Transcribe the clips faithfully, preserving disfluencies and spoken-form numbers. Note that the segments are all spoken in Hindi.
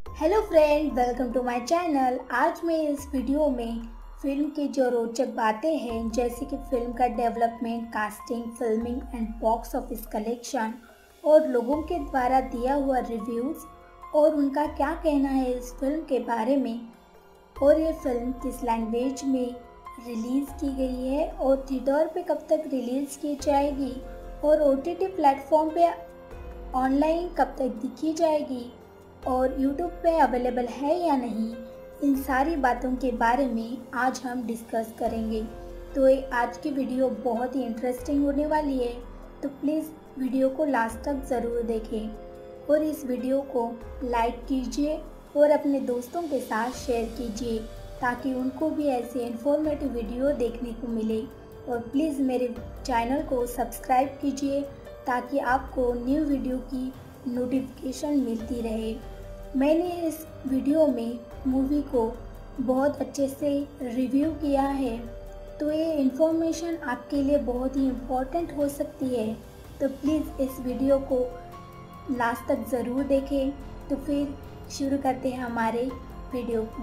Hello friend, welcome to my channel. आज मैं इस वीडियो में फिल्म की जो रोचक बातें हैं, जैसे कि फिल्म का development, casting, filming and box office collection और लोगों के द्वारा दिया हुआ रिव्यूज़ और उनका क्या कहना है इस फिल्म के बारे में, और ये फिल्म किस लैंग्वेज में रिलीज़ की गई है और थिएटर पे कब तक रिलीज़ की जाएगी और ओ टी टी प्लेटफॉर्म पे ऑनलाइन कब तक दिखी जाएगी और यूट्यूब पे अवेलेबल है या नहीं, इन सारी बातों के बारे में आज हम डिस्कस करेंगे। तो ये आज की वीडियो बहुत ही इंटरेस्टिंग होने वाली है, तो प्लीज़ वीडियो को लास्ट तक ज़रूर देखें और इस वीडियो को लाइक कीजिए और अपने दोस्तों के साथ शेयर कीजिए ताकि उनको भी ऐसे इन्फॉर्मेटिव वीडियो देखने को मिले। और प्लीज़ मेरे चैनल को सब्सक्राइब कीजिए ताकि आपको न्यू वीडियो की नोटिफिकेशन मिलती रहे। मैंने इस वीडियो में मूवी को बहुत अच्छे से रिव्यू किया है, तो ये इन्फॉर्मेशन आपके लिए बहुत ही इम्पोर्टेंट हो सकती है, तो प्लीज़ इस वीडियो को लास्ट तक ज़रूर देखें। तो फिर शुरू करते हैं हमारे वीडियो को।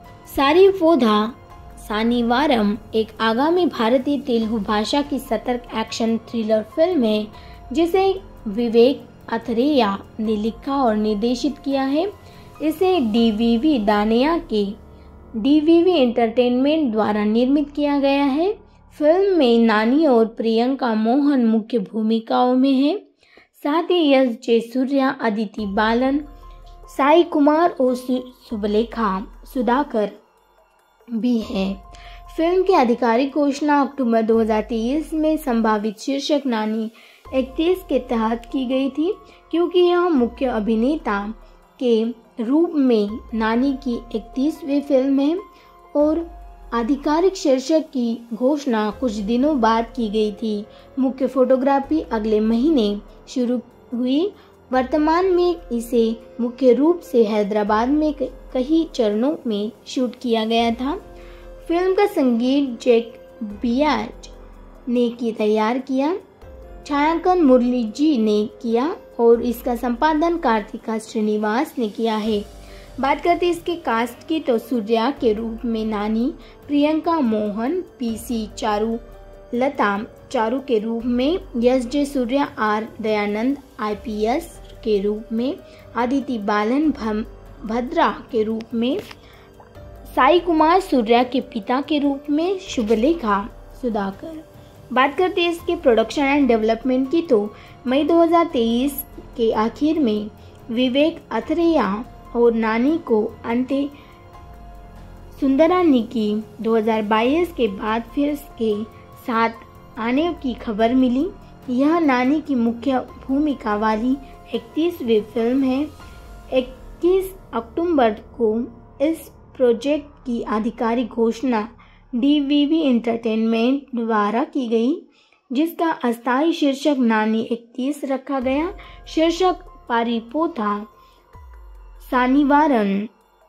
सारीपोधा सानीवारम एक आगामी भारतीय तेलुगु भाषा की सतर्क एक्शन थ्रिलर फिल्म है जिसे विवेक अथरेया ने लिखा और निर्देशित किया है। इसे डी वी वी दानिया के डी वी वी एंटरटेनमेंट द्वारा निर्मित किया गया है। फिल्म में नानी और प्रियंका मोहन मुख्य भूमिकाओं में हैं। साथ ही यश जे सूर्या, अदिति बालन, साई कुमार और सुबलेखा सुधाकर भी हैं। फिल्म की आधिकारिक घोषणा अक्टूबर दो हज़ार तेईस में संभावित शीर्षक नानी इकतीस के तहत की गई थी, क्योंकि यह मुख्य अभिनेता के रूप में नानी की इकतीसवीं फिल्म है और आधिकारिक शीर्षक की घोषणा कुछ दिनों बाद की गई थी। मुख्य फोटोग्राफी अगले महीने शुरू हुई। वर्तमान में इसे मुख्य रूप से हैदराबाद में कई चरणों में शूट किया गया था। फिल्म का संगीत जैक बियाज ने की तैयार किया, छायांकन मुरली जी ने किया और इसका संपादन कार्तिका श्रीनिवास ने किया है। बात करते हैं इसके कास्ट की, तो सूर्या के रूप में नानी, प्रियंका मोहन, पी सी चारू लता चारू के रूप में, यश जे Surya, R Dayanand I P S के रूप में, अदिति बालन भद्रा के रूप में, साई कुमार सूर्या के पिता के रूप में, शुभलेखा सुधाकर। बात करते हैं इसके प्रोडक्शन एंड डेवलपमेंट की, तो मई दो हज़ार तेईस के आखिर में विवेक अथरेया और नानी को अंते सुंदरानी की दो हज़ार बाईस के बाद फिर के साथ आने की खबर मिली। यह नानी की मुख्य भूमिका वाली इकतीसवीं फिल्म है। इक्कीस अक्टूबर को इस प्रोजेक्ट की आधिकारिक घोषणा डी वी वी एंटरटेनमेंट द्वारा की गई, जिसका अस्थायी शीर्षक नानी इकतीस रखा गया। शीर्षक सारीपोधा सानीवारम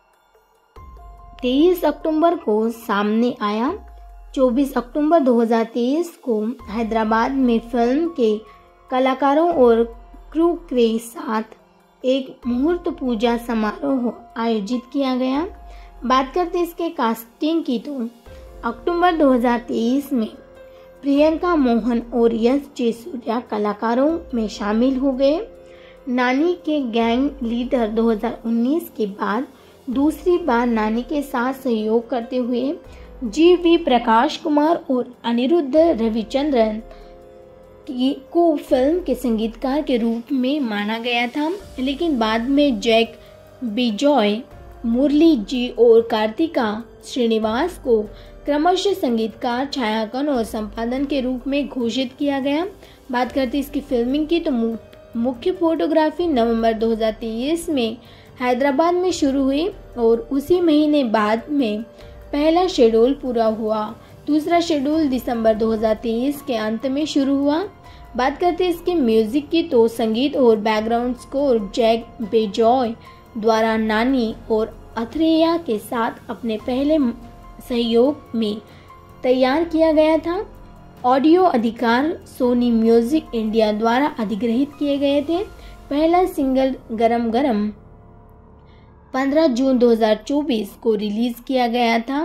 तेईस अक्टूबर को सामने आया। चौबीस अक्टूबर दो हज़ार तेईस को हैदराबाद में फिल्म के कलाकारों और क्रू के साथ एक मुहूर्त पूजा समारोह आयोजित किया गया। बात करते इसके कास्टिंग की, तो अक्टूबर दो हज़ार तेईस में प्रियंका मोहन और यश जे सूर्या कलाकारों में शामिल हो गए। नानी के गैंग लीडर दो हज़ार उन्नीस के बाद दूसरी बार नानी के साथ सहयोग करते हुए जी वी प्रकाश कुमार और अनिरुद्ध रविचंद्रन को फिल्म के संगीतकार के रूप में माना गया था, लेकिन बाद में जैक बिजॉय, मुरली जी और कार्तिका श्रीनिवास को क्रमशः संगीतकार, छायांकन और संपादन के रूप में घोषित किया गया। बात करते इसकी फिल्मिंग की, तो मुख्य फोटोग्राफी नवंबर दो हज़ार तेईस में हैदराबाद में शुरू हुई और उसी महीने बाद में पहला शेड्यूल पूरा हुआ। दूसरा शेड्यूल दिसंबर दो हज़ार तेईस के अंत में शुरू हुआ। बात करते इसके म्यूजिक की, तो संगीत और बैकग्राउंड स्कोर जैक बेजॉय द्वारा नानी और अथरेया के साथ अपने पहले सहयोग में तैयार किया गया था। ऑडियो अधिकार सोनी म्यूजिक इंडिया द्वारा अधिग्रहित किए गए थे। पहला सिंगल गरम गरम पंद्रह जून दो हज़ार चौबीस को रिलीज किया गया था।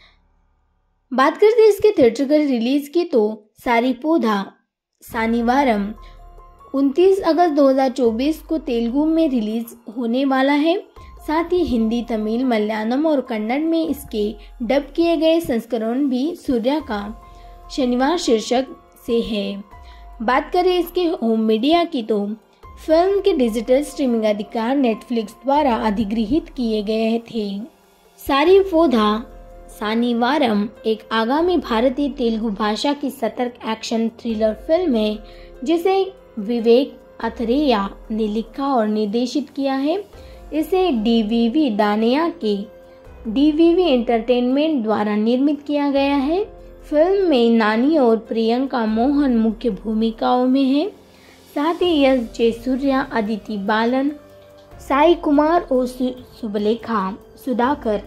बात करते हैं इसके थिएट्रिकल रिलीज की तो सारीपोधा सानिवारम उनतीस अगस्त दो हज़ार चौबीस को तेलुगु में रिलीज होने वाला है। साथ ही हिंदी, तमिल, मलयालम और कन्नड़ में इसके डब किए गए संस्करण भी सूर्या का शनिवार शीर्षक से है। बात करें इसके होम मीडिया की तो फिल्म के डिजिटल स्ट्रीमिंग अधिकार नेटफ्लिक्स द्वारा अधिग्रहित किए गए थे। सारीपोधा सानिवारम एक आगामी भारतीय तेलुगु भाषा की सतर्क एक्शन थ्रिलर फिल्म है जिसे विवेक अथरेया ने लिखा और निर्देशित किया है। इसे डीवीवी दानिया के डीवीवी एंटरटेनमेंट द्वारा निर्मित किया गया है। फिल्म में नानी और प्रियंका मोहन मुख्य भूमिकाओं में हैं। साथ ही यश जयसूर्या, अदिति बालन, साई कुमार और सुबलेखा सुधाकर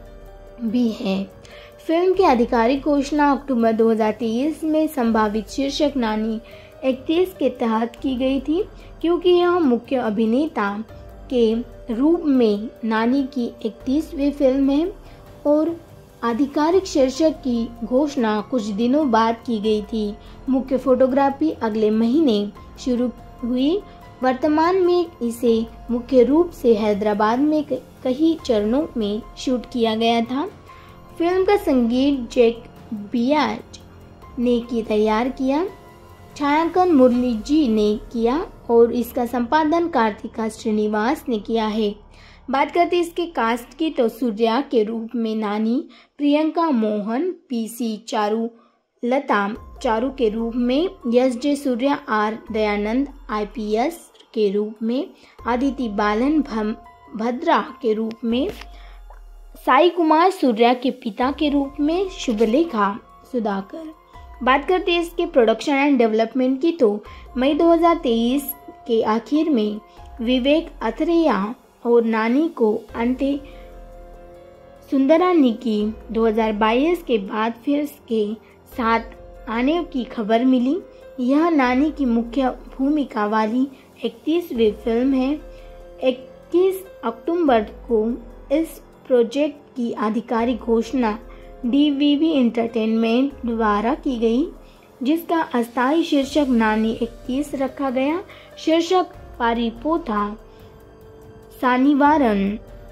भी हैं। फिल्म की आधिकारिक घोषणा अक्टूबर दो हज़ार तेईस में संभावित शीर्षक नानी इकतीस के तहत की गई थी, क्योंकि यह मुख्य अभिनेता के रूप में नानी की इकतीसवीं फिल्म है और आधिकारिक शीर्षक की घोषणा कुछ दिनों बाद की गई थी। मुख्य फोटोग्राफी अगले महीने शुरू हुई। वर्तमान में इसे मुख्य रूप से हैदराबाद में कई चरणों में शूट किया गया था। फिल्म का संगीत जैक बियाज ने की तैयार किया, छायांकन मुरली जी ने किया और इसका संपादन कार्तिका श्रीनिवास ने किया है। बात करते इसके कास्ट की तो सूर्या के रूप में नानी, प्रियंका मोहन, पीसी चारू लता चारू के रूप में, यश जयसूर्या, आर दयानंद आईपीएस के रूप में, अदिति बालन भद्रा के रूप में, साई कुमार सूर्या के पिता के रूप में, शुभलेखा सुधाकर। बात करते हैं इसके प्रोडक्शन एंड डेवलपमेंट की तो मई दो हज़ार तेईस के आखिर में विवेक अथरेया और नानी को अंते सुंदरानिकी दो हज़ार बाईस के बाद फिर इसके साथ आने की खबर मिली। यह नानी की मुख्य भूमिका वाली इकतीसवीं फिल्म है। इक्कीस अक्टूबर को इस प्रोजेक्ट की आधिकारिक घोषणा डीवीवी एंटरटेनमेंट द्वारा की गई, जिसका अस्थायी शीर्षक नानी इकतीस रखा गया। शीर्षक सारीपोधा सानिवारम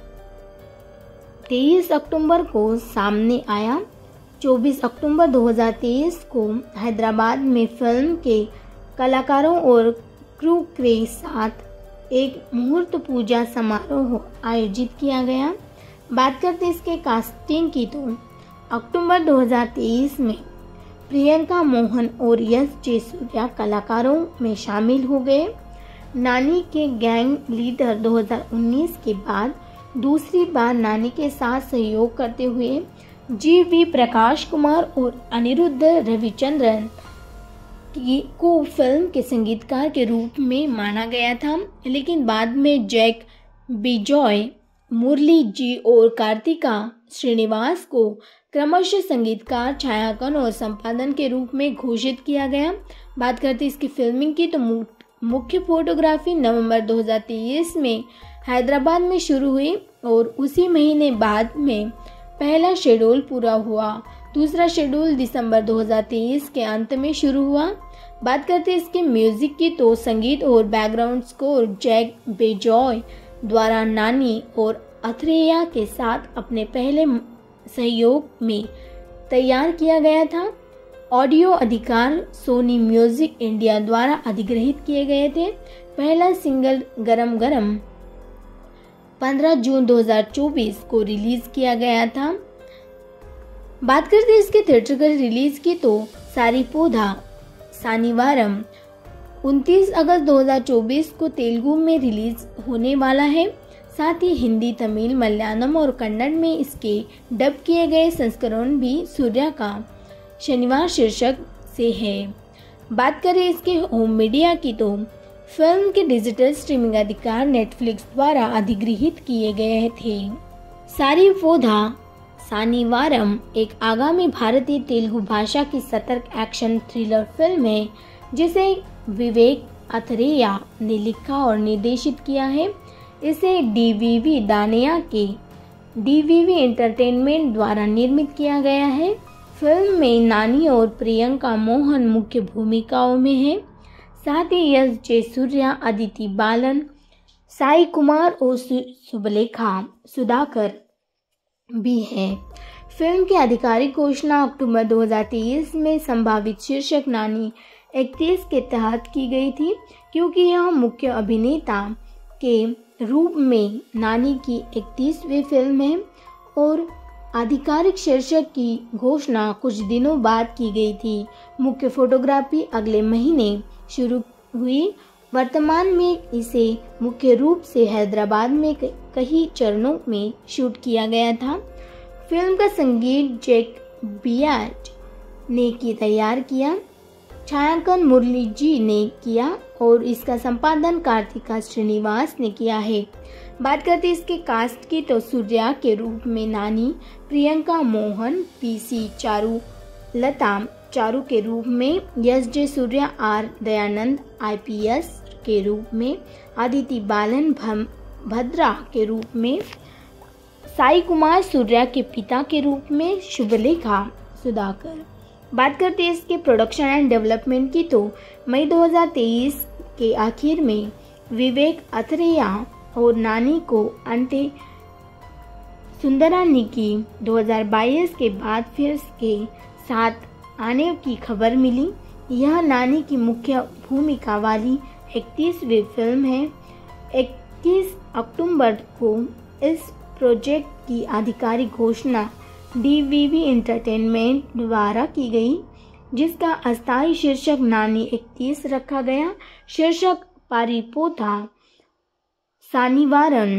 तेईस अक्टूबर को सामने आया। चौबीस अक्टूबर दो हज़ार तेईस को हैदराबाद में फिल्म के कलाकारों और क्रू के साथ एक मुहूर्त पूजा समारोह आयोजित किया गया। बात करते इसके कास्टिंग की तो अक्टूबर दो हज़ार तेईस में प्रियंका मोहन और यश जयसूर्या कलाकारों में शामिल हो गए। नानी के गैंग लीडर दो हज़ार उन्नीस के बाद दूसरी बार नानी के साथ सहयोग करते हुए जी वी प्रकाश कुमार और अनिरुद्ध रविचंद्रन की को फिल्म के संगीतकार के रूप में माना गया था, लेकिन बाद में जैक बिजॉय, मुरली जी और कार्तिका श्रीनिवास को क्रमशः संगीतकार, छायांकन और संपादन के रूप में घोषित किया गया। बात करते इसकी फिल्मिंग की तो मुख्य फोटोग्राफी नवंबर दो हज़ार तेईस में हैदराबाद में शुरू हुई और उसी महीने बाद में पहला शेड्यूल पूरा हुआ। दूसरा शेड्यूल दिसंबर दो हज़ार तेईस के अंत में शुरू हुआ। बात करते इसके म्यूजिक की तो संगीत और बैकग्राउंड स्कोर जैक बेजॉय द्वारा नानी और अथरेया के साथ अपने पहले सहयोग में तैयार किया गया था। ऑडियो अधिकार सोनी म्यूजिक इंडिया द्वारा अधिग्रहित किए गए थे। पहला सिंगल गरम गरम पंद्रह जून दो हज़ार चौबीस को रिलीज किया गया था। बात करते इसके थिएट्रिकल रिलीज की तो सारीपोधा सानिवारम उनतीस अगस्त दो हज़ार चौबीस को तेलुगु में रिलीज होने वाला है। साथ ही हिंदी, तमिल, मलयालम और कन्नड़ में इसके डब किए गए संस्करण भी सूर्या का शनिवार शीर्षक से है। बात करें इसके होम मीडिया की तो फिल्म के डिजिटल स्ट्रीमिंग अधिकार नेटफ्लिक्स द्वारा अधिग्रहित किए गए थे। सारीपोधा सानिवारम एक आगामी भारतीय तेलुगु भाषा की सतर्क एक्शन थ्रिलर फिल्म है जिसे विवेक अथरेया ने लिखा और निर्देशित किया है। इसे डीवीवी दानिया के डीवीवी एंटरटेनमेंट द्वारा निर्मित किया गया है। फिल्म में नानी और प्रियंका मोहन मुख्य भूमिकाओं में हैं। साथ ही यश जे सूर्या, अदिति बालन, साई कुमार और सुबलेखा सुधाकर भी हैं। फिल्म की आधिकारिक घोषणा अक्टूबर दो हज़ार तेईस में संभावित शीर्षक नानी इकतीस के तहत की गई थी, क्योंकि यह मुख्य अभिनेता के रूप में नानी की इकतीसवीं फिल्म है और आधिकारिक शीर्षक की घोषणा कुछ दिनों बाद की गई थी। मुख्य फोटोग्राफी अगले महीने शुरू हुई। वर्तमान में इसे मुख्य रूप से हैदराबाद में कई चरणों में शूट किया गया था। फिल्म का संगीत जैक बियाट ने की तैयार किया, छायांकन मुरली जी ने किया और इसका संपादन कार्तिका श्रीनिवास ने किया है। बात करते इसके कास्ट की तो सूर्या के रूप में नानी, प्रियंका मोहन, पीसी चारू लता चारू के रूप में, यश जे सूर्या, आर दयानंद आईपीएस के रूप में, अदिति बालन भद्रा के रूप में, साई कुमार सूर्या के पिता के रूप में, शुभलेखा सुधाकर। बात करते हैं इसके प्रोडक्शन एंड डेवलपमेंट की तो मई दो हज़ार तेईस के आखिर में विवेक अथरेया और नानी को अंटे सुंदरानी की दो हज़ार बाईस के बाद फिर के साथ आने की खबर मिली। यह नानी की मुख्य भूमिका वाली इकतीसवीं फिल्म है। इक्कीस अक्टूबर को इस प्रोजेक्ट की आधिकारिक घोषणा डीवीवी एंटरटेनमेंट द्वारा की गई, जिसका अस्थायी शीर्षक नानी इकतीस रखा गया। शीर्षक पारिपोथा सानिवारन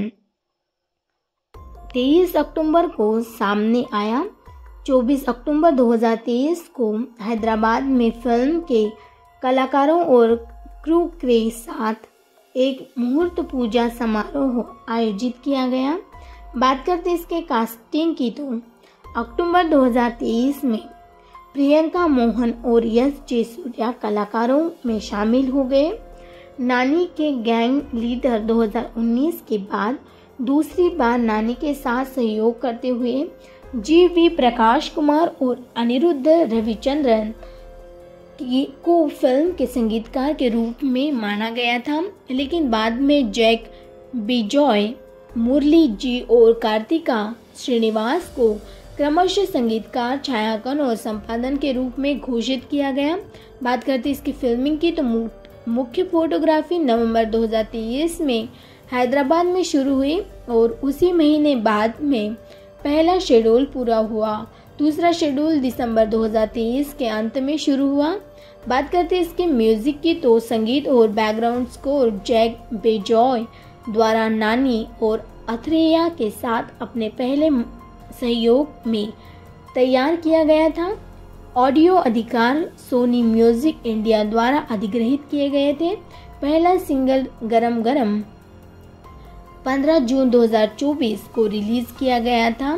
तेईस अक्टूबर को सामने आया। चौबीस अक्टूबर दो हज़ार तेईस को हैदराबाद में फिल्म के कलाकारों और क्रू के साथ एक मुहूर्त पूजा समारोह आयोजित किया गया। बात करते इसके कास्टिंग की तो अक्टूबर दो हज़ार तेईस में प्रियंका मोहन और यश जे सूर्या कलाकारों में शामिल हो गए। नानी के गैंग लीडर दो हज़ार उन्नीस के बाद दूसरी बार नानी के साथ सहयोग करते हुए जी वी प्रकाश कुमार और अनिरुद्ध रविचंद्रन को फिल्म के संगीतकार के रूप में माना गया था, लेकिन बाद में जैक बिजॉय, मुरली जी और कार्तिका श्रीनिवास को क्रमशः संगीतकार, छायांकन और संपादन के रूप में घोषित किया गया। बात करते इसकी फिल्मिंग की तो मुख्य फोटोग्राफी नवंबर दो हज़ार तेईस में हैदराबाद में शुरू हुई और उसी महीने बाद में पहला शेड्यूल पूरा हुआ। दूसरा शेड्यूल दिसंबर दो हज़ार तेईस के अंत में शुरू हुआ। बात करते इसके म्यूजिक की तो संगीत और बैकग्राउंड स्कोर जैक बेजॉय द्वारा नानी और अथरेया के साथ अपने पहले सहयोग में तैयार किया गया था। ऑडियो अधिकार सोनी म्यूजिक इंडिया द्वारा अधिग्रहित किए गए थे। पहला सिंगल गरम गरम पंद्रह जून दो हज़ार चौबीस को रिलीज किया गया था।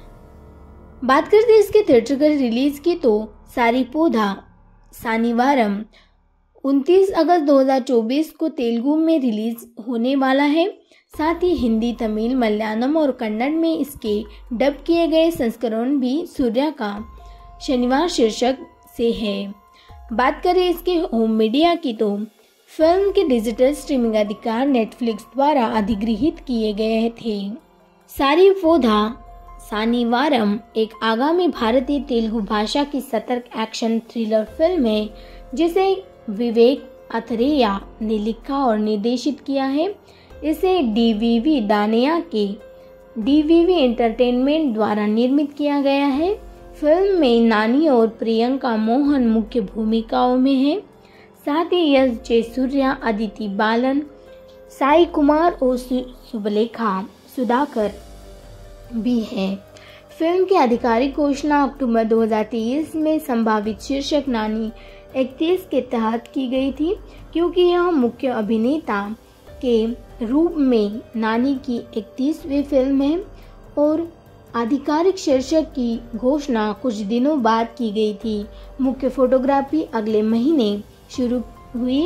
बात करते इसके थिएट्रिकल रिलीज की तो सारीपोधा सानिवारम उनतीस अगस्त दो हज़ार चौबीस को तेलुगु में रिलीज होने वाला है। साथ ही हिंदी, तमिल, मलयालम और कन्नड़ में इसके डब किए गए संस्करण भी सूर्या का शनिवार शीर्षक से है। बात करें इसके होम मीडिया की तो फिल्म के डिजिटल स्ट्रीमिंग अधिकार नेटफ्लिक्स द्वारा अधिग्रहित किए गए थे। सारीपोधा सानिवारम एक आगामी भारतीय तेलुगु भाषा की सतर्क एक्शन थ्रिलर फिल्म है, जिसे विवेक अथरेया ने लिखा और निर्देशित किया है। इसे डीवीवी दानिया के डीवीवी एंटरटेनमेंट द्वारा निर्मित किया गया है। फिल्म में नानी और प्रियंका मोहन मुख्य भूमिकाओं में हैं। साथ ही यश जे सूर्या, अदिति बालन, साई कुमार और सुबलेखा सुधाकर भी हैं। फिल्म की आधिकारिक घोषणा अक्टूबर दो हज़ार तेईस में संभावित शीर्षक नानी इकतीस के तहत की गई थी, क्योंकि यह मुख्य अभिनेता के रूप में नानी की इकतीसवीं फिल्म है और आधिकारिक शीर्षक की घोषणा कुछ दिनों बाद की गई थी। मुख्य फोटोग्राफी अगले महीने शुरू हुई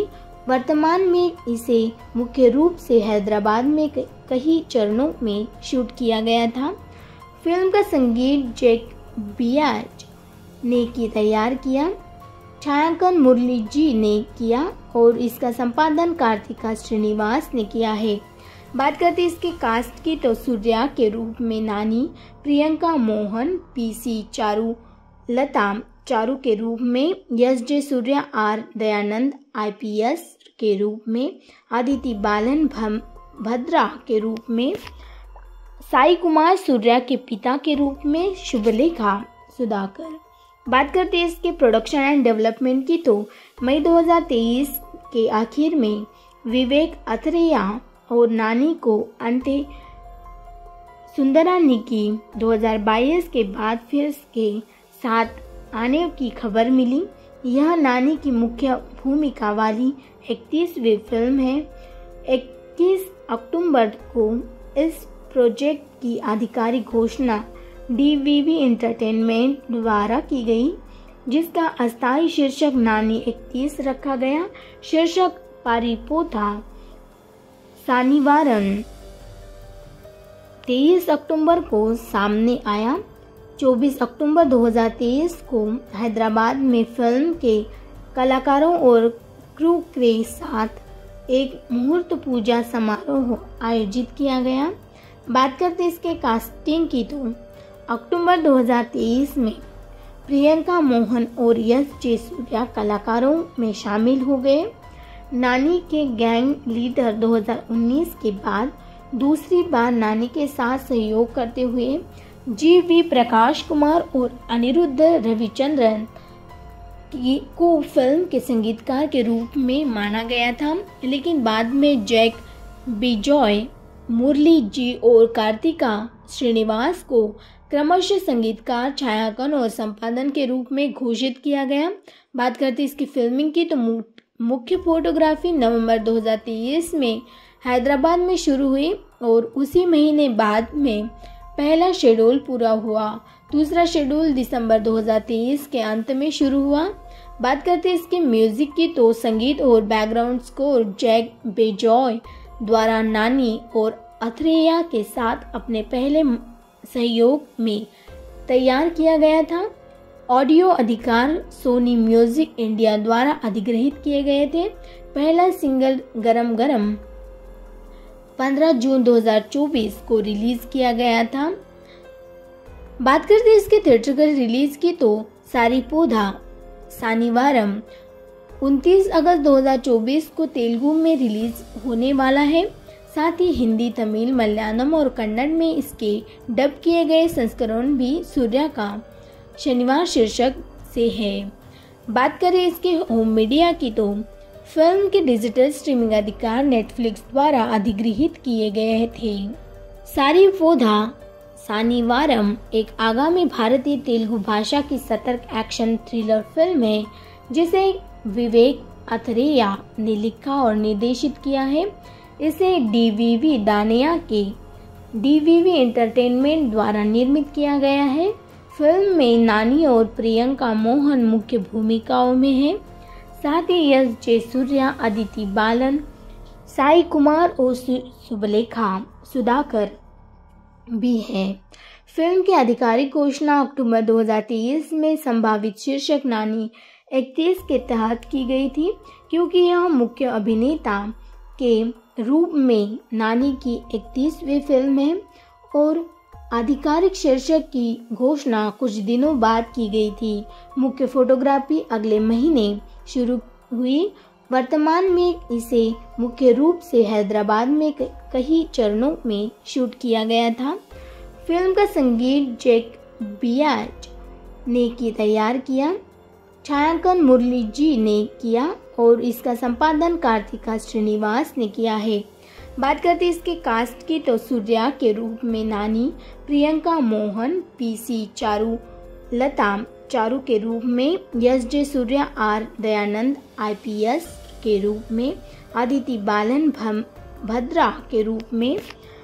वर्तमान में इसे मुख्य रूप से हैदराबाद में कई चरणों में शूट किया गया था। फिल्म का संगीत जैक बियाज ने की तैयार किया, छायांकन मुरली जी ने किया और इसका संपादन कार्तिका श्रीनिवास ने किया है। बात करते हैं इसके कास्ट की तो सूर्या के रूप में नानी, प्रियंका मोहन, पीसी चारू लता चारू के रूप में, यश जे सूर्या आर दयानंद आईपीएस के रूप में, आदिति बालन भद्रा के रूप में, साई कुमार सूर्या के पिता के रूप में, शुभलेखा सुधाकर। बात करते हैं इसके प्रोडक्शन एंड डेवलपमेंट की तो मई दो हज़ार तेईस के आखिर में विवेक अथरेया और नानी को अंते सुंदरानी की दो हज़ार बाईस के बाद फिर के साथ आने की खबर मिली। यह नानी की मुख्य भूमिका वाली इकतीसवीं फिल्म है। इक्कीस अक्टूबर को इस प्रोजेक्ट की आधिकारिक घोषणा डीवीवी एंटरटेनमेंट द्वारा की गई, जिसका अस्थायी शीर्षक नानी इकतीस रखा गया। शीर्षक पारिपोथा सानिवारन तेईस अक्टूबर को सामने आया। चौबीस अक्टूबर दो हज़ार तेईस को हैदराबाद में फिल्म के कलाकारों और क्रू के साथ एक मुहूर्त पूजा समारोह आयोजित किया गया। बात करते इसके कास्टिंग की तो अक्टूबर दो हज़ार तेईस में प्रियंका मोहन और यश जे सूर्या कलाकारों में शामिल हो गए। नानी के गैंग लीडर दो हज़ार उन्नीस के बाद दूसरी बार नानी के साथ सहयोग करते हुए जी वी प्रकाश कुमार और अनिरुद्ध रविचंद्रन को फिल्म के संगीतकार के रूप में माना गया था, लेकिन बाद में जैक बिजॉय, मुरली जी और कार्तिका श्रीनिवास को क्रमशः संगीतकार, छायांकन और संपादन के रूप में घोषित किया गया। बात करते इसकी फिल्मिंग की तो मुख्य फोटोग्राफी नवंबर दो हज़ार तेईस में हैदराबाद में शुरू हुई और उसी महीने बाद में पहला शेड्यूल पूरा हुआ। दूसरा शेड्यूल दिसंबर दो हज़ार तेईस के अंत में शुरू हुआ। बात करते हैं इसके म्यूजिक की तो संगीत और बैकग्राउंड स्कोर जैक बेजॉय द्वारा नानी और अथरेया के साथ अपने पहले सहयोग में तैयार किया गया था। ऑडियो अधिकार सोनी म्यूजिक इंडिया द्वारा अधिग्रहित किए गए थे। पहला सिंगल गरम गरम पंद्रह जून दो हज़ार चौबीस को रिलीज किया गया था। बात करते हैं इसके थिएट्रिकल रिलीज की तो सारीपोधा सानिवारम उनतीस अगस्त दो हज़ार चौबीस को तेलुगु में रिलीज होने वाला है। साथ ही हिंदी, तमिल, मलयालम और कन्नड़ में इसके डब किए गए संस्करण भी सूर्या का शनिवार शीर्षक से है। बात करें इसके होम मीडिया की तो फिल्म के डिजिटल स्ट्रीमिंग अधिकार नेटफ्लिक्स द्वारा अधिग्रहित किए गए थे। सारीपोधा सानिवारम एक आगामी भारतीय तेलुगु भाषा की सतर्क एक्शन थ्रिलर फिल्म है, जिसे विवेक अथरेया ने लिखा और निर्देशित किया है। इसे डीवीवी दानिया के डीवीवी एंटरटेनमेंट द्वारा निर्मित किया गया है। फिल्म में नानी और प्रियंका मोहन मुख्य भूमिकाओं में हैं। साथ ही यश जे सूर्या, आदिति बालन, साई कुमार और शुभलेखा सुधाकर भी हैं। फिल्म की आधिकारिक घोषणा अक्टूबर दो हज़ार तेईस में संभावित शीर्षक नानी इकतीस के तहत की गई थी, क्योंकि यह मुख्य अभिनेता के रूप में नानी की इकतीसवीं फिल्म है और आधिकारिक शीर्षक की घोषणा कुछ दिनों बाद की गई थी। मुख्य फोटोग्राफी अगले महीने शुरू हुई। वर्तमान में इसे मुख्य रूप से हैदराबाद में कई चरणों में शूट किया गया था। फिल्म का संगीत जैक बियाज ने की तैयार किया, छायांकन मुरली जी ने किया और इसका संपादन कार्तिका श्रीनिवास ने किया है। बात करते इसके कास्ट की तो सूर्या के रूप में नानी, प्रियंका मोहन, पीसी चारू लता चारू के रूप में, यश जे सूर्या आर दयानंद आईपीएस के रूप में, आदिति बालन भद्रा के रूप में,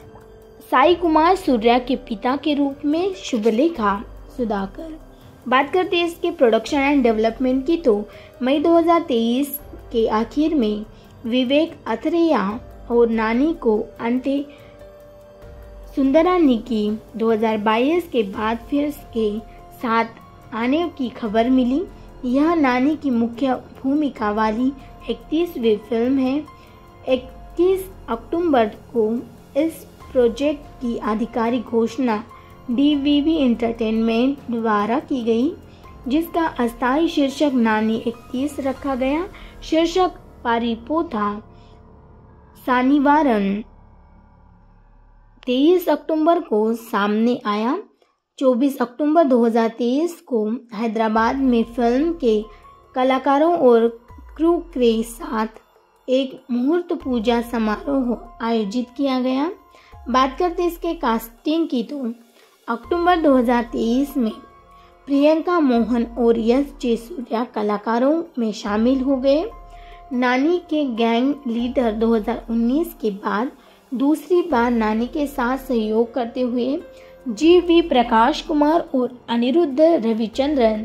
साई कुमार सूर्या के पिता के रूप में, शुभलेखा सुधाकर। बात करते हैं इसके प्रोडक्शन एंड डेवलपमेंट की तो मई दो हज़ार तेईस के आखिर में विवेक अथरेया और नानी को अंते सुंदरानिकी दो हज़ार बाईस के बाद फिर के साथ आने की खबर मिली। यह नानी की मुख्य भूमिका वाली इकतीसवीं फिल्म है। इक्कीस अक्टूबर को इस प्रोजेक्ट की आधिकारिक घोषणा डीवीवी एंटरटेनमेंट द्वारा की गई, जिसका अस्थायी शीर्षक नानी इकतीस रखा गया। शीर्षक पारिपोथा सानिवारन तेईस अक्टूबर को सामने आया। चौबीस अक्टूबर दो हज़ार तेईस को हैदराबाद में फिल्म के कलाकारों और क्रू के साथ एक मुहूर्त पूजा समारोह आयोजित किया गया। बात करते इसके कास्टिंग की तो अक्टूबर दो हज़ार तेईस में प्रियंका मोहन और यश जे सूर्या कलाकारों में शामिल हो गए। नानी के गैंग लीडर दो हज़ार उन्नीस के बाद दूसरी बार नानी के साथ सहयोग करते हुए जी वी प्रकाश कुमार और अनिरुद्ध रविचंद्रन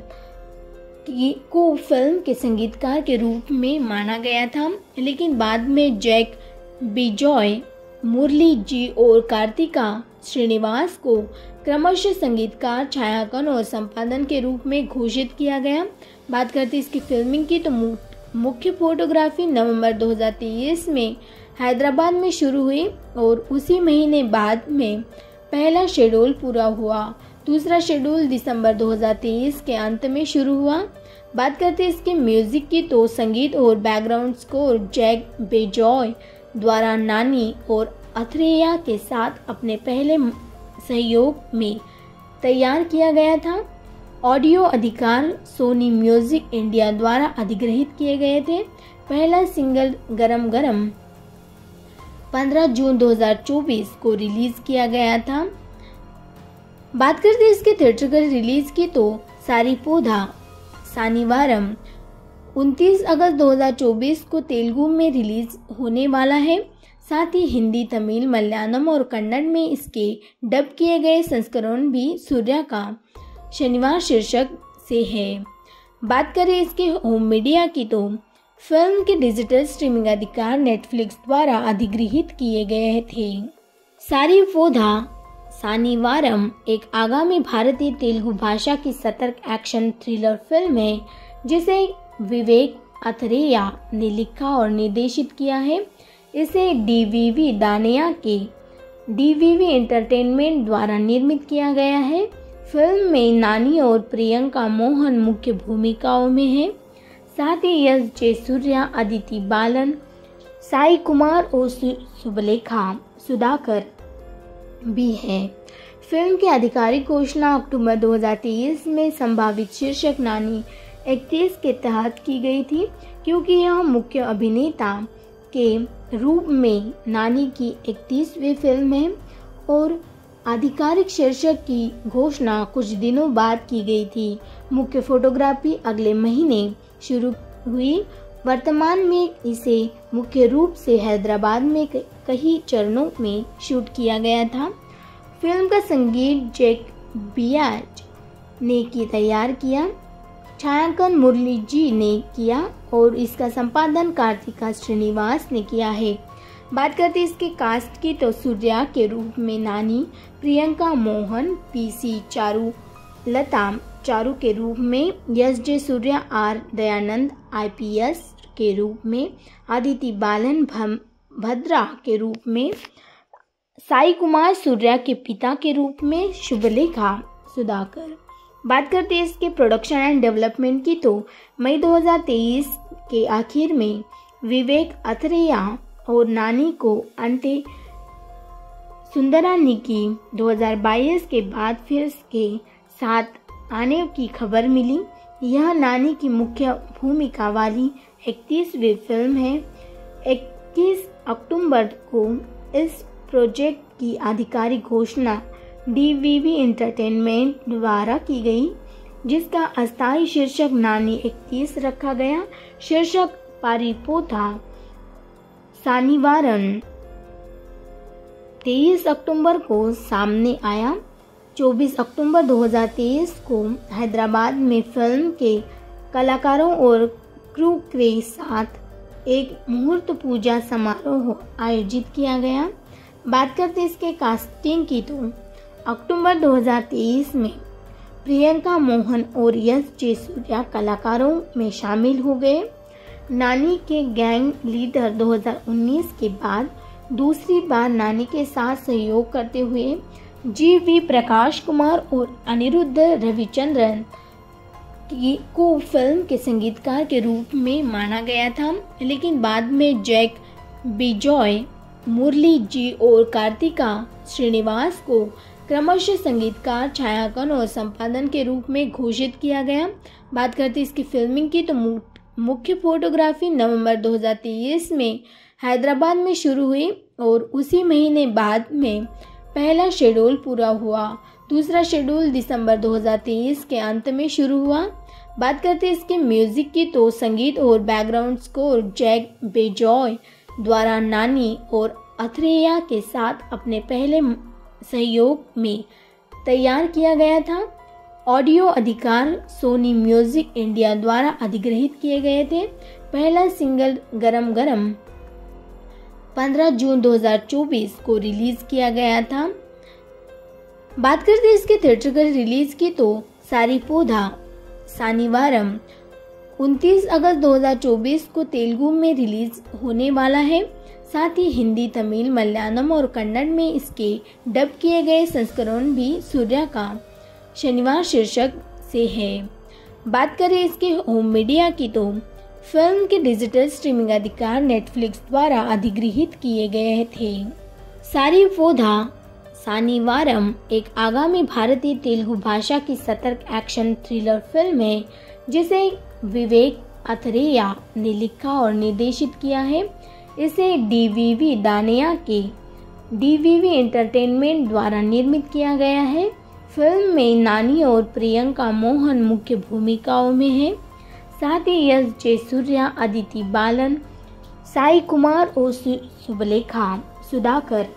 को फिल्म के संगीतकार के रूप में माना गया था, लेकिन बाद में जैक बिजॉय, मुरली जी और कार्तिका श्रीनिवास को क्रमशः संगीतकार, छायांकन और संपादन के रूप में घोषित किया गया। बात करते इसकी फिल्मिंग की तो मुख्य फोटोग्राफी नवंबर दो हज़ार तेईस में हैदराबाद में शुरू हुई और उसी महीने बाद में पहला शेड्यूल पूरा हुआ। दूसरा शेड्यूल दिसंबर दो हज़ार तेईस के अंत में शुरू हुआ। बात करते हैं इसके म्यूजिक की तो संगीत और बैकग्राउंड स्कोर जैक बेजॉय द्वारा नानी और अथरेया के साथ अपने पहले सहयोग में तैयार किया गया था। ऑडियो अधिकार सोनी म्यूजिक इंडिया द्वारा अधिग्रहित किए गए थे। पहला सिंगल गरम गरम पंद्रह जून दो हज़ार चौबीस को रिलीज किया गया था। बात करते इसके थिएट्रिकल रिलीज की तो सारीपोथा सानिवारम उनतीस अगस्त दो हज़ार चौबीस को तेलुगु में रिलीज होने वाला है। साथ ही हिंदी, तमिल, मलयालम और कन्नड़ में इसके डब किए गए संस्करण भी सूर्या का शनिवार शीर्षक से है। बात करें इसके होम मीडिया की तो फिल्म के डिजिटल स्ट्रीमिंग अधिकार नेटफ्लिक्स द्वारा अधिग्रहित किए गए थे। सारीपोथा सानिवारम एक आगामी भारतीय तेलुगु भाषा की सतर्क एक्शन थ्रिलर फिल्म है, जिसे विवेक अथरेया ने लिखा और निर्देशित किया है। इसे डीवीवी दानिया के डीवीवी एंटरटेनमेंट द्वारा निर्मित किया गया है। फिल्म में नानी और प्रियंका मोहन मुख्य भूमिकाओं में हैं। साथ ही यश जे सूर्या, अदिति बालन, साई कुमार और सुबलेखा सुधाकर भी हैं। फिल्म की आधिकारिक घोषणा अक्टूबर दो हज़ार तेईस में संभावित शीर्षक नानी इकतीस के तहत की गई थी, क्योंकि यह मुख्य अभिनेता के रूप में नानी की इकतीसवीं फिल्म है और आधिकारिक शीर्षक की घोषणा कुछ दिनों बाद की गई थी। मुख्य फोटोग्राफी अगले महीने शुरू हुई। वर्तमान में इसे मुख्य रूप से हैदराबाद में कई चरणों में शूट किया गया था। फिल्म का संगीत जैक बियाज ने की तैयार किया, छायांकन मुरली जी ने किया और इसका संपादन कार्तिका श्रीनिवास ने किया है। बात करते इसके कास्ट की तो सूर्या के रूप में नानी, प्रियंका मोहन, पीसी चारू लता चारू के रूप में, यश जे सूर्या आर दयानंद आईपीएस के रूप में, अदिति बालन भद्रा के रूप में, साई कुमार सूर्या के पिता के रूप में, शुभलेखा सुधाकर। बात करते हैं इसके प्रोडक्शन एंड डेवलपमेंट की तो मई दो हज़ार तेईस के आखिर में विवेक अथरेया और नानी को अंते सुंदरानिकी दो हज़ार बाईस के बाद फिर के साथ आने की खबर मिली। यह नानी की मुख्य भूमिका वाली इकतीसवीं फिल्म है। इक्कीस अक्टूबर को इस प्रोजेक्ट की आधिकारिक घोषणा डीवीवी एंटरटेनमेंट द्वारा की गई, जिसका अस्थायी शीर्षक नानी इकतीस रखा गया। शीर्षक पारिपोथा सानिवारन तेईस अक्टूबर को सामने आया। चौबीस अक्टूबर दो हज़ार तेईस को हैदराबाद में फिल्म के कलाकारों और क्रू के साथ एक मुहूर्त पूजा समारोह आयोजित किया गया। बात करते हैं इसके कास्टिंग की तो अक्टूबर दो हज़ार तेईस में प्रियंका मोहन और यश जयसूर्या कलाकारों में शामिल हो गए। नानी के गैंग लीडर दो हज़ार उन्नीस के बाद दूसरी बार नानी के साथ सहयोग करते हुए जी वी प्रकाश कुमार और अनिरुद्ध रविचंद्रन की को फिल्म के संगीतकार के रूप में माना गया था, लेकिन बाद में जैक बिजॉय, मुरली जी और कार्तिका श्रीनिवास को क्रमशः संगीतकार, छायांकन और संपादन के रूप में घोषित किया गया। बात करते इसकी फिल्मिंग की तो मुख्य फोटोग्राफी नवंबर दो हज़ार तेईस में हैदराबाद में शुरू हुई और उसी महीने बाद में पहला शेड्यूल पूरा हुआ। दूसरा शेड्यूल दिसंबर दो हज़ार तेईस के अंत में शुरू हुआ। बात करते हैं इसके म्यूजिक की तो संगीत और बैकग्राउंड स्कोर जैक बेजॉय द्वारा नानी और अथरेया के साथ अपने पहले सहयोग में तैयार किया गया था। ऑडियो अधिकार सोनी म्यूजिक इंडिया द्वारा अधिग्रहित किए गए थे। पहला सिंगल गरम गरम पंद्रह जून दो हज़ार चौबीस को रिलीज किया गया था। बात करते हैं इसके थिएट्रिकल रिलीज की तो सारीपोधा सानिवारम उनतीस अगस्त दो हज़ार चौबीस को तेलुगु में रिलीज होने वाला है। साथ ही हिंदी, तमिल, मलयालम और कन्नड़ में इसके डब किए गए संस्करण भी सूर्या का शनिवार शीर्षक से है। बात करें इसके होम मीडिया की तो फिल्म के डिजिटल स्ट्रीमिंग अधिकार नेटफ्लिक्स द्वारा अधिग्रहित किए गए थे। सारीपोधा सानिवारम एक आगामी भारतीय तेलुगु भाषा की सतर्क एक्शन थ्रिलर फिल्म है जिसे विवेक अथरेया ने लिखा और निर्देशित किया है। इसे डी वी वी दानिया के डी वी वी एंटरटेनमेंट द्वारा निर्मित किया गया है। फिल्म में नानी और प्रियंका मोहन मुख्य भूमिकाओं में है। साथ ही यश जयसूर्या, अदिति बालन, साई कुमार और सुबलेखा सुधाकर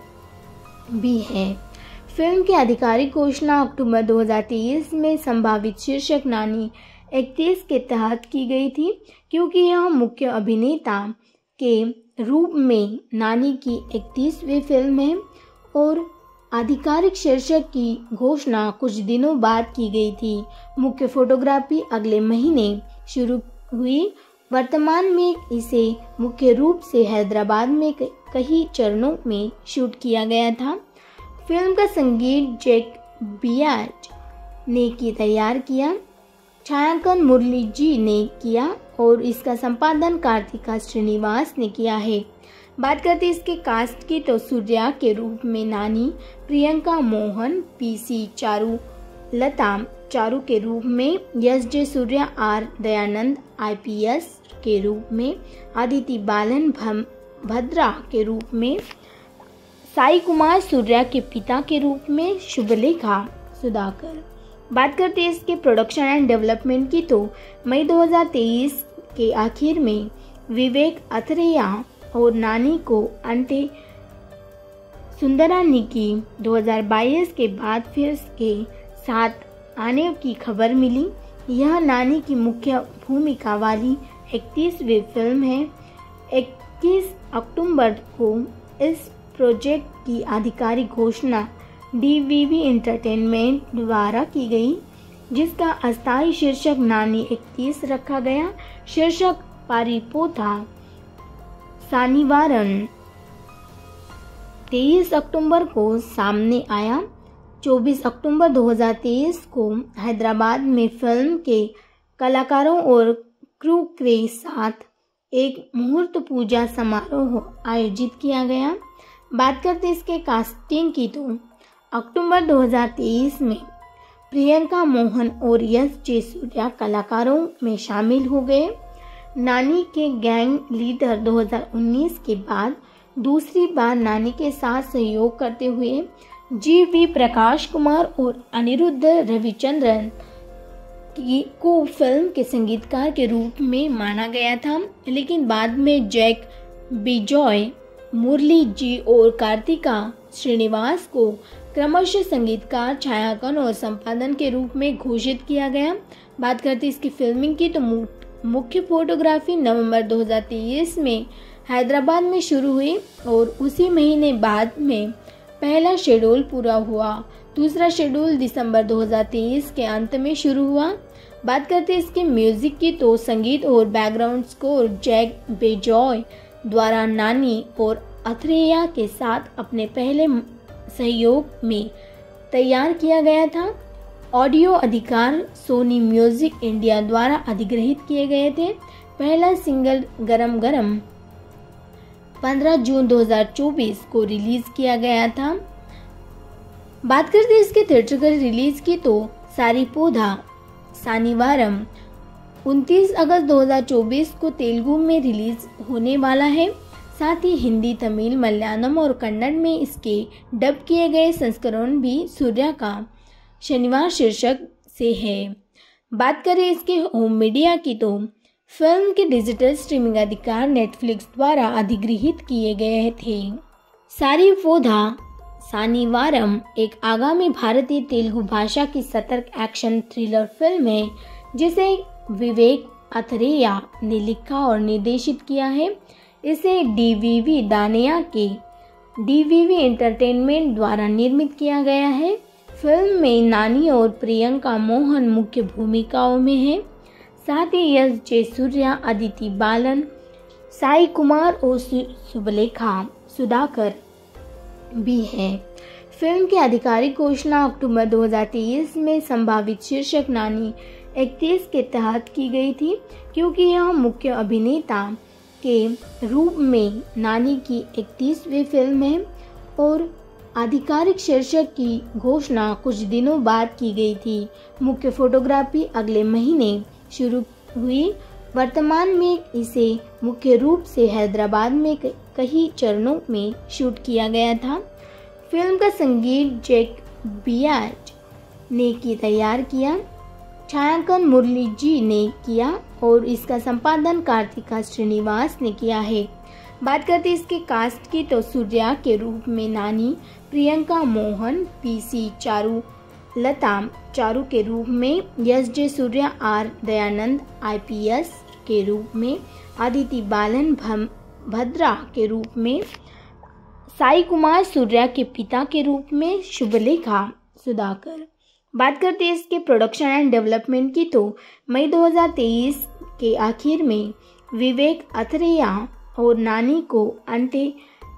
भी है। फिल्म की आधिकारिक घोषणा अक्टूबर दो हज़ार तेईस में संभावित शीर्षक नानी इकतीस के तहत की गई थी, क्योंकि यह मुख्य अभिनेता के रूप में नानी की इकतीसवीं फिल्म है और आधिकारिक शीर्षक की घोषणा कुछ दिनों बाद की गई थी। मुख्य फोटोग्राफी अगले महीने शुरू हुई। वर्तमान में इसे मुख्य रूप से हैदराबाद में कई चरणों में शूट किया गया था। फिल्म का संगीत जैक बियाज ने की तैयार किया, छायांकन मुरली जी ने किया और इसका संपादन कार्तिका श्रीनिवास ने किया है। बात करते हैं इसके कास्ट की तो सूर्या के रूप में नानी, प्रियंका मोहन, पीसी चारू लता चारू के रूप में, Yash Jayasuriya, R Dayanand I P S के रूप में, अदिति बालन भद्रा के रूप में, साई कुमार सूर्या के पिता के रूप में, शुभलेखा सुधाकर। बात करते हैं इसके प्रोडक्शन एंड डेवलपमेंट की तो मई दो हज़ार तेईस के आखिर में विवेक अथरेया और नानी को अंटे सुंदरानिकी दो हज़ार बाईस के बाद फिर के साथ आने की खबर मिली। यह नानी की मुख्य भूमिका वाली इकतीसवीं फिल्म है। इक्कीस अक्टूबर को इस प्रोजेक्ट की आधिकारिक घोषणा डी वी वी एंटरटेनमेंट द्वारा की गई, जिसका अस्थायी शीर्षक नानी इकतीस रखा गया। शीर्षक सारीपोधा सानिवारम तेईस अक्टूबर को सामने आया। चौबीस अक्टूबर दो हज़ार तेईस को हैदराबाद में फिल्म के कलाकारों और क्रू के साथ एक मुहूर्त पूजा समारोह आयोजित किया गया। बात करते इसके कास्टिंग की तो अक्टूबर दो हज़ार तेईस में प्रियंका मोहन और यश जयसूर्या कलाकारों में शामिल हो गए। नानी के गैंग लीडर दो हज़ार उन्नीस के बाद दूसरी बार नानी के साथ सहयोग करते हुए जी वी प्रकाश कुमार और अनिरुद्ध रविचंद्रन की को फिल्म के संगीतकार के रूप में माना गया था, लेकिन बाद में जैक बिजॉय, मुरली जी और कार्तिका श्रीनिवास को क्रमशः संगीतकार, छायांकन और संपादन के रूप में घोषित किया गया। बात करते इसकी फिल्मिंग की तो मुख्य फोटोग्राफी नवंबर दो हज़ार तेईस में हैदराबाद में शुरू हुई और उसी महीने बाद में पहला शेड्यूल पूरा हुआ। दूसरा शेड्यूल दिसंबर दो हज़ार तेईस के अंत में शुरू हुआ। बात करते हैं इसके म्यूजिक की तो संगीत और बैकग्राउंड स्कोर जैक बेजॉय द्वारा नानी और अथरेया के साथ अपने पहले सहयोग में तैयार किया गया था। ऑडियो अधिकार सोनी म्यूजिक इंडिया द्वारा अधिग्रहित किए गए थे। पहला सिंगल गरम गरम पंद्रह जून दो हज़ार चौबीस को रिलीज किया गया था। बात करते हैं इसके थिएट्रिकल रिलीज की तो सारीपोधा सानिवारम उनतीस अगस्त दो हज़ार चौबीस को तेलुगु में रिलीज होने वाला है। साथ ही हिंदी, तमिल, मलयालम और कन्नड़ में इसके डब किए गए संस्करण भी सूर्या का शनिवार शीर्षक से है। बात करें इसके होम मीडिया की तो फिल्म के डिजिटल स्ट्रीमिंग अधिकार नेटफ्लिक्स द्वारा अधिग्रहित किए गए थे। सारीपोधा सानिवारम एक आगामी भारतीय तेलुगु भाषा की सतर्क एक्शन थ्रिलर फिल्म है जिसे विवेक अथरेया ने लिखा और निर्देशित किया है। इसे डीवीवी दानिया के डीवीवी एंटरटेनमेंट द्वारा निर्मित किया गया है। फिल्म में नानी और प्रियंका मोहन मुख्य भूमिकाओं में हैं। साथ ही यश जे सूर्या, अदिति बालन, साई कुमार और सुबलेखा सुधाकर भी हैं। फिल्म की आधिकारिक घोषणा अक्टूबर दो हज़ार तेईस में संभावित शीर्षक नानी इकतीस के तहत की गई थी, क्योंकि यह मुख्य अभिनेता के रूप में नानी की इकतीसवीं फिल्म है और आधिकारिक शीर्षक की घोषणा कुछ दिनों बाद की गई थी। मुख्य फोटोग्राफी अगले महीने शुरू हुई। वर्तमान में इसे मुख्य रूप से हैदराबाद में कई चरणों में शूट किया गया था। फिल्म का संगीत जैक बियाज ने की तैयार किया, छायांकन मुरली जी ने किया और इसका संपादन कार्तिका श्रीनिवास ने किया है। बात करते इसके कास्ट की तो सूर्या के रूप में नानी, प्रियंका मोहन, पीसी चारू लता चारू के रूप में, यश जे सूर्या आर दयानंद आईपीएस के रूप में, अदिति बालन भद्रा के रूप में, साई कुमार सूर्या के पिता के रूप में, शुभलेखा सुधाकर। बात करते हैं इसके प्रोडक्शन एंड डेवलपमेंट की तो मई दो हज़ार तेईस के आखिर में विवेक अथरेया और नानी को अंते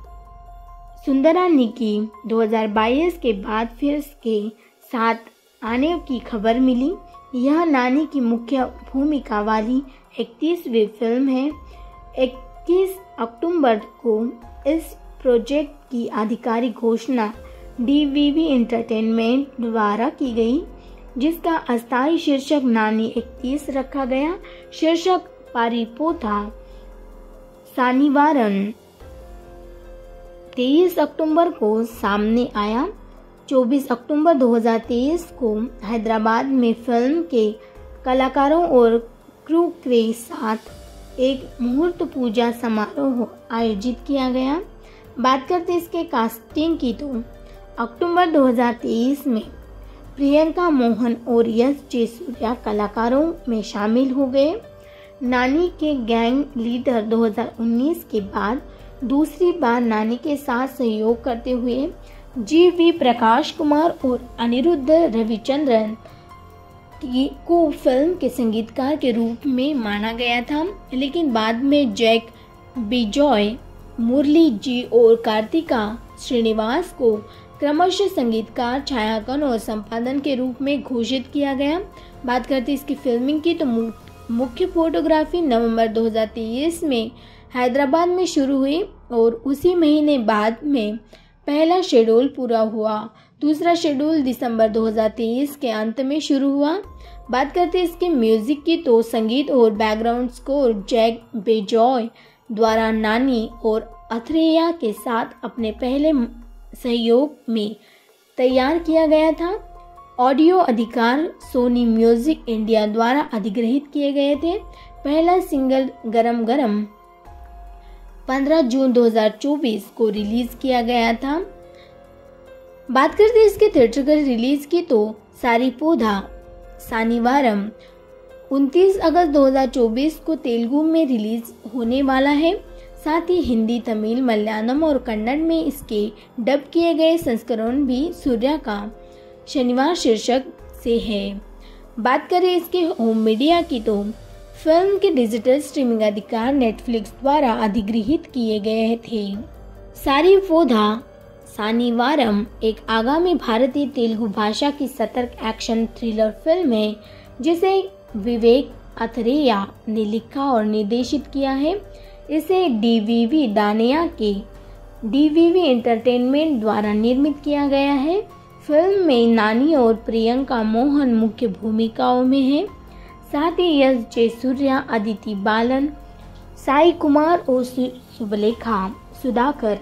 सुंदरानिकी दो हज़ार बाईस के बाद फिर इसके साथ आने की खबर मिली। यह नानी की मुख्य भूमिका वाली इकतीसवीं फिल्म है। इक्कीस अक्टूबर को इस प्रोजेक्ट की आधिकारिक घोषणा डीवीवी एंटरटेनमेंट द्वारा की गई, जिसका अस्थायी शीर्षक नानी इकतीस रखा गया। शीर्षक सारीपोधा सानिवारम तेईस अक्टूबर को सामने आया। चौबीस अक्टूबर दो हज़ार तेईस को हैदराबाद में फिल्म के कलाकारों और क्रू के साथ एक मुहूर्त पूजा समारोह आयोजित किया गया। बात करते इसके कास्टिंग की तो अक्टूबर दो हज़ार तेईस में प्रियंका मोहन और यश जे सूर्या कलाकारों में शामिल हो गए। नानी के गैंग लीडर दो हज़ार उन्नीस के बाद दूसरी बार नानी के साथ सहयोग करते हुए जी वी प्रकाश कुमार और अनिरुद्ध रविचंद्रन को फिल्म के संगीतकार के रूप में माना गया था, लेकिन बाद में जैक बिजॉय, मुरली जी और कार्तिका श्रीनिवास को क्रमशः संगीतकार, छायांकन और संपादन के रूप में घोषित किया गया। बात करते इसकी फिल्मिंग की तो मुख्य फोटोग्राफी नवंबर दो हज़ार तेईस में हैदराबाद में शुरू हुई और उसी महीने बाद में पहला शेड्यूल पूरा हुआ। दूसरा शेड्यूल दिसंबर दो हज़ार तेईस के अंत में शुरू हुआ। बात करते इसके म्यूजिक की तो संगीत और बैकग्राउंड स्कोर जैक बेजॉय द्वारा नानी और अथरेया के साथ अपने पहले सहयोग में तैयार किया गया था। ऑडियो अधिकार सोनी म्यूजिक इंडिया द्वारा अधिग्रहित किए गए थे। पहला सिंगल गरम गरम पंद्रह जून दो हज़ार चौबीस को रिलीज किया गया था। बात करते इसके थिएट्रिकल रिलीज की तो सारीपोधा सानिवारम उनतीस अगस्त दो हज़ार चौबीस को तेलुगु में रिलीज होने वाला है। साथ ही हिंदी, तमिल, मलयालम और कन्नड़ में इसके डब किए गए संस्करण भी सूर्या का शनिवार शीर्षक से है। बात करें इसके होम मीडिया की तो फिल्म के डिजिटल स्ट्रीमिंग अधिकार नेटफ्लिक्स द्वारा अधिग्रहित किए गए थे। सारीपोधा सानीवारम एक आगामी भारतीय तेलुगु भाषा की सतर्क एक्शन थ्रिलर फिल्म है जिसे विवेक अथरेया ने लिखा और निर्देशित किया है। इसे डीवीवी दानिया के डीवीवी एंटरटेनमेंट द्वारा निर्मित किया गया है। फिल्म में नानी और प्रियंका मोहन मुख्य भूमिकाओं में हैं। साथ ही यश जयसूर्या, अदिति बालन, साई कुमार और सुबलेखा सुधाकर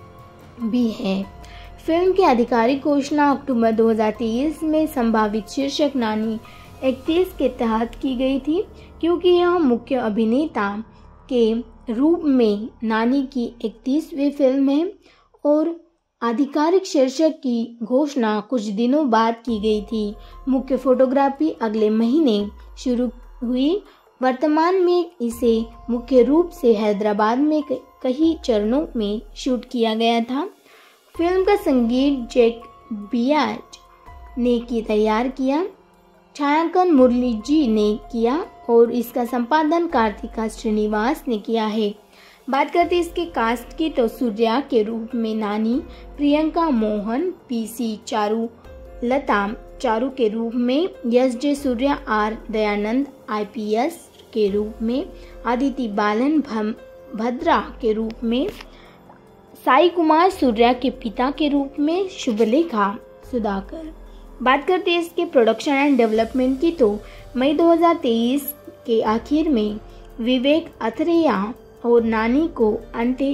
भी हैं। फिल्म की आधिकारिक घोषणा अक्टूबर दो हज़ार तेईस में संभावित शीर्षक नानी इकतीस के तहत की गई थी, क्योंकि यह मुख्य अभिनेता के रूप में नानी की इकतीसवीं फिल्म है और आधिकारिक शीर्षक की घोषणा कुछ दिनों बाद की गई थी। मुख्य फोटोग्राफी अगले महीने शुरू हुई। वर्तमान में इसे मुख्य रूप से हैदराबाद में कई चरणों में शूट किया गया था। फिल्म का संगीत जैक बियाज ने की तैयार किया, छायांकन मुरली जी ने किया और इसका संपादन कार्तिका श्रीनिवास ने किया है। बात करते इसके कास्ट की तो सूर्या के रूप में नानी, प्रियंका मोहन, पीसी चारू लता चारू के रूप में, यश जे सूर्या आर दयानंद आईपीएस के रूप में, अदिति बालन भद्रा के रूप में, साई कुमार सूर्या के पिता के रूप में, शुभलेखा सुधाकर। बात करते हैं इसके प्रोडक्शन एंड डेवलपमेंट की तो मई दो हज़ार तेईस के आखिर में विवेक अथरेया और नानी को अंटे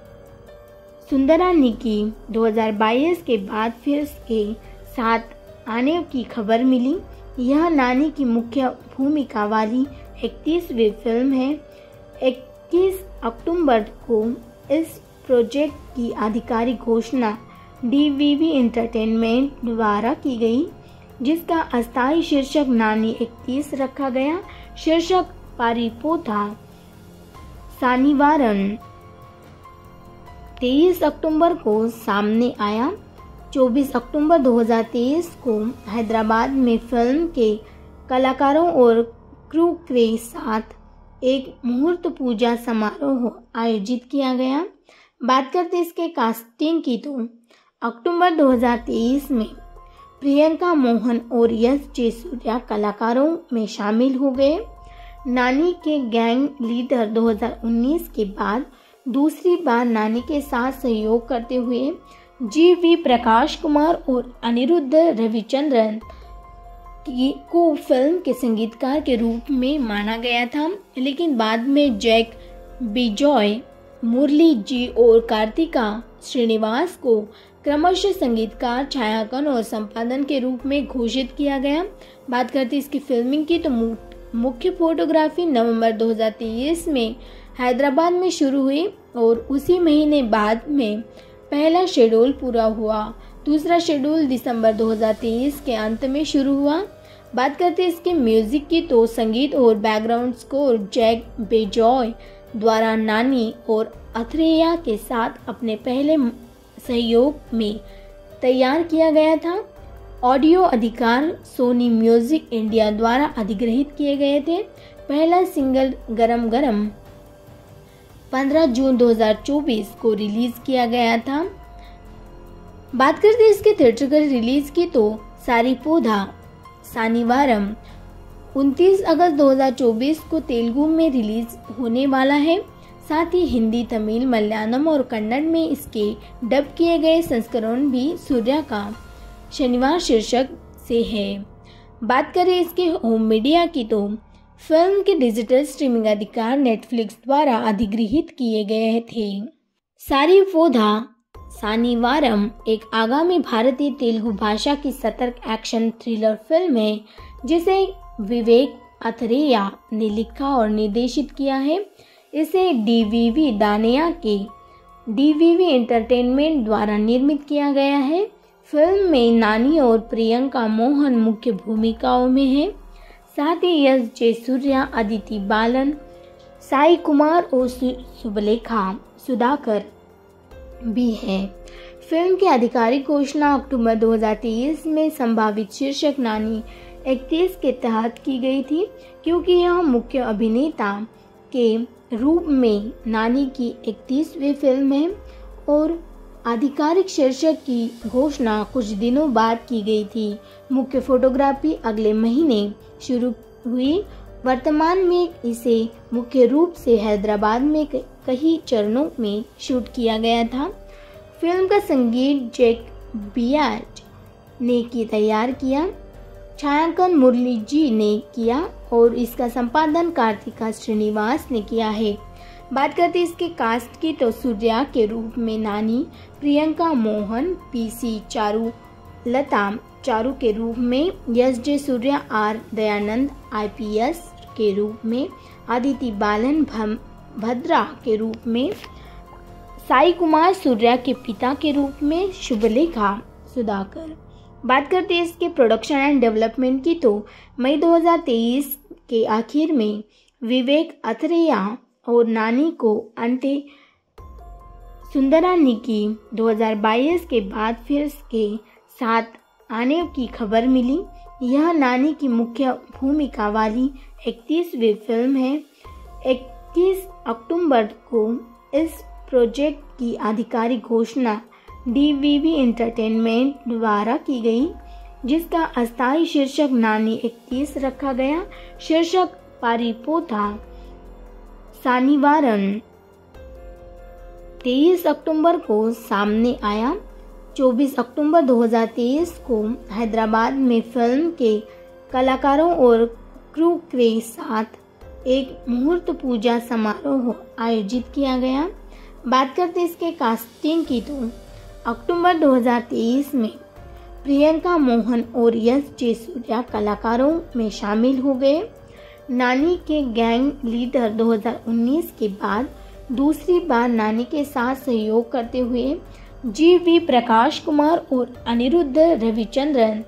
सुंदरानिकी दो हज़ार बाईस के बाद फिर के साथ आने की खबर मिली। यह नानी की मुख्य भूमिका वाली इकतीसवीं फिल्म है। इक्कीस अक्टूबर को इस प्रोजेक्ट की आधिकारिक घोषणा डीवीवी एंटरटेनमेंट द्वारा की गई, जिसका अस्थायी शीर्षक नानी इकतीस रखा गया। शीर्षक पारिपोथा सानीवारन तेईस अक्टूबर को सामने आया। चौबीस अक्टूबर दो हज़ार तेईस को हैदराबाद में फिल्म के कलाकारों और क्रू के साथ एक मुहूर्त पूजा समारोह आयोजित किया गया। बात करते इसके कास्टिंग की तो अक्टूबर दो हज़ार तेईस में प्रियंका मोहन और यश जयसूर्या कलाकारों में शामिल हो गए। नानी के गैंग लीडर दो हज़ार उन्नीस के बाद दूसरी बार नानी के साथ सहयोग करते हुए जी वी प्रकाश कुमार और अनिरुद्ध रविचंद्रन की को फिल्म के संगीतकार के रूप में माना गया था, लेकिन बाद में जैक बिजॉय, मुरली जी और कार्तिका श्रीनिवास को क्रमशः संगीतकार, छायांकन और संपादन के रूप में घोषित किया गया। बात करते इसकी फिल्मिंग की तो मुख्य फोटोग्राफी नवंबर दो हज़ार तेईस में हैदराबाद में शुरू हुई और उसी महीने बाद में पहला शेड्यूल पूरा हुआ। दूसरा शेड्यूल दिसंबर दो हज़ार तेईस के अंत में शुरू हुआ। बात करते इसके म्यूजिक की तो संगीत और बैकग्राउंड स्कोर जैक बेजॉय द्वारा नानी और अथरेया के साथ अपने पहले सहयोग में तैयार किया गया था। ऑडियो अधिकार सोनी म्यूजिक इंडिया द्वारा अधिग्रहित किए गए थे। पहला सिंगल गरम गरम पंद्रह जून दो हज़ार चौबीस को रिलीज किया गया था। बात करते इसके थिएट्रिकल रिलीज की तो सारीपोधा सानीवारम उनतीस अगस्त दो हज़ार चौबीस को तेलुगु में रिलीज होने वाला है। साथ ही हिंदी, तमिल, मलयालम और कन्नड़ में इसके डब किए गए संस्करण भी सूर्या का शनिवार शीर्षक से है। बात करें इसके होम मीडिया की तो फिल्म के डिजिटल स्ट्रीमिंग अधिकार नेटफ्लिक्स द्वारा अधिग्रहित किए गए थे। सारीपोधा सानीवारम एक आगामी भारतीय तेलुगु भाषा की सतर्क एक्शन थ्रिलर फिल्म है जिसे विवेक अथरेया ने लिखा और निर्देशित किया है। इसे डीवीवी दानिया के डीवीवी एंटरटेनमेंट द्वारा निर्मित किया गया है। फिल्म में नानी और प्रियंका मोहन मुख्य भूमिकाओं में हैं। साथ ही यश जयसूर्या, अदिति बालन, साई कुमार और सुबलेखा सुधाकर भी हैं। फिल्म की आधिकारिक घोषणा अक्टूबर दो हज़ार तेईस में संभावित शीर्षक नानी इकतीस के तहत की गई थी, क्योंकि यह मुख्य अभिनेता के रूप में नानी की इकतीसवीं फिल्म है और आधिकारिक शीर्षक की घोषणा कुछ दिनों बाद की गई थी। मुख्य फोटोग्राफी अगले महीने शुरू हुई। वर्तमान में इसे मुख्य रूप से हैदराबाद में कई चरणों में शूट किया गया था। फिल्म का संगीत जैक बियाज ने की तैयार किया, छायांकन मुरली जी ने किया और इसका संपादन कार्तिका श्रीनिवास ने किया है। बात करते हैं इसके कास्ट की तो सूर्या के रूप में नानी, प्रियंका मोहन, पीसी चारू लता चारू के रूप में यश जयसूर्या, आर दयानंद आईपीएस के रूप में, अदिति बालन भद्रा के रूप में, साई कुमार सूर्या के पिता के रूप में, शुभलेखा सुधाकर। बात करते हैं इसके प्रोडक्शन एंड डेवलपमेंट की तो मई दो हज़ार तेईस के आखिर में विवेक अथरेया और नानी को अंते सुंदरानी की दो हज़ार बाईस के बाद फिर के साथ आने की खबर मिली। यह नानी की मुख्य भूमिका वाली इकतीसवीं फिल्म है। इक्कीस अक्टूबर को इस प्रोजेक्ट की आधिकारिक घोषणा डीवीवी एंटरटेनमेंट द्वारा की गई, जिसका अस्थायी शीर्षक नानी इकतीस रखा गया। शीर्षक पारिपोथा सानिवारन तेईस अक्टूबर को सामने आया। चौबीस अक्टूबर दो हज़ार तेईस को हैदराबाद में फिल्म के कलाकारों और क्रू के साथ एक मुहूर्त पूजा समारोह आयोजित किया गया। बात करते इसके कास्टिंग की तो अक्टूबर दो हज़ार तेईस में प्रियंका मोहन और यश जयसूर्या कलाकारों में शामिल हो गए। नानी के गैंग लीडर दो हज़ार उन्नीस के बाद दूसरी बार नानी के साथ सहयोग करते हुए जी वी प्रकाश कुमार और अनिरुद्ध रविचंद्रन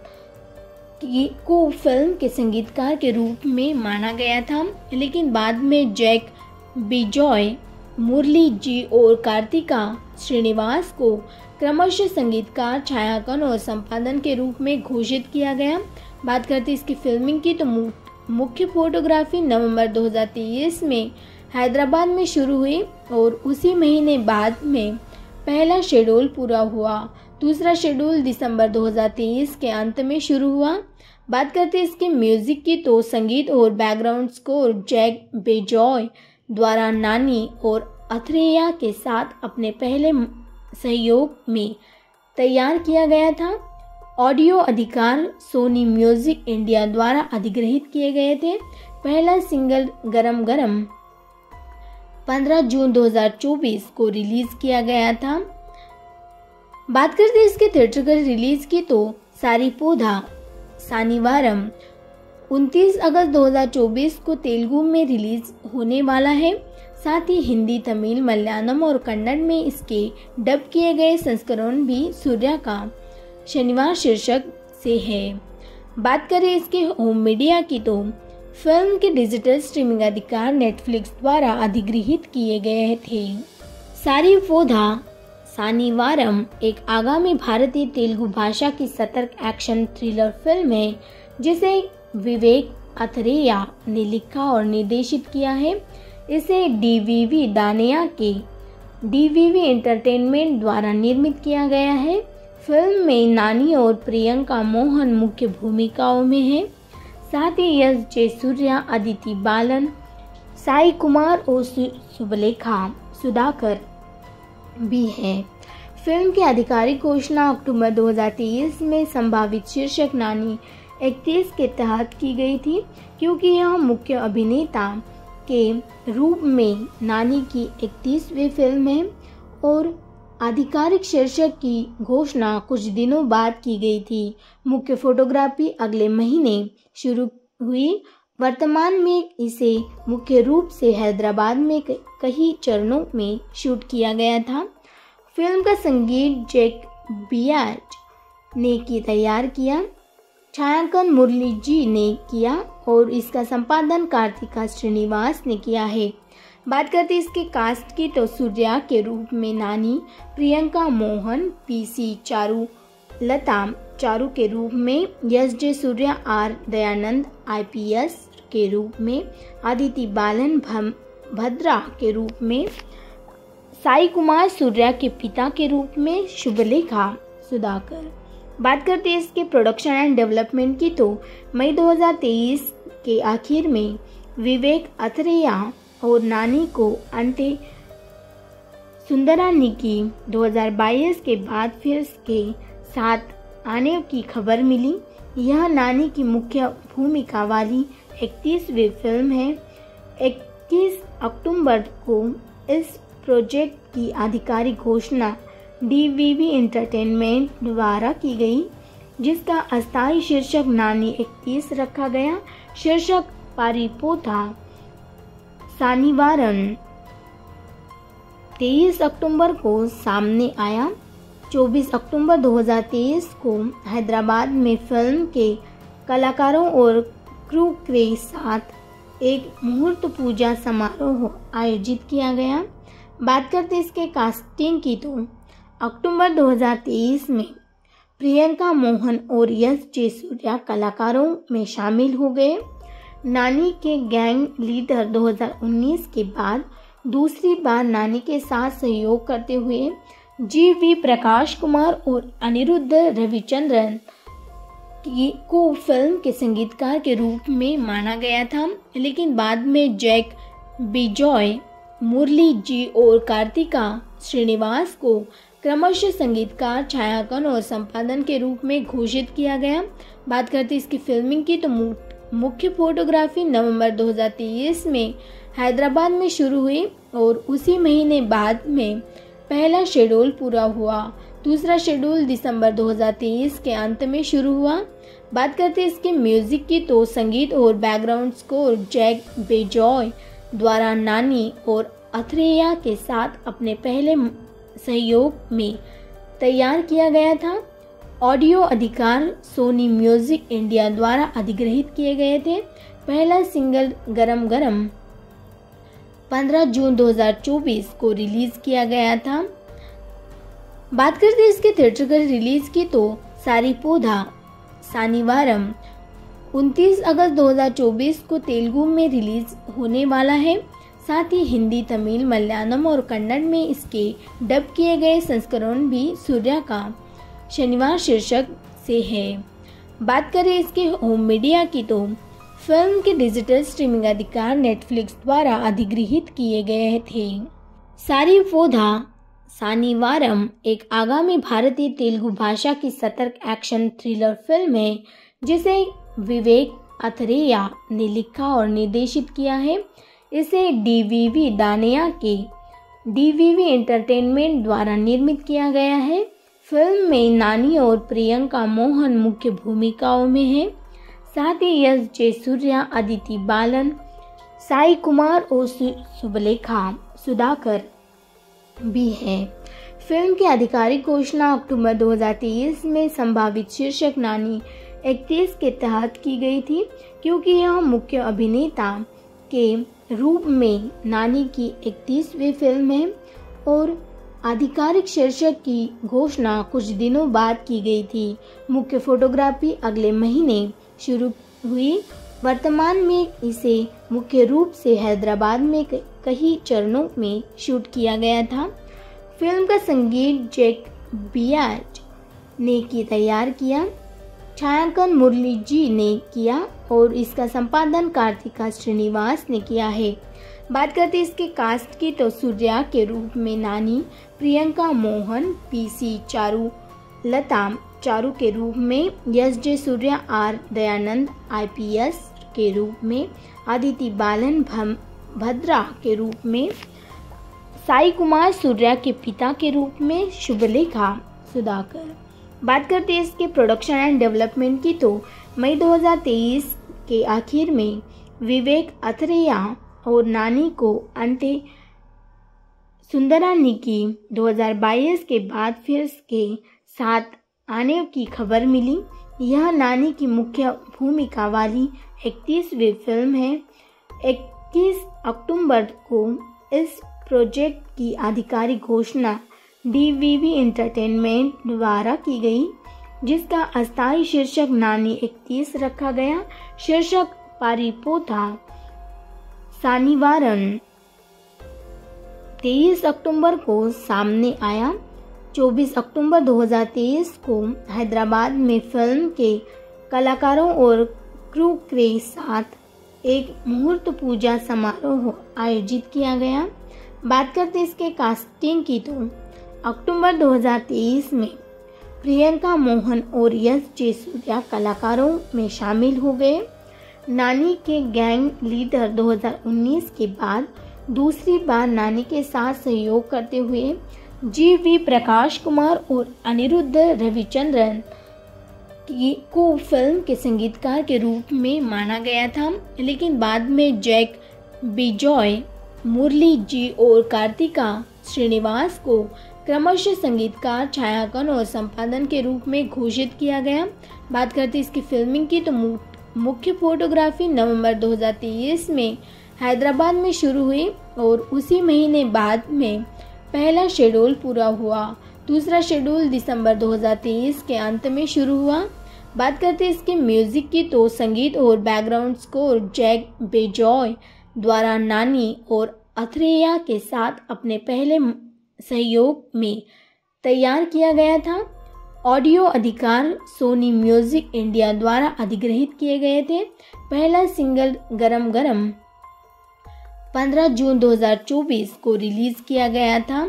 को फिल्म के संगीतकार के रूप में माना गया था, लेकिन बाद में जैक बिजॉय, मुरली जी और कार्तिका श्रीनिवास को क्रमशः संगीतकार, छायांकन और संपादन के रूप में घोषित किया गया। बात करते इसकी फिल्मिंग की तो मुख्य फोटोग्राफी नवंबर दो हज़ार तेईस में हैदराबाद में शुरू हुई और उसी महीने बाद में पहला शेड्यूल पूरा हुआ। दूसरा शेड्यूल दिसंबर दो हज़ार तेईस के अंत में शुरू हुआ। बात करते हैं इसके म्यूजिक की तो संगीत और बैकग्राउंड स्कोर जैक बेजॉय द्वारा नानी और अथरेया के साथ अपने पहले सहयोग में तैयार किया गया था। ऑडियो अधिकार सोनी म्यूजिक इंडिया द्वारा अधिग्रहित किए गए थे। पहला सिंगल गरम गरम पंद्रह जून दो हज़ार चौबीस को रिलीज किया गया था। बात करते हैं इसके थिएट्रिकल रिलीज की तो सारीपोधा सानिवारम उनतीस अगस्त दो हज़ार चौबीस को तेलुगु में रिलीज होने वाला है। साथ ही हिंदी, तमिल, मलयालम और कन्नड़ में इसके डब किए गए संस्करण भी सूर्या का शनिवार शीर्षक से है। बात करें इसके होम मीडिया की तो फिल्म के डिजिटल स्ट्रीमिंग अधिकार नेटफ्लिक्स द्वारा अधिग्रहित किए गए थे। सारीपोधा सानिवारम एक आगामी भारतीय तेलुगु भाषा की सतर्क एक्शन थ्रिलर फिल्म है, जिसे विवेक अथरेया ने लिखा और निर्देशित किया है। इसे डीवीवी दानिया के डीवीवी एंटरटेनमेंट द्वारा निर्मित किया गया है। फिल्म में नानी और प्रियंका मोहन मुख्य भूमिकाओं में हैं। साथ ही यश जयसूर्या, अदिति बालन, साई कुमार और सुबलेखा सुधाकर भी हैं। फिल्म की आधिकारिक घोषणा अक्टूबर दो हज़ार तेईस में संभावित शीर्षक नानी इकतीस के तहत की गई थी, क्योंकि यह मुख्य अभिनेता के रूप में नानी की इकतीसवीं फिल्म है और आधिकारिक शीर्षक की घोषणा कुछ दिनों बाद की गई थी। मुख्य फोटोग्राफी अगले महीने शुरू हुई। वर्तमान में इसे मुख्य रूप से हैदराबाद में कई चरणों में शूट किया गया था। फिल्म का संगीत जैक बियाज ने की तैयार किया, छायांकन मुरली जी ने किया और इसका संपादन कार्तिका श्रीनिवास ने किया है। बात करते हैं इसके कास्ट की तो सूर्या के रूप में नानी, प्रियंका मोहन, पीसी चारू, लता चारू के रूप में यश जे सूर्या, आर दयानंद आईपीएस के रूप में, आदिति बालन भद्रा के रूप में, साई कुमार सूर्या के पिता के रूप में, शुभलेखा सुधाकर। बात करते हैं इसके प्रोडक्शन एंड डेवलपमेंट की तो मई दो हज़ार तेईस के आखिर में विवेक अथरेया और नानी को अंते सुंदरानी की दो हज़ार बाईस के बाद फिर के साथ आने की खबर मिली। यह नानी की मुख्य भूमिका वाली इकतीसवीं फिल्म है। इक्कीस अक्टूबर को इस प्रोजेक्ट की आधिकारिक घोषणा डीवीवी एंटरटेनमेंट द्वारा की गई, जिसका अस्थायी शीर्षक नानी इकतीस रखा गया। शीर्षक पारिपोथा सानिवारन तेईस अक्टूबर को सामने आया। चौबीस अक्टूबर दो हज़ार तेईस को हैदराबाद में फिल्म के कलाकारों और क्रू के साथ एक मुहूर्त पूजा समारोह आयोजित किया गया। बात करते इसके कास्टिंग की तो अक्टूबर दो हज़ार तेईस में प्रियंका मोहन और यश जे सूर्या कलाकारों में शामिल हो गए। नानी के गैंग लीडर दो हज़ार उन्नीस के बाद दूसरी बार नानी के साथ सहयोग करते हुए जी वी प्रकाश कुमार और अनिरुद्ध रविचंद्रन की को फिल्म के संगीतकार के रूप में माना गया था, लेकिन बाद में जैक बिजॉय, मुरली जी और कार्तिका श्रीनिवास को क्रमशः संगीतकार, छायांकन और संपादन के रूप में घोषित किया गया। बात करते इसकी फिल्मिंग की तो मुख्य फोटोग्राफी नवंबर दो हज़ार तेईस में हैदराबाद में शुरू हुई और उसी महीने बाद में पहला शेड्यूल पूरा हुआ। दूसरा शेड्यूल दिसंबर दो हज़ार तेईस के अंत में शुरू हुआ। बात करते इसके म्यूजिक की तो संगीत और बैकग्राउंड स्कोर जैक बेजॉय द्वारा नानी और अथरेया के साथ अपने पहले सहयोग में तैयार किया गया था। ऑडियो अधिकार सोनी म्यूजिक इंडिया द्वारा अधिग्रहित किए गए थे। पहला सिंगल गरम गरम पंद्रह जून दो हज़ार चौबीस को रिलीज किया गया था। बात करते इसके थिएट्रिकल रिलीज की तो सारीपोधा सानिवारम उनतीस अगस्त दो हज़ार चौबीस को तेलुगु में रिलीज होने वाला है। साथ ही हिंदी, तमिल, मलयालम और कन्नड़ में इसके डब किए गए संस्करण भी सूर्या का शनिवार शीर्षक से है। बात करें इसके होम मीडिया की तो फिल्म के डिजिटल स्ट्रीमिंग अधिकार नेटफ्लिक्स द्वारा अधिग्रहित किए गए थे। सारीपोधा सानिवारम एक आगामी भारतीय तेलुगु भाषा की सतर्क एक्शन थ्रिलर फिल्म है, जिसे विवेक अथरेया ने लिखा और निर्देशित किया है। इसे डीवीवी दानिया के डीवीवी एंटरटेनमेंट द्वारा निर्मित किया गया है। फिल्म में नानी और प्रियंका मोहन मुख्य भूमिकाओं में हैं। साथ ही यश जे सूर्या, आदिति बालन, साई कुमार और शुभलेखा सुधाकर भी हैं। फिल्म की आधिकारिक घोषणा अक्टूबर दो हज़ार तेईस में संभावित शीर्षक नानी इकतीस के तहत की गई थी, क्योंकि यह मुख्य अभिनेता के रूप में नानी की इकतीसवीं फिल्म है और आधिकारिक शीर्षक की घोषणा कुछ दिनों बाद की गई थी। मुख्य फोटोग्राफी अगले महीने शुरू हुई। वर्तमान में इसे मुख्य रूप से हैदराबाद में कई चरणों में शूट किया गया था। फिल्म का संगीत जैक बियाज ने की तैयार किया, छायांकन मुरली जी ने किया और इसका संपादन कार्तिका श्रीनिवास ने किया है। बात करते इसके कास्ट की तो सूर्या के रूप में नानी, प्रियंका मोहन, पीसी चारू, लता चारू के रूप में यश जे सूर्या, आर दयानंद आईपीएस के रूप में, आदिति बालन भद्रा के रूप में, साई कुमार सूर्या के पिता के रूप में, शुभलेखा सुधाकर। बात करते हैं इसके प्रोडक्शन एंड डेवलपमेंट की तो मई दो हज़ार तेईस के आखिर में विवेक अथरेया और नानी को अंते सुंदरानी की दो हज़ार बाईस के बाद फिर के साथ आने की खबर मिली। यह नानी की मुख्य भूमिका वाली इकतीसवीं फिल्म है। इक्कीस अक्टूबर को इस प्रोजेक्ट की आधिकारिक घोषणा डीवीवी एंटरटेनमेंट द्वारा की गई, जिसका अस्थायी शीर्षक नानी इकतीस रखा गया। शीर्षक पारिपोथा सानिवारन तेईस अक्टूबर को सामने आया। चौबीस अक्टूबर दो हज़ार तेईस को हैदराबाद में फिल्म के कलाकारों और क्रू के साथ एक मुहूर्त पूजा समारोह आयोजित किया गया। बात करते इसके कास्टिंग की तो अक्टूबर दो हज़ार तेईस में प्रियंका मोहन और यश जयसूर्या कलाकारों में शामिल हो गए। नानी के गैंग लीडर दो हज़ार उन्नीस के बाद दूसरी बार नानी के साथ सहयोग करते हुए जी वी प्रकाश कुमार और अनिरुद्ध रविचंद्रन की को फिल्म के संगीतकार के रूप में माना गया था, लेकिन बाद में जैक बिजॉय, मुरली जी और कार्तिका श्रीनिवास को क्रमशः संगीतकार, छायांकन और संपादन के रूप में घोषित किया गया। बात करते इसकी फिल्मिंग की तो मुख्य फोटोग्राफी नवंबर दो हज़ार तेईस में हैदराबाद में शुरू हुई और उसी महीने बाद में पहला शेड्यूल पूरा हुआ। दूसरा शेड्यूल दिसंबर दो हज़ार तेईस के अंत में शुरू हुआ। बात करते इसके म्यूजिक की तो संगीत और बैकग्राउंड स्कोर जैक बेजॉय द्वारा नानी और अथरेया के साथ अपने पहले सहयोग में तैयार किया गया था। ऑडियो अधिकार सोनी म्यूजिक इंडिया द्वारा अधिग्रहित किए गए थे। पहला सिंगल गरम गरम पंद्रह जून दो हज़ार चौबीस को रिलीज किया गया था।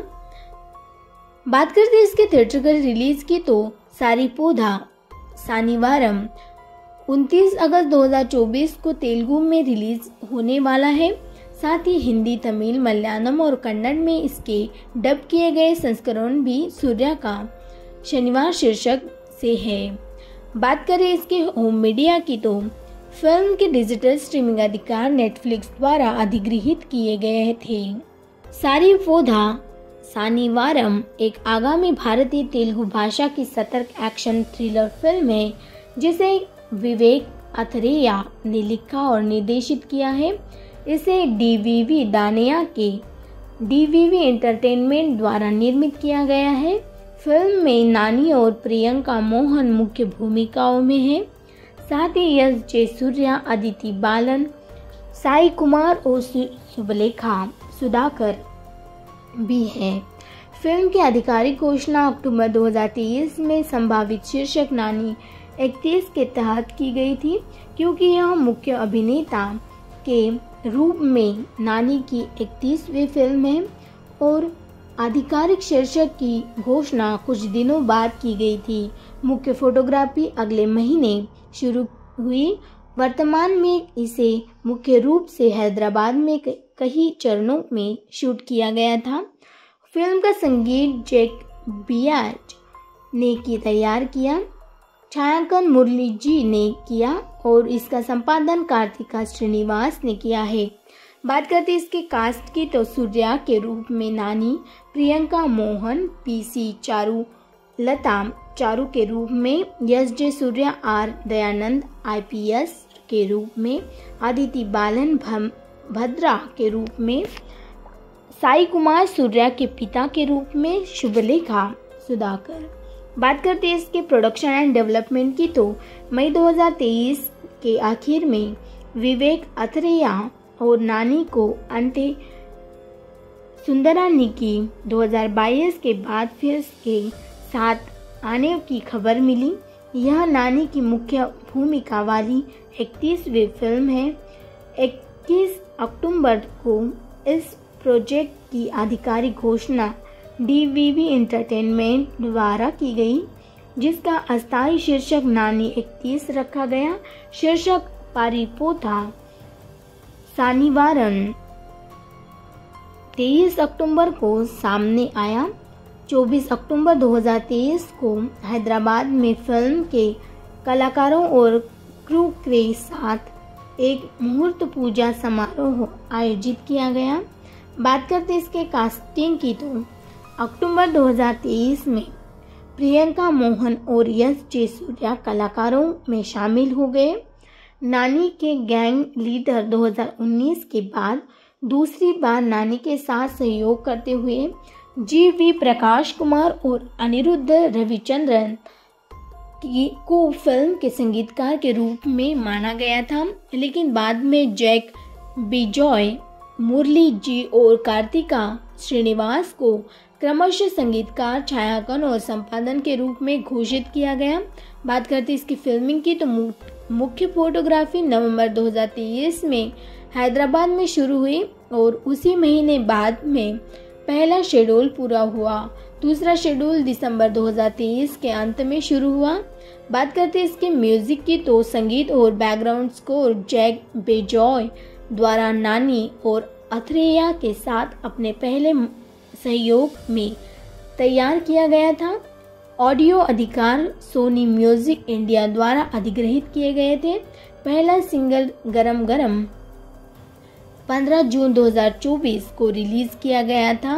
बात करते इसके थिएट्रिकल रिलीज की तो सारिपोथा सानिवारम उनतीस अगस्त दो हज़ार चौबीस को तेलुगु में रिलीज होने वाला है। साथ ही हिंदी, तमिल, मलयालम और कन्नड़ में इसके डब किए गए संस्करण भी सूर्या का शनिवार शीर्षक से है। बात करें इसके होम मीडिया की तो फिल्म के डिजिटल स्ट्रीमिंग अधिकार नेटफ्लिक्स द्वारा अधिग्रहित किए गए थे। सारिपोथा सानिवारम एक आगामी भारतीय तेलुगु भाषा की सतर्क एक्शन थ्रिलर फिल्म है, जिसे विवेक अथरेया ने लिखा और निर्देशित किया है। इसे डीवीवी दानिया के डीवीवी एंटरटेनमेंट द्वारा निर्मित किया गया है। फिल्म में नानी और प्रियंका मोहन मुख्य भूमिकाओं में हैं। साथ ही यश जयसूर्या, अदिति बालन, साई कुमार और सुबलेखा सुधाकर भी हैं। फिल्म की आधिकारिक घोषणा अक्टूबर दो हज़ार तेईस में संभावित शीर्षक नानी इकतीस के तहत की गई थी, क्योंकि यह मुख्य अभिनेता के रूप में नानी की इकतीसवीं फिल्म है और आधिकारिक शीर्षक की घोषणा कुछ दिनों बाद की गई थी। मुख्य फोटोग्राफी अगले महीने शुरू हुई। वर्तमान में इसे मुख्य रूप से हैदराबाद में कई चरणों में शूट किया गया था। फिल्म का संगीत जैक बियाज ने की तैयार किया, छायांकन मुरली जी ने किया और इसका संपादन कार्तिका श्रीनिवास ने किया है। बात करते इसके कास्ट की तो सूर्या के रूप में नानी, प्रियंका मोहन, पीसी चारू लता चारू के रूप में, यश जयसूर्या, आर दयानंद आईपीएस के रूप में, अदिति बालन भद्रा के रूप में, साई कुमार सूर्या के पिता के रूप में, शुभलेखा सुधाकर। बात करते हैं इसके प्रोडक्शन एंड डेवलपमेंट की तो मई दो हज़ार तेईस के आखिर में विवेक अथरेया और नानी को अंते सुंदरानिकी दो हज़ार बाईस के बाद फिर के साथ आने की खबर मिली। यह नानी की मुख्य भूमिका वाली इकतीसवीं फिल्म है। इक्कीस अक्टूबर को इस प्रोजेक्ट की आधिकारिक घोषणा डीवीवी एंटरटेनमेंट द्वारा की गई, जिसका अस्थायी शीर्षक नानी इकतीस रखा गया। शीर्षक पारिपोथा सानिवारन तेईस अक्टूबर को सामने आया। चौबीस अक्टूबर दो हज़ार तेईस को हैदराबाद में फिल्म के कलाकारों और क्रू के साथ एक मुहूर्त पूजा समारोह आयोजित किया गया। बात करते इसके कास्टिंग की तो अक्टूबर दो हज़ार तेईस में प्रियंका मोहन और यश जे सूर्या कलाकारों में शामिल हो गए। नानी के गैंग लीडर दो हज़ार उन्नीस के बाद दूसरी बार नानी के साथ सहयोग करते हुए जी वी प्रकाश कुमार और अनिरुद्ध रविचंद्रन की को फिल्म के संगीतकार के रूप में माना गया था, लेकिन बाद में जैक बिजॉय, मुरली जी और कार्तिका श्रीनिवास को क्रमशः संगीतकार, छायांकन और संपादन के रूप में घोषित किया गया। बात करते हैं इसकी फिल्मिंग की, तो मुख्य फोटोग्राफी नवंबर दो हज़ार तेईस में हैदराबाद में शुरू हुई और उसी महीने बाद में पहला शेड्यूल पूरा हुआ। दूसरा शेड्यूल दिसंबर दो हज़ार तेईस के अंत में शुरू हुआ। बात करते हैं इसके म्यूजिक की, तो संगीत और बैकग्राउंड स्कोर जैक बेजॉय द्वारा नानी और अथरेया के साथ अपने पहले सहयोग में तैयार किया गया था। ऑडियो अधिकार सोनी म्यूजिक इंडिया द्वारा अधिग्रहित किए गए थे। पहला सिंगल गरम गरम पंद्रह जून दो हज़ार चौबीस को रिलीज किया गया था।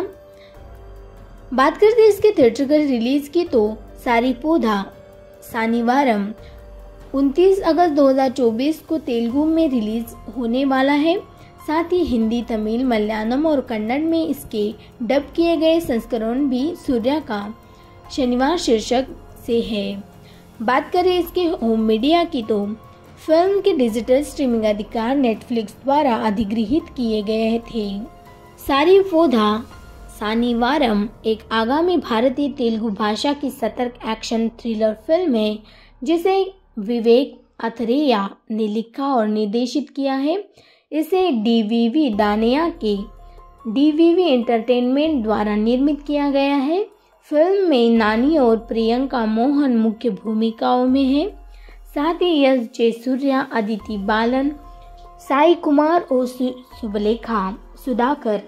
बात करते हैं इसके थिएट्रिकल रिलीज की, तो सारीपोधा सानिवारम उनतीस अगस्त दो हज़ार चौबीस को तेलुगु में रिलीज होने वाला है। साथ ही हिंदी, तमिल, मलयालम और कन्नड़ में इसके डब किए गए संस्करण भी सूर्या का शनिवार शीर्षक से है। बात करें इसके होम मीडिया की, तो फिल्म के डिजिटल स्ट्रीमिंग अधिकार नेटफ्लिक्स द्वारा अधिग्रहित किए गए थे। सारीपोधा सानिवारम एक आगामी भारतीय तेलुगु भाषा की सतर्क एक्शन थ्रिलर फिल्म है जिसे विवेक अथरेया ने लिखा और निर्देशित किया है। इसे डीवीवी दानिया के डीवीवी एंटरटेनमेंट द्वारा निर्मित किया गया है। फिल्म में नानी और प्रियंका मोहन मुख्य भूमिकाओं में हैं। साथ ही यश जे सूर्या, अदिति बालन, साई कुमार और सुबलेखा सुधाकर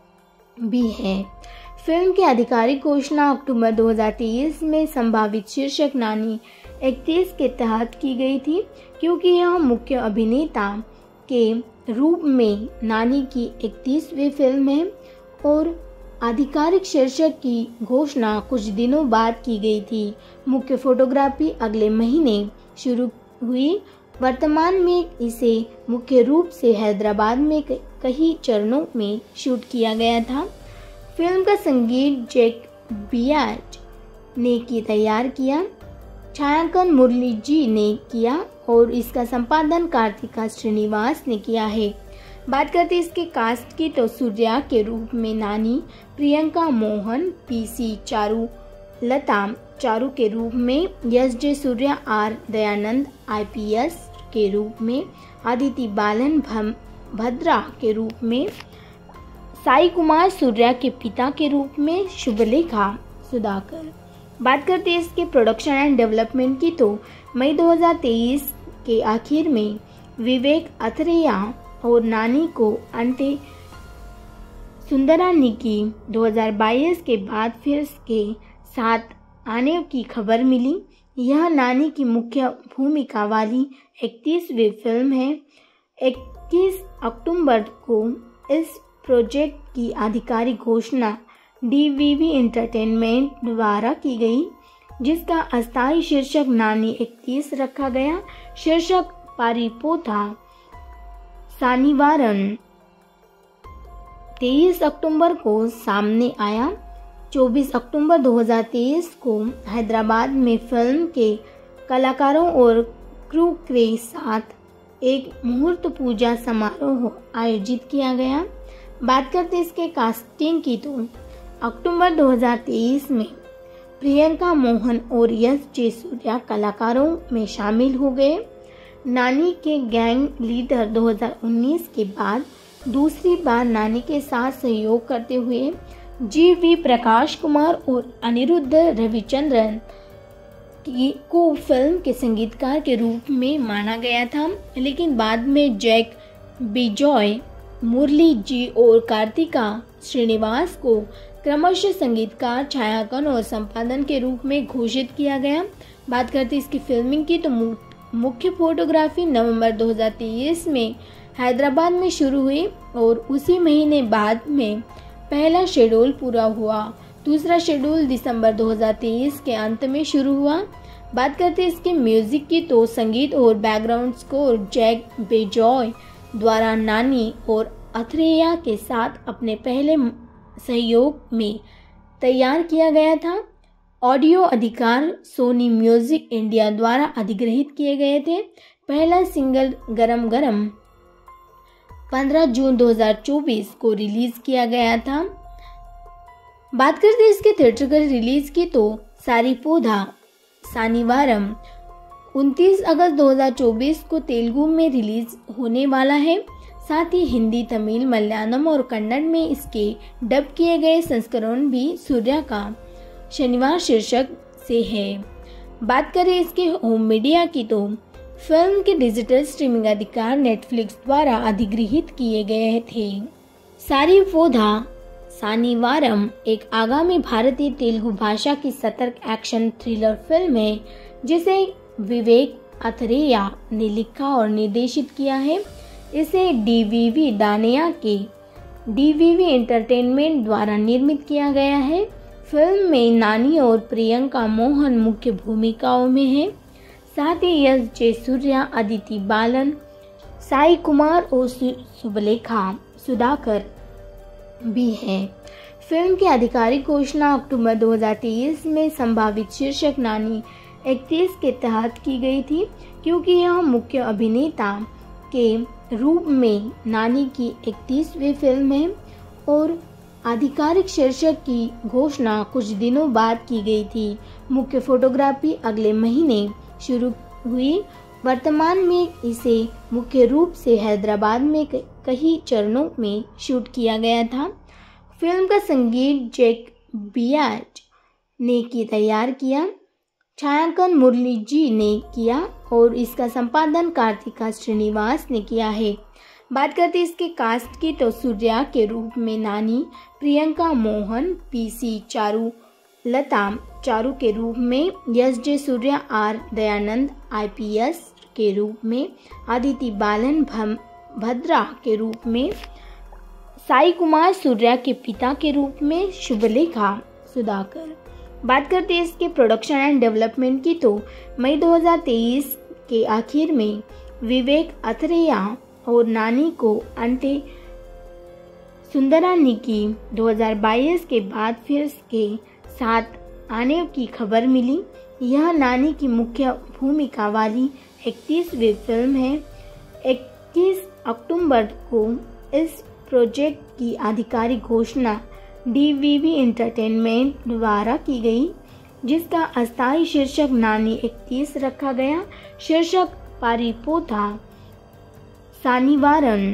भी है। फिल्म की आधिकारिक घोषणा अक्टूबर दो हज़ार तेईस में संभावित शीर्षक नानी इकतीस के तहत की गई थी, क्योंकि यह मुख्य अभिनेता के रूप में नानी की इकतीसवीं फिल्म है और आधिकारिक शीर्षक की घोषणा कुछ दिनों बाद की गई थी। मुख्य फोटोग्राफी अगले महीने शुरू हुई। वर्तमान में इसे मुख्य रूप से हैदराबाद में कई चरणों में शूट किया गया था। फिल्म का संगीत जैक बियाज ने की तैयार किया, छायांकन मुरली जी ने किया और इसका संपादन कार्तिका श्रीनिवास ने किया है। बात करते इसके कास्ट की, तो सूर्या के रूप में नानी, प्रियंका मोहन, पीसी चारू लता चारू के रूप में, यश जे सूर्या, आर दयानंद आईपीएस के रूप में, अदिति बालन भद्रा के रूप में, साई कुमार सूर्या के पिता के रूप में, शुभलेखा सुधाकर। बात करते हैं इसके प्रोडक्शन एंड डेवलपमेंट की, तो मई दो हज़ार तेईस के आखिर में विवेक अथरेया और नानी को अंते सुंदरानिकी दो हज़ार बाईस के बाद फिर के साथ आने की खबर मिली। यह नानी की मुख्य भूमिका वाली इकतीसवीं फिल्म है। इक्कीस अक्टूबर को इस प्रोजेक्ट की आधिकारिक घोषणा डीवीवी एंटरटेनमेंट द्वारा की गई, जिसका अस्थायी शीर्षक नानी इकतीस रखा गया। शीर्षक पारिपोथा सानिवारम तेईस अक्टूबर को सामने आया। चौबीस अक्टूबर दो हज़ार तेईस को हैदराबाद में फिल्म के कलाकारों और क्रू के साथ एक मुहूर्त पूजा समारोह आयोजित किया गया। बात करते इसके कास्टिंग की, तो अक्टूबर दो हज़ार तेईस में प्रियंका मोहन और यश जे सूर्या कलाकारों में शामिल हो गए। नानी के गैंग लीडर दो हज़ार उन्नीस के बाद दूसरी बार नानी के साथ सहयोग करते हुए जी वी प्रकाश कुमार और अनिरुद्ध रविचंद्रन की को फिल्म के संगीतकार के रूप में माना गया था, लेकिन बाद में जैक बिजॉय, मुरली जी और कार्तिका श्रीनिवास को क्रमशः संगीतकार, छायांकन और संपादन के रूप में घोषित किया गया। बात करते इसकी फिल्मिंग की, तो मुख्य फोटोग्राफी नवंबर दो हज़ार तेईस में हैदराबाद में शुरू हुई और उसी महीने बाद में पहला शेड्यूल पूरा हुआ। दूसरा शेड्यूल दिसंबर दो हज़ार तेईस के अंत में शुरू हुआ। बात करते हैं इसके म्यूजिक की तो संगीत और बैकग्राउंड स्कोर जैक बेजॉय द्वारा नानी और अथरेया के साथ अपने पहले सहयोग में तैयार किया गया था। ऑडियो अधिकार सोनी म्यूजिक इंडिया द्वारा अधिग्रहित किए गए थे। पहला सिंगल गरम गरम पंद्रह जून दो हज़ार चौबीस को रिलीज किया गया था। बात करते हैं इसके थिएट्रिकल रिलीज की तो सारीपोधा सानिवारम उनतीस अगस्त दो हज़ार चौबीस को तेलुगु में रिलीज होने वाला है। साथ ही हिंदी, तमिल, मलयालम और कन्नड़ में इसके डब किए गए संस्करण भी सूर्या का शनिवार शीर्षक से है। बात करें इसके होम मीडिया की तो फिल्म के डिजिटल स्ट्रीमिंग अधिकार नेटफ्लिक्स द्वारा अधिग्रहित किए गए थे। सारीपोधा सानिवारम एक आगामी भारतीय तेलुगु भाषा की सतर्क एक्शन थ्रिलर फिल्म है जिसे विवेक अथरेया ने लिखा और निर्देशित किया है। इसे डीवीवी दानिया के डीवीवी एंटरटेनमेंट द्वारा निर्मित किया गया है। फिल्म में नानी और प्रियंका मोहन मुख्य भूमिकाओं में हैं। साथ ही यश जे सूर्या, अदिति बालन, साई कुमार और सुबलेखा सुधाकर भी हैं। फिल्म की आधिकारिक घोषणा अक्टूबर दो हज़ार तेईस में संभावित शीर्षक नानी इकतीस के तहत की गई थी, क्योंकि यह मुख्य अभिनेता के रूप में नानी की इकतीसवीं फिल्म है और आधिकारिक शीर्षक की घोषणा कुछ दिनों बाद की गई थी। मुख्य फोटोग्राफी अगले महीने शुरू हुई। वर्तमान में इसे मुख्य रूप से हैदराबाद में कई चरणों में शूट किया गया था। फिल्म का संगीत जैक बियाज ने की तैयार किया, छायांकन मुरली जी ने किया और इसका संपादन कार्तिका श्रीनिवास ने किया है। बात करते इसके कास्ट की तो सूर्या के रूप में नानी, प्रियंका मोहन, पीसी चारू लता चारू के रूप में, यश जे सूर्या आर दयानंद आईपीएस के रूप में, अदिति बालन भद्रा के रूप में, साई कुमार सूर्या के पिता के रूप में, शुभलेखा सुधाकर। बात करते हैं इसके प्रोडक्शन एंड डेवलपमेंट की तो मई दो हज़ार तेईस के आखिर में विवेक अथरेया और नानी को अंटे सुंदरानिकी दो हज़ार बाईस के बाद फिर के साथ आने की खबर मिली। यह नानी की मुख्य भूमिका वाली इकतीसवीं फिल्म है। इक्कीस अक्टूबर को इस प्रोजेक्ट की आधिकारिक घोषणा डीवीवी एंटरटेनमेंट द्वारा की गई, जिसका अस्थायी शीर्षक नानी इकतीस रखा गया। शीर्षक सारीपोधा सानिवारम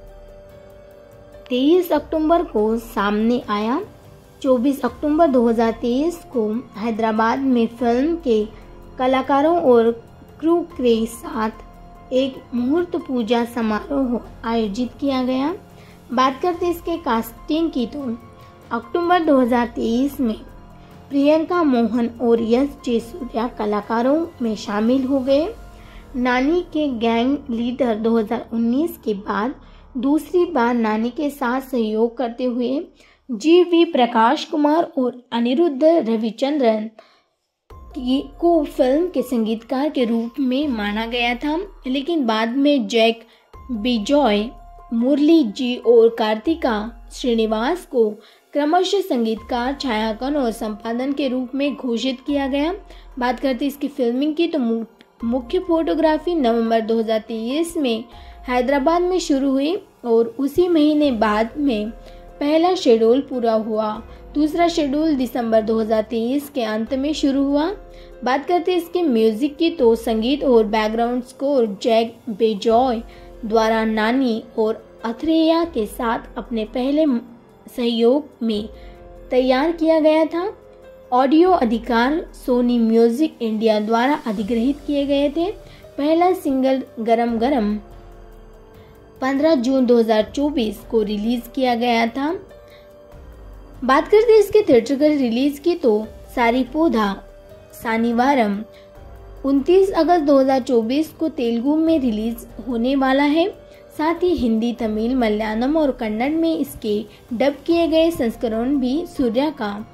तेईस अक्टूबर को सामने आया। चौबीस अक्टूबर दो हज़ार तेईस को हैदराबाद में फिल्म के कलाकारों और क्रू के साथ एक मुहूर्त पूजा समारोह आयोजित किया गया। बात करते इसके कास्टिंग की तो अक्टूबर दो हज़ार तेईस में प्रियंका मोहन और यश जे सूर्या कलाकारों में शामिल हो गए। नानी के गैंग लीडर दो हज़ार उन्नीस के बाद दूसरी बार नानी के साथ सहयोग करते हुए जी वी प्रकाश कुमार और अनिरुद्ध रविचंद्रन को फिल्म के संगीतकार के रूप में माना गया था, लेकिन बाद में जैक बिजॉय, मुरली जी और कार्तिका श्रीनिवास को क्रमशः संगीतकार, छायांकन और संपादन के रूप में घोषित किया गया। बात करते इसकी फिल्मिंग की तो मुख्य फोटोग्राफी नवंबर दो हज़ार तेईस में हैदराबाद में शुरू हुई और उसी महीने बाद में पहला शेड्यूल पूरा हुआ। दूसरा शेड्यूल दिसंबर दो हज़ार तेईस के अंत में शुरू हुआ। बात करते इसके म्यूजिक की तो संगीत और बैकग्राउंड स्कोर जैक बेजॉय द्वारा नानी और अथरेया के साथ अपने पहले सहयोग में तैयार किया गया था। ऑडियो अधिकार सोनी म्यूजिक इंडिया द्वारा अधिग्रहित किए गए थे। पहला सिंगल गरम गरम पंद्रह जून दो हज़ार चौबीस को रिलीज किया गया था। बात करते इसके थिएट्रिकल रिलीज की तो सारीपोधा सानिवारम उनतीस अगस्त दो हज़ार चौबीस को तेलुगु में रिलीज होने वाला है। साथ ही हिंदी, तमिल, मलयालम और कन्नड़ में इसके डब किए गए संस्करण भी सूर्या का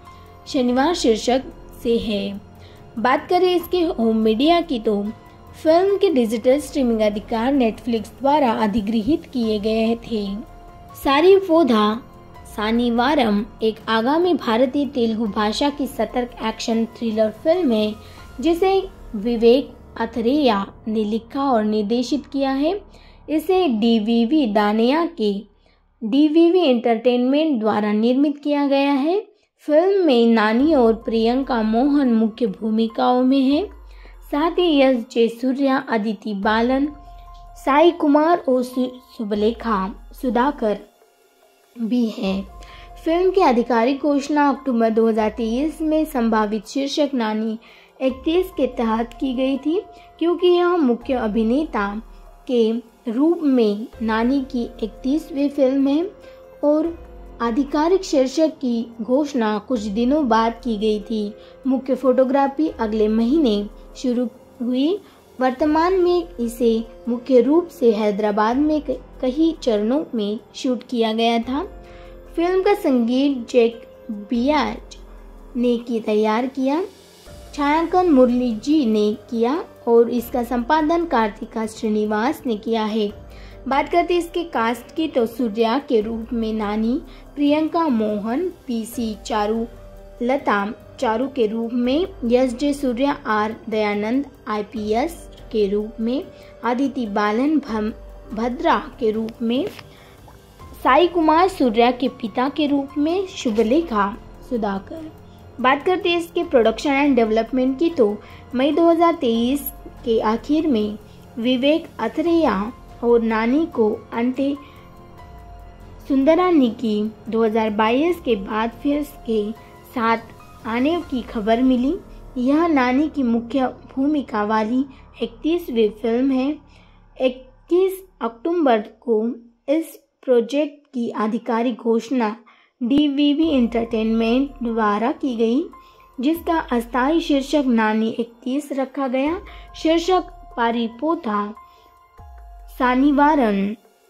शनिवार शीर्षक से है। बात करें इसके होम मीडिया की तो फिल्म के डिजिटल स्ट्रीमिंग अधिकार नेटफ्लिक्स द्वारा अधिग्रहित किए गए थे। सारीपोधा सानीवारम एक आगामी भारतीय तेलुगु भाषा की सतर्क एक्शन थ्रिलर फिल्म है जिसे विवेक अथरेया ने लिखा और निर्देशित किया है। इसे डीवीवी दानिया के डीवीवी एंटरटेनमेंट द्वारा निर्मित किया गया है। फिल्म में नानी और प्रियंका मोहन मुख्य भूमिकाओं में हैं। साथ ही यश जे सूर्या, अदिति बालन, साई कुमार और सुबलेखा सुधाकर भी हैं। फिल्म की आधिकारिक घोषणा अक्टूबर दो हज़ार तेईस में संभावित शीर्षक नानी इकतीस के तहत की गई थी, क्योंकि यह मुख्य अभिनेता के रूप में नानी की इकतीसवीं फिल्म है और आधिकारिक शीर्षक की घोषणा कुछ दिनों बाद की गई थी। मुख्य फोटोग्राफी अगले महीने शुरू हुई। वर्तमान में इसे मुख्य रूप से हैदराबाद में कई चरणों में शूट किया गया था। फिल्म का संगीत जैक बियाज ने की तैयार किया, छायांकन मुरली जी ने किया और इसका संपादन कार्तिका श्रीनिवास ने किया है। बात करते हैं इसके कास्ट की तो सूर्या के रूप में नानी, प्रियंका मोहन, पीसी चारू लता चारू के रूप में, यश जे सूर्या, आर दयानंद आईपीएस के रूप में, अदिति बालन भद्रा के रूप में, साई कुमार सूर्या के पिता के रूप में, शुभलेखा सुधाकर। बात करते हैं इसके प्रोडक्शन एंड डेवलपमेंट की तो मई दो हज़ार तेईस के आखिर में विवेक अथरेया और नानी को अंटे सुंदरानिकी दो हज़ार बाईस के बाद फिर के साथ आने की खबर मिली। यह नानी की मुख्य भूमिका वाली इकतीसवीं फिल्म है। इक्कीस अक्टूबर को इस प्रोजेक्ट की आधिकारिक घोषणा डीवीवी एंटरटेनमेंट द्वारा की गई, जिसका अस्थायी शीर्षक नानी इकतीस रखा गया। शीर्षक सारीपोधा सानीवारम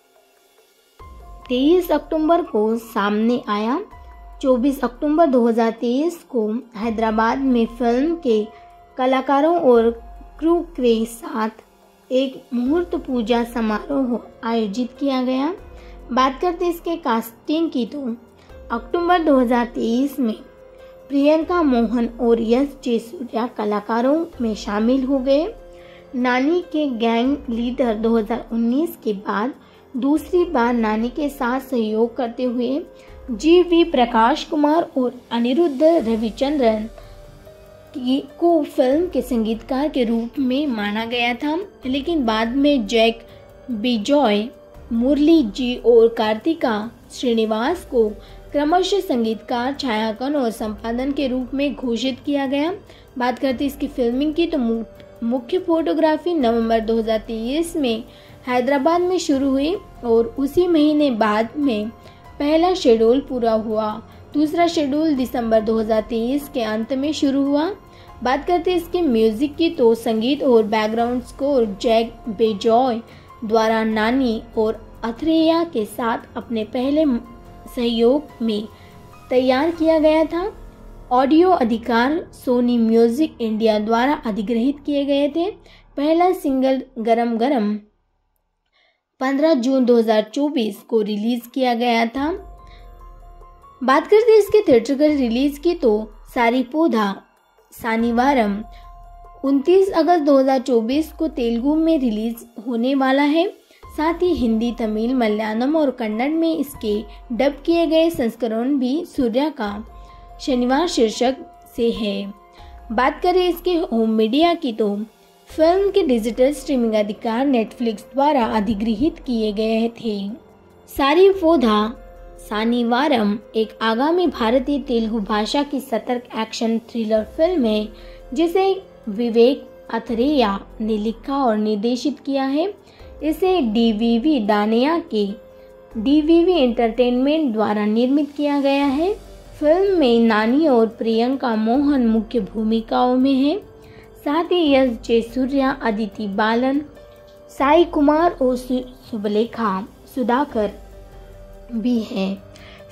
तेईस अक्टूबर को सामने आया। चौबीस अक्टूबर दो हज़ार तेईस को हैदराबाद में फिल्म के कलाकारों और क्रू के साथ एक मुहूर्त पूजा समारोह आयोजित किया गया। बात करते इसके कास्टिंग की तो अक्टूबर दो हज़ार तेईस में प्रियंका मोहन और यश जे सूर्या कलाकारों में शामिल हो गए। नानी के गैंग लीडर दो हज़ार उन्नीस के बाद दूसरी बार नानी के साथ सहयोग करते हुए जी वी प्रकाश कुमार और अनिरुद्ध रविचंद्रन को फिल्म के संगीतकार के रूप में माना गया था, लेकिन बाद में जैक बिजॉय, मुरली जी और कार्तिका श्रीनिवास को क्रमशः संगीतकार, छायांकन और संपादन के रूप में घोषित किया गया। बात करते इसकी फिल्मिंग की तो मुख्य फोटोग्राफी नवंबर दो हज़ार तेईस में हैदराबाद में शुरू हुई और उसी महीने बाद में पहला शेड्यूल पूरा हुआ। दूसरा शेड्यूल दिसंबर दो हज़ार तेईस के अंत में शुरू हुआ। बात करते इसके म्यूजिक की तो संगीत और बैकग्राउंड स्कोर जैक बेजॉय द्वारा नानी और अथरेया के साथ अपने पहले सहयोग में तैयार किया गया था। ऑडियो अधिकार सोनी म्यूजिक इंडिया द्वारा अधिग्रहित किए गए थे। पहला सिंगल गरम गरम पंद्रह जून दो हज़ार चौबीस को रिलीज किया गया था। बात करते हैं इसके थिएट्रिकल रिलीज की तो सारीपोधा सानीवारम उनतीस अगस्त दो हज़ार चौबीस को तेलुगु में रिलीज होने वाला है। साथ ही हिंदी, तमिल, मलयालम और कन्नड़ में इसके डब किए गए संस्करण भी सूर्या का शनिवार शीर्षक से है। बात करें इसके होम मीडिया की तो फिल्म के डिजिटल स्ट्रीमिंग अधिकार नेटफ्लिक्स द्वारा अधिग्रहित किए गए थे। सारीपोधा सानीवारम एक आगामी भारतीय तेलुगु भाषा की सतर्क एक्शन थ्रिलर फिल्म है जिसे विवेक अथरेया ने लिखा और निर्देशित किया है। इसे डीवीवी दानिया के डीवीवी एंटरटेनमेंट द्वारा निर्मित किया गया है। फिल्म में नानी और प्रियंका मोहन मुख्य भूमिकाओं में हैं। साथ ही यश जे सूर्या, अदिति बालन, साई कुमार और सुबलेखा सुधाकर भी हैं।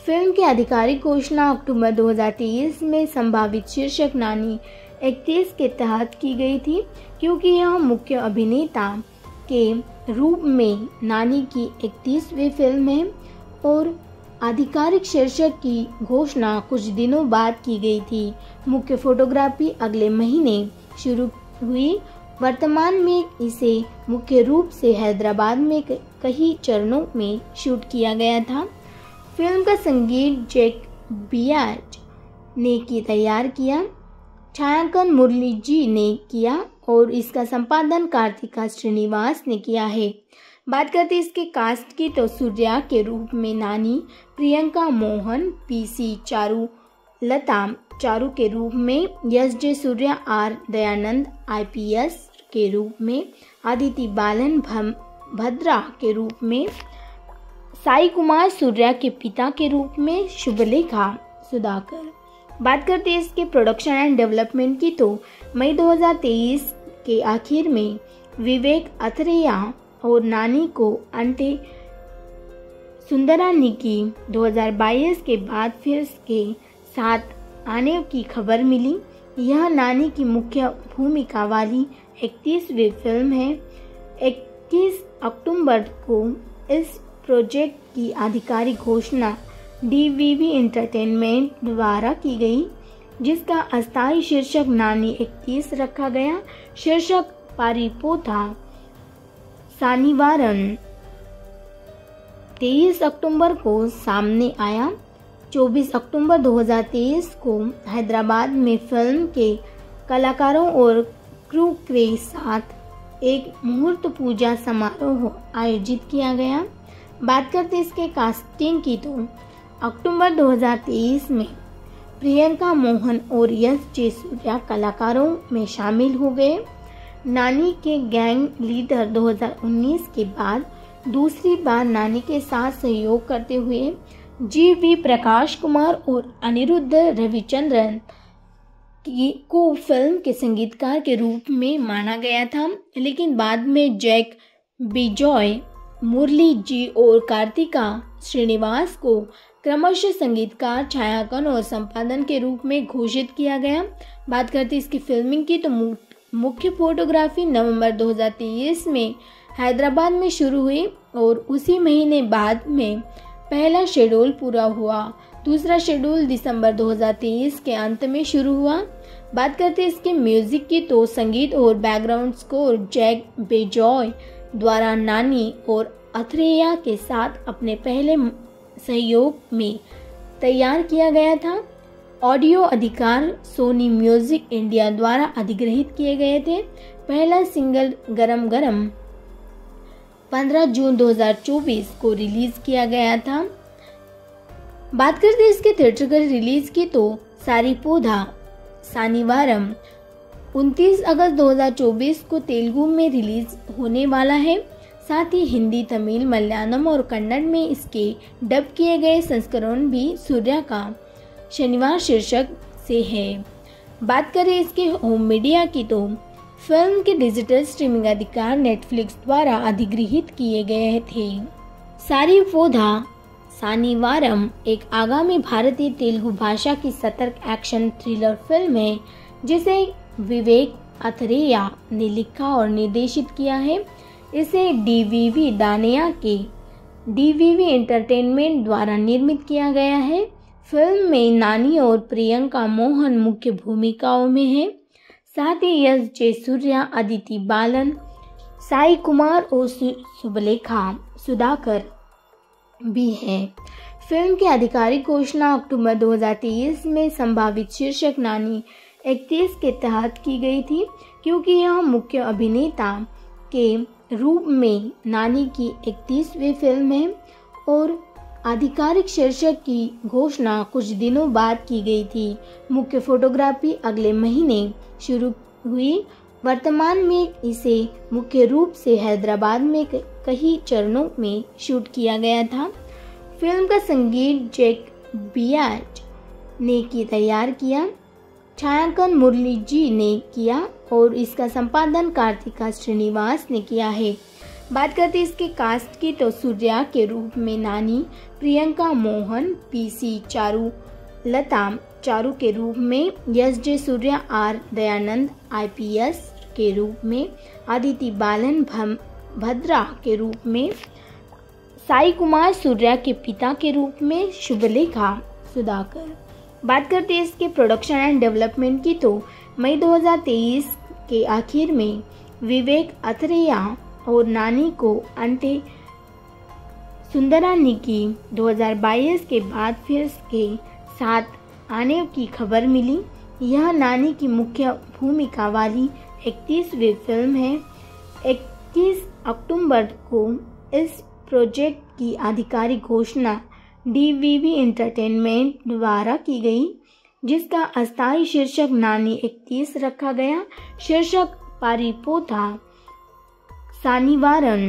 फिल्म की आधिकारिक घोषणा अक्टूबर दो हज़ार तेईस में संभावित शीर्षक नानी इकतीस के तहत की गई थी, क्योंकि यह मुख्य अभिनेता के रूप में नानी की इकतीसवीं फिल्म है और आधिकारिक शीर्षक की घोषणा कुछ दिनों बाद की गई थी। मुख्य फोटोग्राफी अगले महीने शुरू हुई। वर्तमान में इसे मुख्य रूप से हैदराबाद में कई चरणों में शूट किया गया था। फिल्म का संगीत जैक बियाज ने की तैयार किया, छायांकन मुरली जी ने किया और इसका संपादन कार्तिका श्रीनिवास ने किया है। बात करते इसके कास्ट की तो सूर्या के रूप में नानी, प्रियंका मोहन, पीसी चारू लता चारू के रूप में, यश जे सूर्या, आर दयानंद आईपीएस के रूप में, अदिति बालन भद्रा के रूप में, साई कुमार सूर्या के पिता के रूप में, शुभलेखा सुधाकर। बात करते हैं इसके प्रोडक्शन एंड डेवलपमेंट की तो मई दो हज़ार तेईस के आखिर में विवेक अथरेया और नानी को अंटे सुंदरानी की दो हज़ार बाईस के बाद फिर के साथ आने की खबर मिली। यह नानी की मुख्य भूमिका वाली इकतीसवीं फिल्म है। इक्कीस अक्टूबर को इस प्रोजेक्ट की आधिकारिक घोषणा डीवीवी एंटरटेनमेंट द्वारा की गई, जिसका अस्थायी शीर्षक नानी इकतीस रखा गया। शीर्षक पारिपोथा सानिवारन तेईस अक्टूबर को सामने आया। चौबीस अक्टूबर दो हज़ार तेईस को हैदराबाद में फिल्म के कलाकारों और क्रू के साथ एक मुहूर्त पूजा समारोह आयोजित किया गया। बात करते इसके कास्टिंग की तो अक्टूबर दो हज़ार तेईस में प्रियंका मोहन और यश जे सूर्या कलाकारों में शामिल हो गए। नानी के गैंग लीडर दो हज़ार उन्नीस के बाद दूसरी बार नानी के साथ सहयोग करते हुए जी वी प्रकाश कुमार और अनिरुद्ध रविचंद्रन की को फिल्म के संगीतकार के रूप में माना गया था, लेकिन बाद में जैक बिजॉय, मुरली जी और कार्तिका श्रीनिवास को क्रमशः संगीतकार, छायांकन और संपादन के रूप में घोषित किया गया। बात करते इसकी फिल्मिंग की तो मुख्य फोटोग्राफी नवंबर दो हज़ार तेईस में हैदराबाद में शुरू हुई और उसी महीने बाद में पहला शेड्यूल पूरा हुआ। दूसरा शेड्यूल दिसंबर दो हज़ार तेईस के अंत में शुरू हुआ। बात करते इसके म्यूजिक की तो संगीत और बैकग्राउंड स्कोर जैक बेजॉय द्वारा नानी और अथरेया के साथ अपने पहले सहयोग में तैयार किया गया था। ऑडियो अधिकार सोनी म्यूजिक इंडिया द्वारा अधिग्रहित किए गए थे। पहला सिंगल गरम गरम पंद्रह जून दो हज़ार चौबीस को रिलीज किया गया था। बात करते इसके थिएट्रिकल रिलीज की तो सारीपोधा सानिवारम उनतीस अगस्त दो हज़ार चौबीस को तेलुगु में रिलीज होने वाला है। साथ ही हिंदी, तमिल, मलयालम और कन्नड़ में इसके डब किए गए संस्करण भी सूर्या का शनिवार शीर्षक से है। बात करें इसके होम मीडिया की तो फिल्म के डिजिटल स्ट्रीमिंग अधिकार नेटफ्लिक्स द्वारा अधिग्रहित किए गए थे। सारीपोधा सानिवारम एक आगामी भारतीय तेलुगु भाषा की सतर्क एक्शन थ्रिलर फिल्म है, जिसे विवेक अथरेया ने लिखा और निर्देशित किया है। इसे डीवीवी दानिया के डीवीवी एंटरटेनमेंट द्वारा निर्मित किया गया है। फिल्म में नानी और प्रियंका मोहन मुख्य भूमिकाओं में हैं। साथ ही यश जे सूर्या, अदिति बालन, साई कुमार और शुभलेखा सुधाकर भी हैं। फिल्म की आधिकारिक घोषणा अक्टूबर दो हज़ार तेईस में संभावित शीर्षक नानी इकतीस के तहत की गई थी, क्योंकि यह मुख्य अभिनेता के रूप में नानी की इकतीसवीं फिल्म है और आधिकारिक शीर्षक की घोषणा कुछ दिनों बाद की गई थी। मुख्य फोटोग्राफी अगले महीने शुरू हुई। वर्तमान में इसे मुख्य रूप से हैदराबाद में कई चरणों में शूट किया गया था। फिल्म का संगीत जैक बियाज ने की तैयार किया, छायांकन मुरली जी ने किया और इसका संपादन कार्तिका श्रीनिवास ने किया है। बात करते हैं इसके कास्ट की तो सूर्या के रूप में नानी, प्रियंका मोहन, पीसी चारू लता चारू के रूप में, यश जे सूर्या आर दयानंद आईपीएस के रूप में, आदिति बालन भद्रा के रूप में, साई कुमार सूर्या के पिता के रूप में, शुभलेखा सुधाकर। बात करते हैं इसके प्रोडक्शन एंड डेवलपमेंट की तो मई दो हज़ार तेईस के आखिर में विवेक अथरेया और नानी को अंटे सुंदरानी की दो हज़ार बाईस के बाद फिर के साथ आने की खबर मिली। यह नानी की मुख्य भूमिका वाली इकतीसवीं फिल्म है। इक्कीस अक्टूबर को इस प्रोजेक्ट की आधिकारिक घोषणा डीवीवी एंटरटेनमेंट द्वारा की गई, जिसका अस्थायी शीर्षक नानी इकतीस रखा गया। शीर्षक पारिपोथा सानिवारन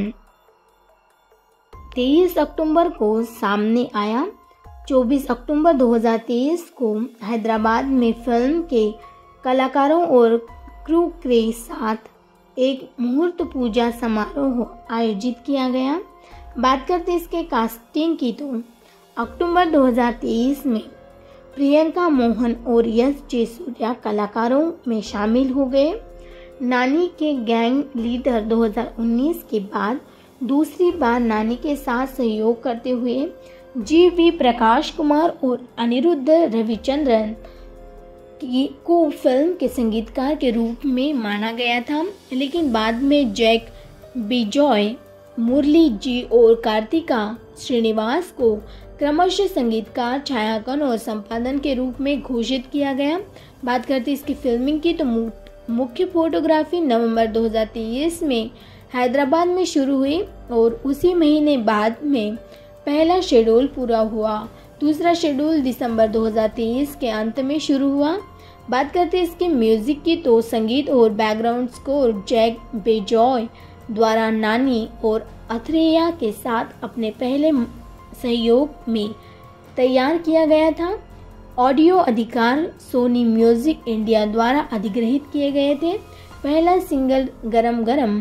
तेईस अक्टूबर को सामने आया। चौबीस अक्टूबर दो हज़ार तेईस को हैदराबाद में फिल्म के कलाकारों और क्रू के साथ एक मुहूर्त पूजा समारोह आयोजित किया गया। बात करते इसके कास्टिंग की तो अक्टूबर दो हज़ार तेईस में प्रियंका मोहन और यश जे सूर्या कलाकारों में शामिल हो गए। नानी के गैंग लीडर दो हज़ार उन्नीस के बाद दूसरी बार नानी के साथ सहयोग करते हुए जी वी प्रकाश कुमार और अनिरुद्ध रविचंद्रन की को फिल्म के संगीतकार के रूप में माना गया था, लेकिन बाद में जैक बिजॉय, मुरली जी और कार्तिका श्रीनिवास को क्रमशः संगीतकार, छायांकन और संपादन के रूप में घोषित किया गया। बात करते इसकी फिल्मिंग की तो मुख्य फोटोग्राफी नवंबर दो हज़ार तेईस में हैदराबाद में शुरू हुई और उसी महीने बाद में पहला शेड्यूल पूरा हुआ। दूसरा शेड्यूल दिसंबर दो हज़ार तेईस के अंत में शुरू हुआ। बात करते इसके म्यूजिक की तो संगीत और बैकग्राउंड स्कोर जैक बेजॉय द्वारा नानी और अथरेया के साथ अपने पहले सहयोग में तैयार किया गया था। ऑडियो अधिकार सोनी म्यूजिक इंडिया द्वारा अधिग्रहित किए गए थे। पहला सिंगल गरम गरम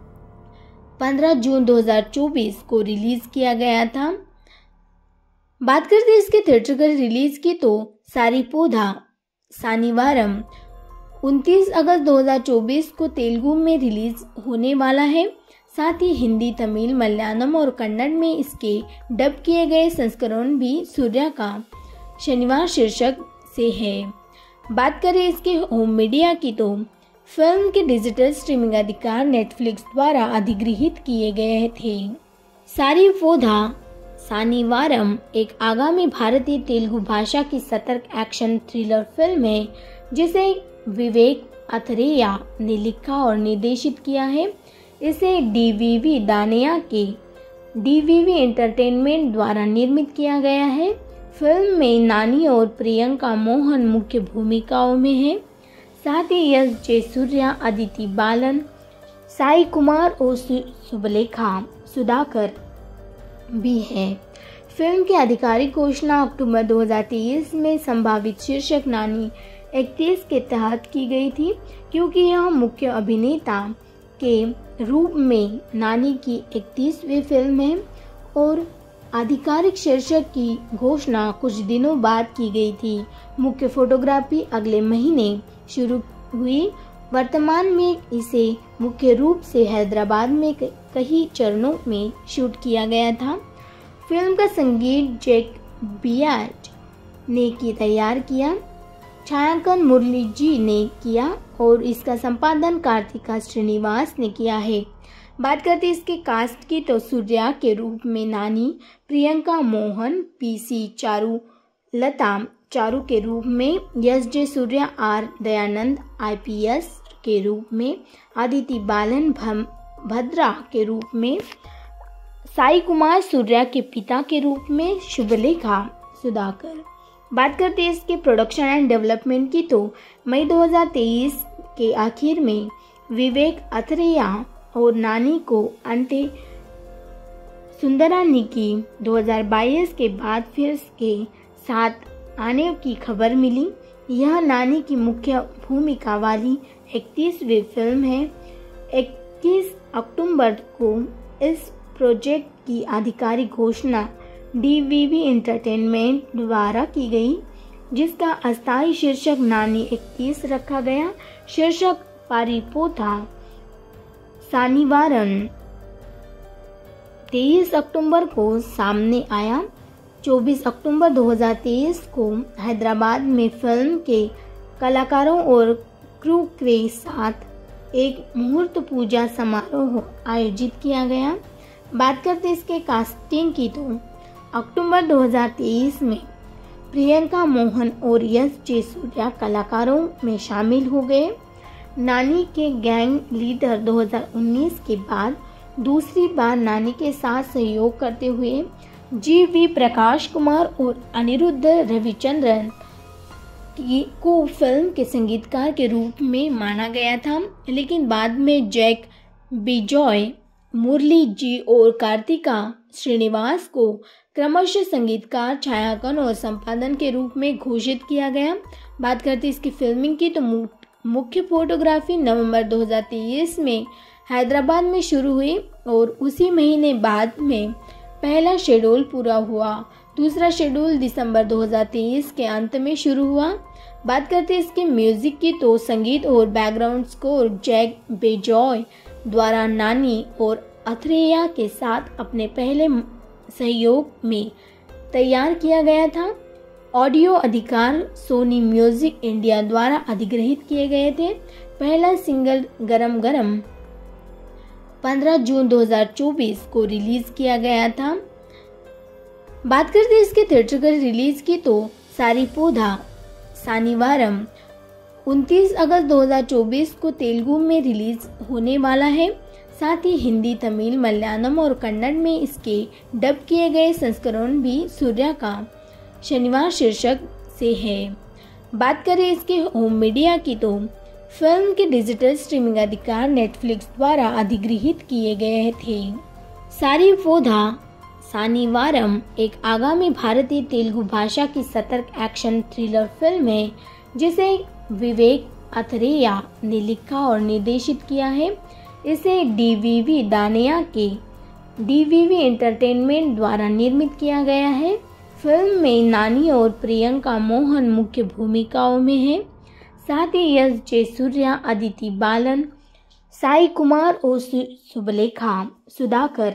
पंद्रह जून दो हज़ार चौबीस को रिलीज किया गया था। बात करते इसके थिएट्रिकल रिलीज की तो सारिपोधा सानिवारम उनतीस अगस्त दो हज़ार चौबीस को तेलुगु में रिलीज होने वाला है। साथ ही हिंदी, तमिल, मलयालम और कन्नड़ में इसके डब किए गए संस्करण भी सूर्या का शनिवार शीर्षक से है। बात करें इसके होम मीडिया की तो फिल्म के डिजिटल स्ट्रीमिंग अधिकार नेटफ्लिक्स द्वारा अधिग्रहित किए गए थे। सारिपोधा सानिवारम एक आगामी भारतीय तेलुगु भाषा की सतर्क एक्शन थ्रिलर फिल्म है, जिसे विवेक अथरेया ने लिखा और निर्देशित किया है। इसे डीवीवी दानिया के डीवीवी एंटरटेनमेंट द्वारा निर्मित किया गया है। फिल्म में नानी और प्रियंका मोहन मुख्य भूमिकाओं में हैं। साथ ही यश जे सूर्या, अदिति बालन, साई कुमार और शुभलेखा सुधाकर भी है। फिल्म की आधिकारिक घोषणा अक्टूबर दो हज़ार तेईस में संभावित शीर्षक नानी इकतीस के तहत की गई थी, क्योंकि यह मुख्य अभिनेता के रूप में नानी की इकतीसवीं फिल्म है और आधिकारिक शीर्षक की घोषणा कुछ दिनों बाद की गई थी। मुख्य फोटोग्राफी अगले महीने शुरू हुई। वर्तमान में इसे मुख्य रूप से हैदराबाद में कई चरणों में शूट किया गया था। फिल्म का संगीत जैक बियाज ने की तैयार किया, छायांकन मुरली जी ने किया और इसका संपादन कार्तिका श्रीनिवास ने किया है। बात करते इसके कास्ट की तो सूर्या के रूप में नानी, प्रियंका मोहन, पीसी चारू लता चारू के रूप में, यश जे सूर्या आर दयानंद आईपीएस के रूप में, आदिति बालन भद्रा के रूप में, साई कुमार सूर्या के पिता के रूप में, शुभलेखा सुधाकर। बात करते हैं इसके प्रोडक्शन एंड डेवलपमेंट की तो मई दो हज़ार तेईस के आखिर में विवेक अथरेया और नानी को अंटे सुंदरानी की दो हज़ार बाईस के बाद फिर के साथ आने की खबर मिली। यह नानी की मुख्य भूमिका वाली इकतीसवीं फिल्म है। इक्कीस अक्टूबर को इस प्रोजेक्ट की आधिकारिक घोषणा डीवीवी एंटरटेनमेंट द्वारा की गई, जिसका अस्थायी शीर्षक नानी इक्कीस रखा गया। शीर्षक पारिपोथा सानिवारन तेईस अक्टूबर को सामने आया। चौबीस अक्टूबर दो हज़ार तेईस को हैदराबाद में फिल्म के कलाकारों और क्रू के साथ एक मुहूर्त पूजा समारोह आयोजित किया गया। बात करते इसके कास्टिंग की तो अक्टूबर दो हज़ार तेईस में प्रियंका मोहन और यश जे सूर्या कलाकारों में शामिल हो गए। नानी के गैंग लीडर दो हज़ार उन्नीस के बाद दूसरी बार नानी के साथ सहयोग करते हुए जी वी प्रकाश कुमार और अनिरुद्ध रविचंद्रन को फिल्म के संगीतकार के रूप में माना गया था, लेकिन बाद में जैक बिजॉय, मुरली जी और कार्तिका श्रीनिवास को क्रमशः संगीतकार, छायांकन और संपादन के रूप में घोषित किया गया। बात करते इसकी फिल्मिंग की तो मुख्य फोटोग्राफी नवंबर दो हज़ार तेईस में हैदराबाद में शुरू हुई और उसी महीने बाद में पहला शेड्यूल पूरा हुआ। दूसरा शेड्यूल दिसंबर दो हज़ार तेईस के अंत में शुरू हुआ। बात करते हैं इसके म्यूजिक की तो संगीत और बैकग्राउंड स्कोर जैक बेजॉय द्वारा नानी और अथरेया के साथ अपने पहले सहयोग में तैयार किया गया था। ऑडियो अधिकार सोनी म्यूजिक इंडिया द्वारा अधिग्रहित किए गए थे। पहला सिंगल गरम गरम पंद्रह जून दो हज़ार चौबीस को रिलीज किया गया था। बात करते हैं इसके थिएट्रिकल रिलीज की तो सारिपोथा सानिवारम उनतीस अगस्त दो हज़ार चौबीस को तेलुगु में रिलीज होने वाला है। साथ ही हिंदी, तमिल, मलयालम और कन्नड़ में इसके डब किए गए संस्करण भी सूर्या का शनिवार शीर्षक से है। बात करें इसके होम मीडिया की तो फिल्म के डिजिटल स्ट्रीमिंग अधिकार नेटफ्लिक्स द्वारा अधिग्रहित किए गए थे। सारिपोथा सानिवारम एक आगामी भारतीय तेलुगु भाषा की सतर्क एक्शन थ्रिलर फिल्म है, जिसे विवेक अथरेया ने लिखा और निर्देशित किया है। इसे डीवीवी दानिया के डीवीवी एंटरटेनमेंट द्वारा निर्मित किया गया है। फिल्म में नानी और प्रियंका मोहन मुख्य भूमिकाओं में हैं। साथ ही यश जे सूर्या, अदिति बालन, साई कुमार और सुबलेखा सुधाकर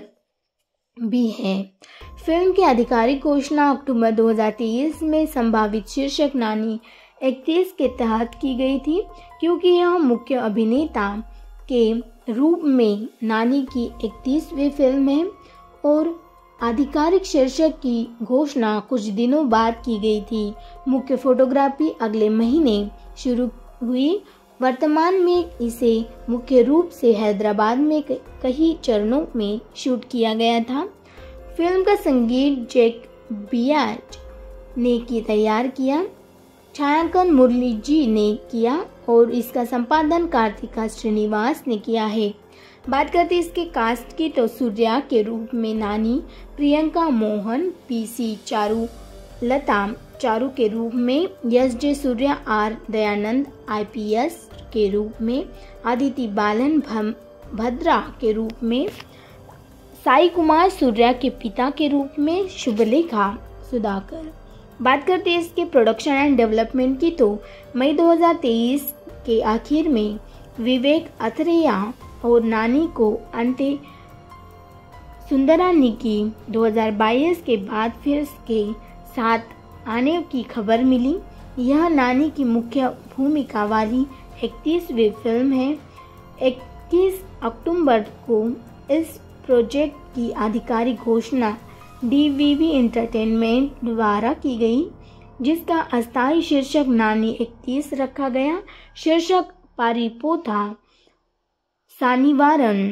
भी हैं। फिल्म की आधिकारिक घोषणा अक्टूबर दो हज़ार तेईस में संभावित शीर्षक नानी इक्कीस के तहत की गई थी, क्योंकि यह मुख्य अभिनेता के रूप में नानी की इकतीसवीं फिल्म है और आधिकारिक शीर्षक की घोषणा कुछ दिनों बाद की गई थी। मुख्य फोटोग्राफी अगले महीने शुरू हुई। वर्तमान में इसे मुख्य रूप से हैदराबाद में कई चरणों में शूट किया गया था। फिल्म का संगीत जैक बियाज ने की तैयार किया, छायांकन मुरली जी ने किया और इसका संपादन कार्तिका श्रीनिवास ने किया है। बात करते इसके कास्ट की तो सूर्या के रूप में नानी, प्रियंका मोहन, पीसी चारू लता चारू के रूप में, यश जे सूर्या आर दयानंद आईपीएस के रूप में, अदिति बालन भद्रा के रूप में, साई कुमार सूर्या के पिता के रूप में, शुभलेखा सुधाकर। बात करते हैं इसके प्रोडक्शन एंड डेवलपमेंट की तो मई दो हज़ार तेईस के आखिर में विवेक अथरेया और नानी को अंते सुंदरानिकी दो हज़ार बाईस के बाद फिर इसके साथ आने की खबर मिली। यह नानी की मुख्य भूमिका वाली इकतीसवीं फिल्म है। इक्कीस अक्टूबर को इस प्रोजेक्ट की आधिकारिक घोषणा डीवीवी एंटरटेनमेंट द्वारा की गई, जिसका अस्थायी शीर्षक नानी इक्कीस रखा गया। शीर्षक पारिपोथा सानिवारन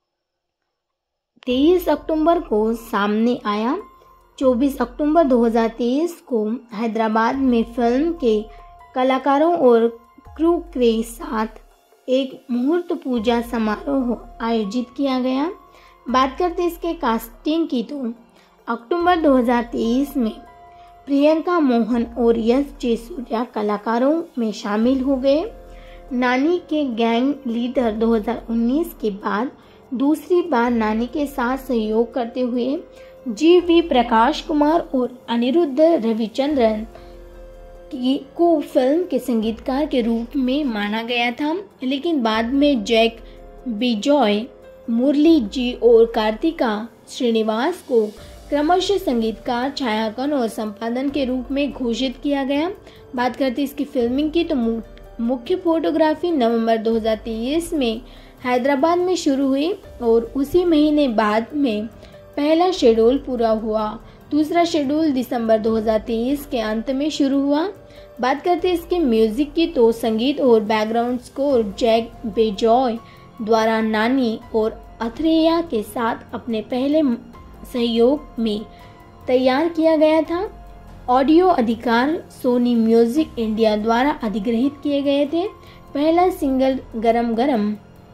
तेईस अक्टूबर को सामने आया। चौबीस अक्टूबर दो हज़ार तेईस को हैदराबाद में फिल्म के कलाकारों और क्रू के साथ एक मुहूर्त पूजा समारोह आयोजित किया गया। बात करते इसके कास्टिंग की तो अक्टूबर दो हज़ार तेईस में प्रियंका मोहन और यश जे सूर्या कलाकारों में शामिल हो गए। नानी के गैंग लीडर दो हज़ार उन्नीस के बाद दूसरी बार नानी के साथ सहयोग करते हुए जी वी प्रकाश कुमार और अनिरुद्ध रविचंद्रन की को फिल्म के संगीतकार के रूप में माना गया था, लेकिन बाद में जैक बिजॉय, मुरली जी और कार्तिका श्रीनिवास को क्रमशः संगीतकार, छायांकन और संपादन के रूप में घोषित किया गया। बात करते इसकी फिल्मिंग की तो मुख्य फोटोग्राफी नवंबर दो हज़ार तेईस में हैदराबाद में शुरू हुई और उसी महीने बाद में पहला शेड्यूल पूरा हुआ। दूसरा शेड्यूल दिसंबर दो हज़ार तेईस के अंत में शुरू हुआ। बात करते इसके म्यूजिक की तो संगीत और बैकग्राउंड स्कोर जैक बेजॉय द्वारा नानी और अथरेया के साथ अपने पहले सहयोग में तैयार किया गया था। ऑडियो अधिकार सोनी म्यूजिक इंडिया द्वारा अधिग्रहित किए गए थे। पहला सिंगल गरम गरम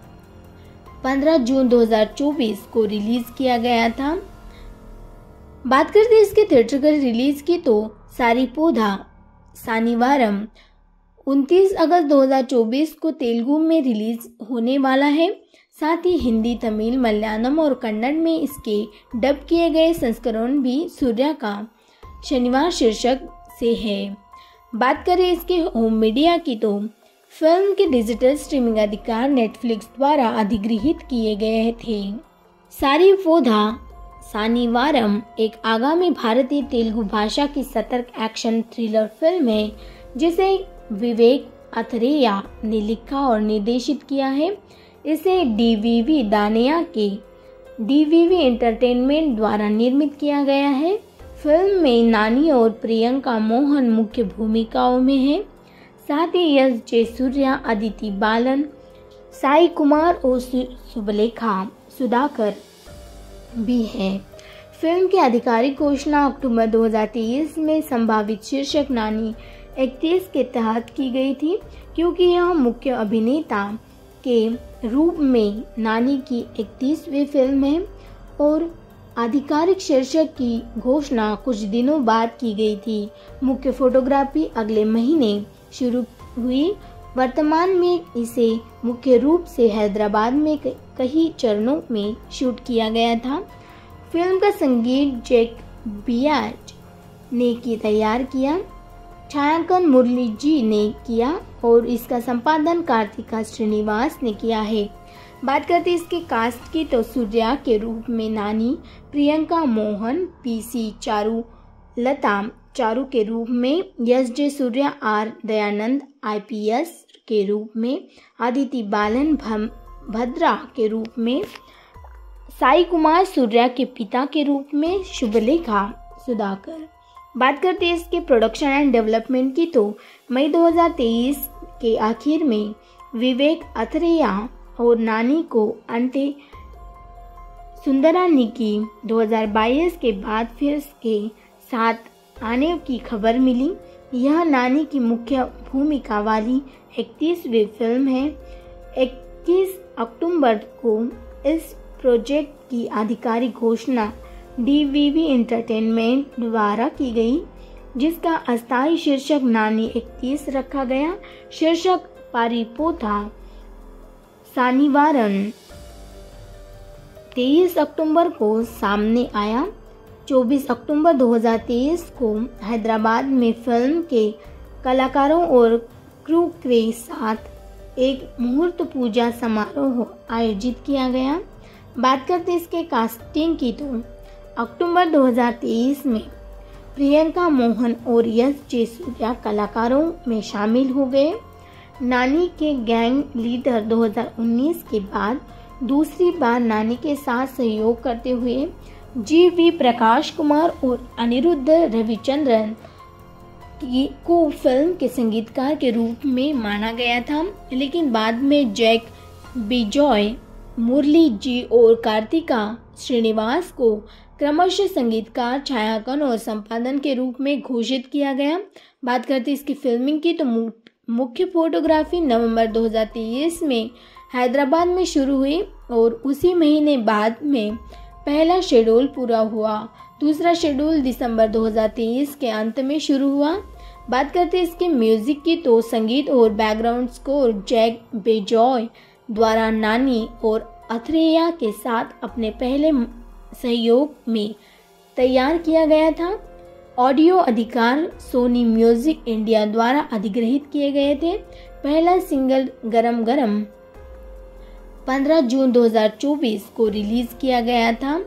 पंद्रह जून दो हज़ार चौबीस को रिलीज किया गया था। बात करते इसके थिएट्रिकल रिलीज की तो सारीपोधा सानिवारम उनतीस अगस्त दो हज़ार चौबीस को तेलुगु में रिलीज होने वाला है। साथ ही हिंदी, तमिल, मलयालम और कन्नड़ में इसके डब किए गए संस्करण भी सूर्या का शनिवार शीर्षक से है। बात करें इसके होम मीडिया की तो फिल्म के डिजिटल स्ट्रीमिंग अधिकार नेटफ्लिक्स द्वारा अधिग्रहित किए गए थे। सारीपोधा सानिवारम एक आगामी भारतीय तेलुगु भाषा की सतर्क एक्शन थ्रिलर फिल्म है जिसे विवेक अथरेया ने लिखा और निर्देशित किया है। इसे डीवीवी दानिया के डीवीवी एंटरटेनमेंट द्वारा निर्मित किया गया है। फिल्म में नानी और प्रियंका मोहन मुख्य भूमिकाओं में हैं। साथ ही यश जयसूर्या, अदिति बालन, साई कुमार और सुबलेखा सुधाकर भी हैं। फिल्म की आधिकारिक घोषणा अक्टूबर दो हज़ार तेईस में संभावित शीर्षक नानी इकतीस के तहत की गई थी, क्योंकि यह मुख्य अभिनेता के रूप में नानी की इकतीसवीं फिल्म है और आधिकारिक शीर्षक की घोषणा कुछ दिनों बाद की गई थी। मुख्य फोटोग्राफी अगले महीने शुरू हुई। वर्तमान में इसे मुख्य रूप से हैदराबाद में कई चरणों में शूट किया गया था। फिल्म का संगीत जैक बियाज ने की तैयार किया, छायांकन मुरली जी ने किया और इसका संपादन कार्तिका श्रीनिवास ने किया है। बात करते इसके कास्ट की तो सूर्या के रूप में नानी, प्रियंका मोहन, पीसी चारू लता चारू के रूप में, यश जे सूर्या आर दयानंद आईपीएस के रूप में, अदिति बालन भद्रा के रूप में, साई कुमार सूर्या के पिता के रूप में, शुभलेखा सुधाकर। बात करते हैं इसके प्रोडक्शन एंड डेवलपमेंट की तो मई दो हज़ार तेईस के आखिर में विवेक अथरेया और नानी को अंटे सुंदरानिकी दो हज़ार बाईस के बाद फिर के साथ आने की खबर मिली। यह नानी की मुख्य भूमिका वाली इकतीसवीं फिल्म है। इक्कीस अक्टूबर को इस प्रोजेक्ट की आधिकारिक घोषणा डीवीवी एंटरटेनमेंट द्वारा की गई, जिसका अस्थायी शीर्षक नानी इकतीस रखा गया। शीर्षक सारीपोधा सानिवारम तेईस अक्टूबर को सामने आया। चौबीस अक्टूबर दो हज़ार तेईस को हैदराबाद में फिल्म के कलाकारों और क्रू के साथ एक मुहूर्त पूजा समारोह आयोजित किया गया। बात करते इसके कास्टिंग की तो अक्टूबर दो हज़ार तेईस में प्रियंका मोहन और यश जयसूर्या कलाकारों में शामिल हो गए। नानी के गैंग लीडर दो हज़ार उन्नीस के बाद दूसरी बार नानी के साथ सहयोग करते हुए जी वी प्रकाश कुमार और अनिरुद्ध रविचंद्रन की को फिल्म के संगीतकार के रूप में माना गया था, लेकिन बाद में जैक बिजॉय, मुरली जी और कार्तिका श्रीनिवास को क्रमशः संगीतकार, छायांकन और संपादन के रूप में घोषित किया गया। बात करते इसकी फिल्मिंग की तो मुख्य फोटोग्राफी नवंबर दो हज़ार तेईस में हैदराबाद में शुरू हुई और उसी महीने बाद में पहला शेड्यूल पूरा हुआ। दूसरा शेड्यूल दिसंबर दो हज़ार तेईस के अंत में शुरू हुआ। बात करते इसके म्यूजिक की तो संगीत और बैकग्राउंड स्कोर जैक बेजॉय द्वारा नानी और अथरेया के साथ अपने पहले सहयोग में तैयार किया गया था। ऑडियो अधिकार सोनी म्यूजिक इंडिया द्वारा अधिग्रहित किए गए थे। पहला सिंगल गरम गरम पंद्रह जून दो हज़ार चौबीस को रिलीज किया गया था।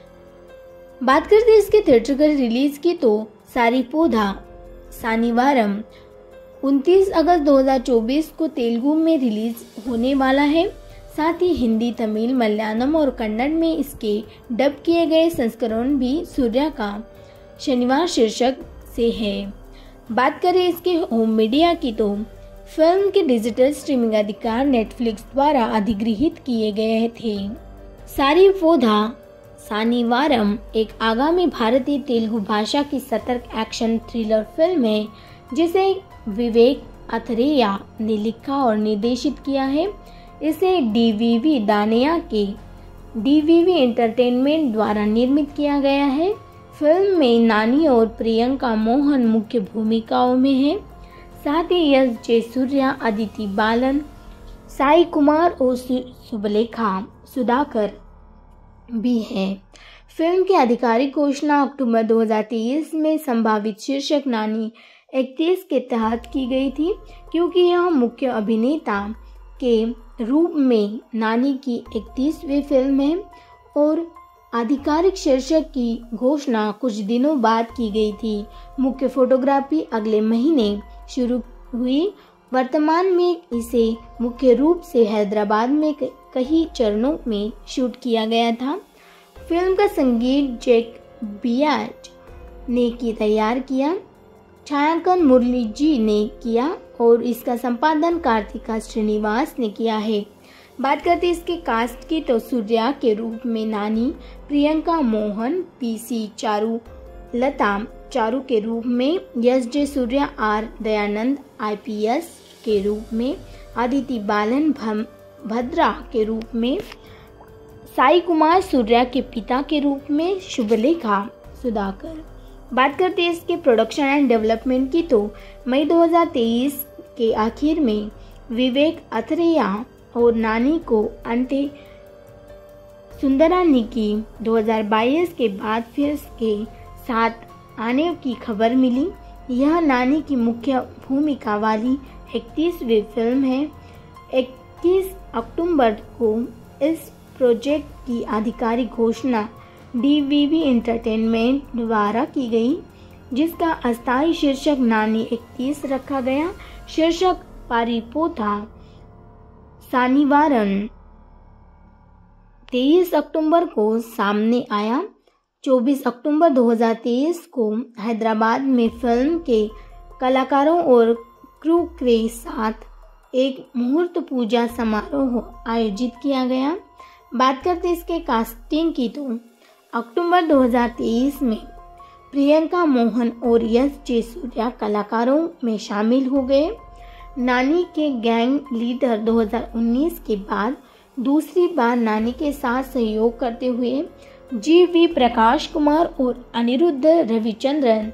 बात करते हैं इसके थिएट्रिकल रिलीज की तो सारीपोधा सानिवारम उनतीस अगस्त दो हज़ार चौबीस को तेलुगु में रिलीज होने वाला है। साथ ही हिंदी, तमिल, मलयालम और कन्नड़ में इसके डब किए गए संस्करण भी सूर्या का शनिवार शीर्षक से है। बात करें इसके होम मीडिया की तो फिल्म के डिजिटल स्ट्रीमिंग अधिकार नेटफ्लिक्स द्वारा अधिग्रहित किए गए थे। सारीपोधा सानिवारम एक आगामी भारतीय तेलुगु भाषा की सतर्क एक्शन थ्रिलर फिल्म है जिसे विवेक अथरेया ने लिखा और निर्देशित किया है। इसे डीवीवी दानिया के डीवीवी एंटरटेनमेंट द्वारा निर्मित किया गया है। फिल्म में नानी और प्रियंका मोहन मुख्य भूमिकाओं में हैं। साथ ही यश जे सूर्या, अदिति बालन, साई कुमार और सुबलेखा सुधाकर भी हैं। फिल्म की आधिकारिक घोषणा अक्टूबर दो हज़ार तेईस में संभावित शीर्षक नानी इकतीस के तहत की गई थी, क्योंकि यह मुख्य अभिनेता के रूप में नानी की इकतीसवीं फिल्म है और आधिकारिक शीर्षक की घोषणा कुछ दिनों बाद की गई थी। मुख्य फोटोग्राफी अगले महीने शुरू हुई। वर्तमान में इसे मुख्य रूप से हैदराबाद में कई चरणों में शूट किया गया था। फिल्म का संगीत जैक बियाज ने की तैयार किया, छायांकन मुरली जी ने किया और इसका संपादन कार्तिका श्रीनिवास ने किया है। बात करते हैं इसके कास्ट की तो सूर्या के रूप में नानी, प्रियंका मोहन, पीसी चारू लता चारू के रूप में, यश जे सूर्या आर दयानंद आईपीएस के रूप में, अदिति बालन भद्रा के रूप में, साई कुमार सूर्या के पिता के रूप में, शुभलेखा सुधाकर। बात करते हैं इसके प्रोडक्शन एंड डेवलपमेंट की तो मई दो हज़ार तेईस के आखिर में विवेक अथरेया और नानी को अंटे सुंदरानिकी दो हज़ार बाईस के बाद फिर के साथ आने की खबर मिली। यह नानी की मुख्य भूमिका वाली इकतीसवीं फिल्म है। इक्कीस अक्टूबर को इस प्रोजेक्ट की आधिकारिक घोषणा डीवीवी एंटरटेनमेंट द्वारा की गई, जिसका अस्थायी शीर्षक नानी इकतीस रखा गया। शीर्षक सारीपोधा सानिवारम तेईस अक्टूबर को सामने आया। चौबीस अक्टूबर दो हज़ार तेईस को हैदराबाद में फिल्म के कलाकारों और क्रू के साथ एक मुहूर्त पूजा समारोह आयोजित किया गया। बात करते इसके कास्टिंग की तो अक्टूबर दो हज़ार तेईस में प्रियंका मोहन और यश जे सूर्या कलाकारों में शामिल हो गए। नानी के गैंग लीडर दो हज़ार उन्नीस के बाद दूसरी बार नानी के साथ सहयोग करते हुए जी वी प्रकाश कुमार और अनिरुद्ध रविचंद्रन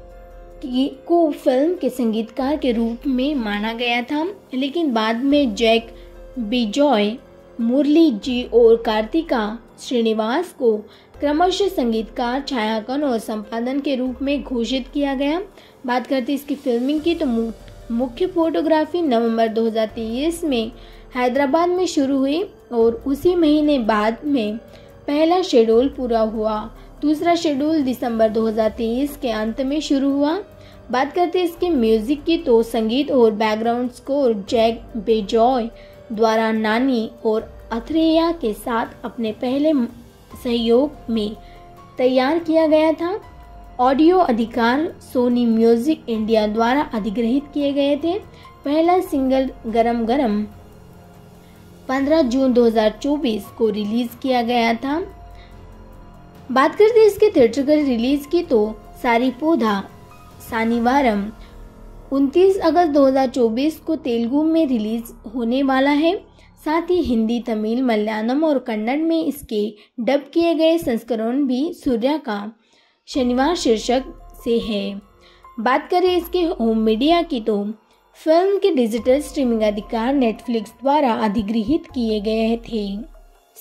को फिल्म के संगीतकार के रूप में माना गया था, लेकिन बाद में जैक बिजॉय, मुरली जी और कार्तिका श्रीनिवास को क्रमशः संगीतकार, छायांकन और संपादन के रूप में घोषित किया गया। बात करते इसकी फिल्मिंग की तो मुख्य फोटोग्राफी नवंबर दो हज़ार तेईस में हैदराबाद में शुरू हुई और उसी महीने बाद में पहला शेड्यूल पूरा हुआ। दूसरा शेड्यूल दिसंबर दो हज़ार तेईस के अंत में शुरू हुआ। बात करते हैं इसके म्यूजिक की तो संगीत और बैकग्राउंड स्कोर जैक बेजॉय द्वारा नानी और अथरेया के साथ अपने पहले सहयोग में तैयार किया गया था। ऑडियो अधिकार सोनी म्यूजिक इंडिया द्वारा अधिग्रहित किए गए थे। पहला सिंगल गरम गरम पंद्रह जून दो हज़ार चौबीस को रिलीज किया गया था। बात करते हैं इसके थिएट्रिकल रिलीज की तो सारीपोधा सानिवारम उनतीस अगस्त दो हज़ार चौबीस को तेलुगु में रिलीज होने वाला है। साथ ही हिंदी, तमिल, मलयालम और कन्नड़ में इसके डब किए गए संस्करण भी सूर्या का शनिवार शीर्षक से है। बात करें इसके होम मीडिया की तो फिल्म के डिजिटल स्ट्रीमिंग अधिकार नेटफ्लिक्स द्वारा अधिग्रहित किए गए थे।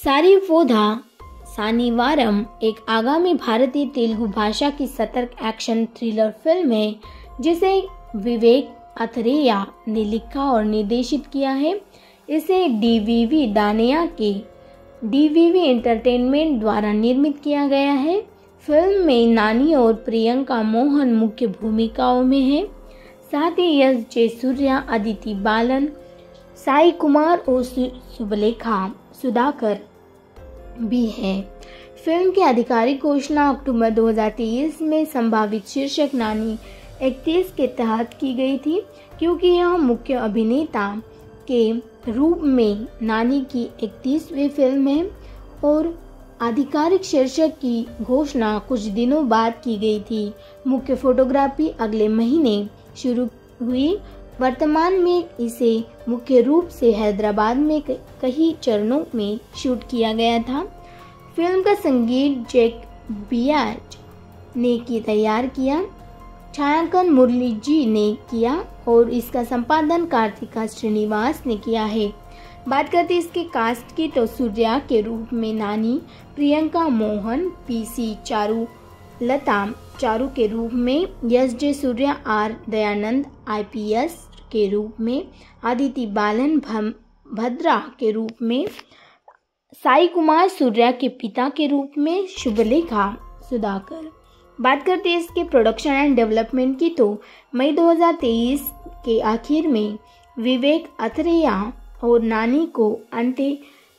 सारीपोधा सानीवारम एक आगामी भारतीय तेलुगु भाषा की सतर्क एक्शन थ्रिलर फिल्म है जिसे विवेक अथरेया ने लिखा और निर्देशित किया है। इसे डीवीवी दानिया के डीवीवी एंटरटेनमेंट द्वारा निर्मित किया गया है। फिल्म में नानी और प्रियंका मोहन मुख्य भूमिकाओं में हैं। साथ ही यश जयसूर्या, अदिति बालन, साई कुमार और सुबलेखा सुधाकर भी है। फिल्म की आधिकारिक घोषणा अक्टूबर दो हज़ार तेईस में संभावित शीर्षक नानी इकतीस के तहत की गई थी, क्योंकि यह मुख्य अभिनेता के रूप में नानी की इकतीसवीं फिल्म है और आधिकारिक शीर्षक की घोषणा कुछ दिनों बाद की गई थी। मुख्य फोटोग्राफी अगले महीने शुरू हुई। वर्तमान में इसे मुख्य रूप से हैदराबाद में कई चरणों में शूट किया गया था। फिल्म का संगीत जैक बियाज ने की तैयार किया, छायांकन मुरली जी ने किया और इसका संपादन कार्तिका श्रीनिवास ने किया है। बात करते इसके कास्ट की तो सूर्या के रूप में नानी, प्रियंका मोहन, पीसी चारू लता चारू के रूप में, यश जयसूर्या आर दयानंद आईपीएस के रूप में, अदिति बालन भद्रा के रूप में, साई कुमार सूर्या के पिता के रूप में, शुभलेखा सुधाकर। बात करते हैं इसके प्रोडक्शन एंड डेवलपमेंट की तो मई दो हज़ार तेईस के आखिर में विवेक अथरेया और नानी को अंते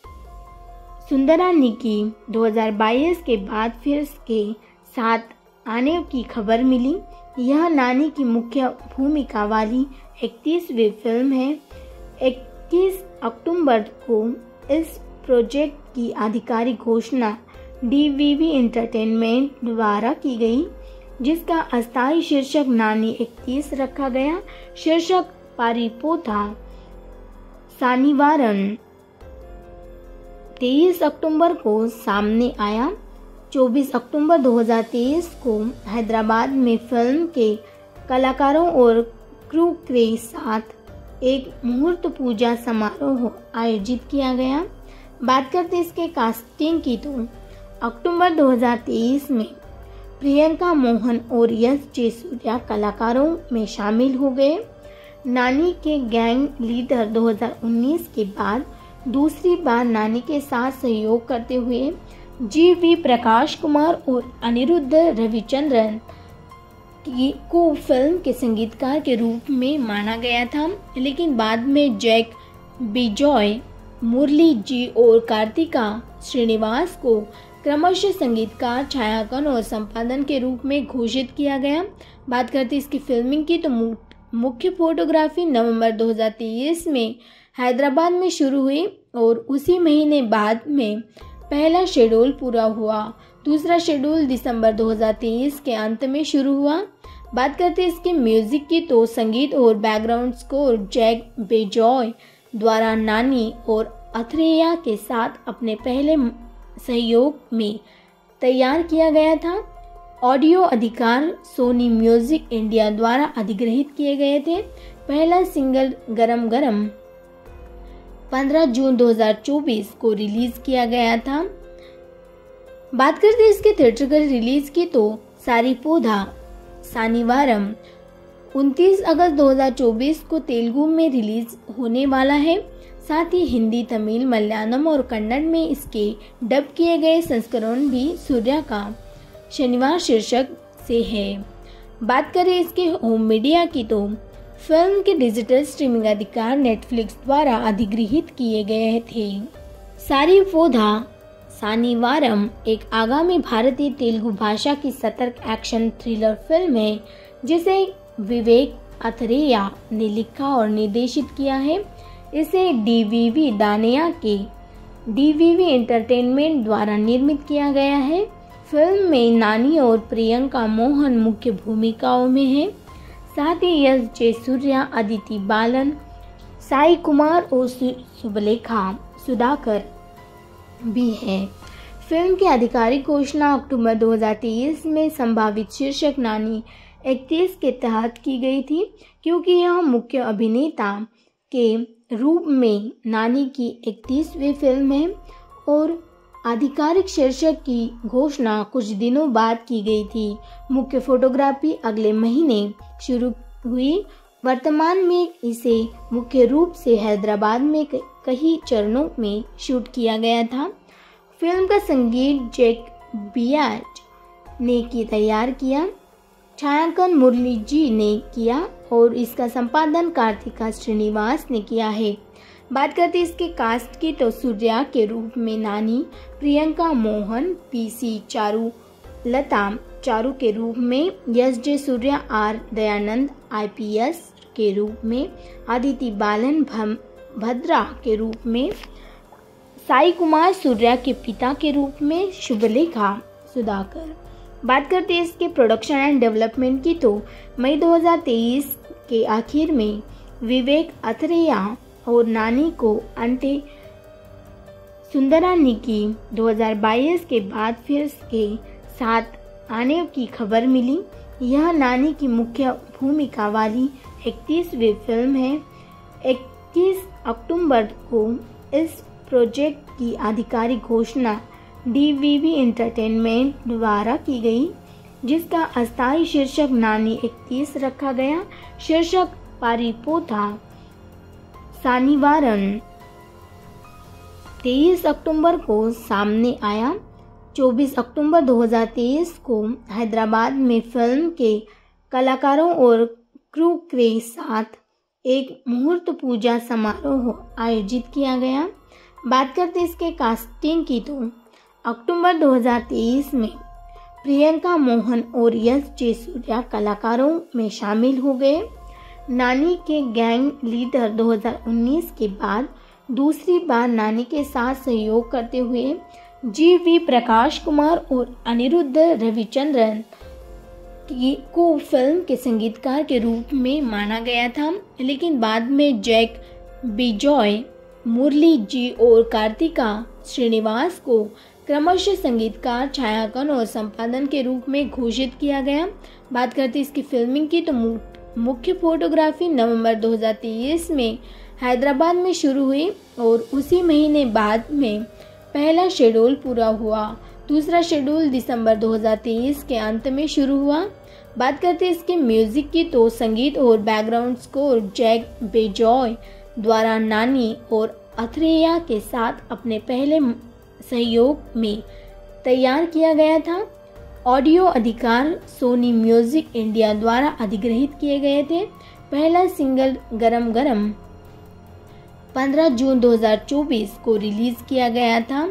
सुंदरानी की दो हज़ार बाईस के बाद फिर के साथ आने की खबर मिली। यह नानी की मुख्य भूमिका वाली इकतीसवीं फिल्म है। इक्कीस अक्टूबर को इस प्रोजेक्ट की आधिकारिक घोषणा डीवीवी एंटरटेनमेंट द्वारा की गई, जिसका अस्थायी शीर्षक नानी इकतीस रखा गया। शीर्षक सारीपोधा सानीवारम तेईस अक्टूबर को सामने आया। चौबीस अक्टूबर दो हज़ार तेईस को हैदराबाद में फिल्म के कलाकारों और क्रू के साथ एक मुहूर्त पूजा समारोह आयोजित किया गया। बात करते इसके कास्टिंग की तो अक्टूबर दो हज़ार तेईस में प्रियंका मोहन और यश जयसूर्या कलाकारों में शामिल हो गए। नानी के गैंग लीडर दो हज़ार उन्नीस के बाद दूसरी बार नानी के साथ सहयोग करते हुए जी वी प्रकाश कुमार और अनिरुद्ध रविचंद्रन की को फिल्म के संगीतकार के रूप में माना गया था, लेकिन बाद में जैक बिजॉय, मुरली जी और कार्तिका श्रीनिवास को क्रमशः संगीतकार, छायांकन और संपादन के रूप में घोषित किया गया। बात करते इसकी फिल्मिंग की तो मुख्य फोटोग्राफी नवंबर दो हज़ार तेईस में हैदराबाद में शुरू हुई और उसी महीने बाद में पहला शेड्यूल पूरा हुआ। दूसरा शेड्यूल दिसंबर दो हज़ार तेईस के अंत में शुरू हुआ। बात करते इसके म्यूजिक की तो संगीत और बैकग्राउंड स्कोर जैक बेजॉय द्वारा नानी और अथरेया के साथ अपने पहले सहयोग में तैयार किया गया था। ऑडियो अधिकार सोनी म्यूजिक इंडिया द्वारा अधिग्रहित किए गए थे। पहला सिंगल गरम गरम पंद्रह जून दो हज़ार चौबीस को रिलीज किया गया था। बात करते इसके थिएट्रिकल रिलीज की तो सारीपोधा सानीवारम उनतीस अगस्त दो हज़ार चौबीस को तेलुगु में रिलीज होने वाला है। साथ ही हिंदी, तमिल, मलयालम और कन्नड़ में इसके डब किए गए संस्करण भी सूर्या का शनिवार शीर्षक से है। बात करें इसके होम मीडिया की तो फिल्म के डिजिटल स्ट्रीमिंग अधिकार नेटफ्लिक्स द्वारा अधिग्रहित किए गए थे। सारीपोधा सानीवारम एक आगामी भारतीय तेलुगु भाषा की सतर्क एक्शन थ्रिलर फिल्म है जिसे विवेक अथरेया ने लिखा और निर्देशित किया है। इसे डीवीवी दानिया के डीवीवी एंटरटेनमेंट द्वारा निर्मित किया गया है। फिल्म में नानी और प्रियंका मोहन मुख्य भूमिकाओं में हैं। साथ ही यश जयसूर्या, अदिति बालन, साई कुमार और सुबलेखा सुधाकर भी है। फिल्म की आधिकारिक घोषणा अक्टूबर दो हज़ार तेईस में संभावित शीर्षक नानी इकतीस के तहत की गई थी, क्योंकि यह मुख्य अभिनेता के रूप में नानी की इकतीसवीं फिल्म है और आधिकारिक शीर्षक की घोषणा कुछ दिनों बाद की गई थी। मुख्य फोटोग्राफी अगले महीने शुरू हुई। वर्तमान में इसे मुख्य रूप से हैदराबाद में कई चरणों में शूट किया गया था। फिल्म का संगीत जैक बियाज ने की तैयार किया, छायांकन मुरली जी ने किया और इसका संपादन कार्तिका श्रीनिवास ने किया है। बात करते हैं इसके कास्ट की तो सूर्या के रूप में नानी, प्रियंका मोहन, पीसी चारू लता चारू के रूप में, यश जे सूर्या आर दयानंद आईपीएस के रूप में, आदिति बालन भद्रा के रूप में, साई कुमार सूर्या के पिता के रूप में, शुभलेखा सुधाकर। बात करते हैं इसके प्रोडक्शन एंड डेवलपमेंट की तो मई दो हज़ार तेईस के आखिर में विवेक अथरेया और नानी को अंटे सुंदरानिकी दो हज़ार बाईस के बाद फिर के साथ आने की खबर मिली। यह नानी की मुख्य भूमिका वाली इकतीसवीं फिल्म है। इक्कीस अक्टूबर को इस प्रोजेक्ट की आधिकारिक घोषणा डीवीवी एंटरटेनमेंट द्वारा की गई, जिसका अस्थायी शीर्षक नानी इकतीस रखा गया। शीर्षक पारिपोथा सानिवारन तेईस अक्टूबर को सामने आया। चौबीस अक्टूबर दो हज़ार तेईस को हैदराबाद में फिल्म के कलाकारों और क्रू के साथ एक मुहूर्त पूजा समारोह आयोजित किया गया। बात करते इसके कास्टिंग की तो अक्टूबर दो हज़ार तेईस में प्रियंका मोहन और यश जे सूर्या कलाकारों में शामिल हो गए। नानी के गैंग लीडर दो हज़ार उन्नीस के बाद दूसरी बार नानी के साथ सहयोग करते हुए जी वी प्रकाश कुमार और अनिरुद्ध रविचंद्रन को फिल्म के संगीतकार के रूप में माना गया था, लेकिन बाद में जैक बिजॉय, मुरली जी और कार्तिका श्रीनिवास को क्रमशः संगीतकार, छायांकन और संपादन के रूप में घोषित किया गया। बात करते इसकी फिल्मिंग की तो मुख्य फोटोग्राफी नवंबर दो हज़ार तेईस में हैदराबाद में शुरू हुई और उसी महीने बाद में पहला शेड्यूल पूरा हुआ। दूसरा शेड्यूल दिसंबर दो हज़ार तेईस के अंत में शुरू हुआ। बात करते इसके म्यूजिक की तो संगीत और बैकग्राउंड स्कोर जैक बेजॉय द्वारा नानी और अथरेया के साथ अपने पहले सहयोग में तैयार किया गया था। ऑडियो अधिकार सोनी म्यूजिक इंडिया द्वारा अधिग्रहित किए गए थे। पहला सिंगल गरम गरम पंद्रह जून दो हज़ार चौबीस को रिलीज किया गया था।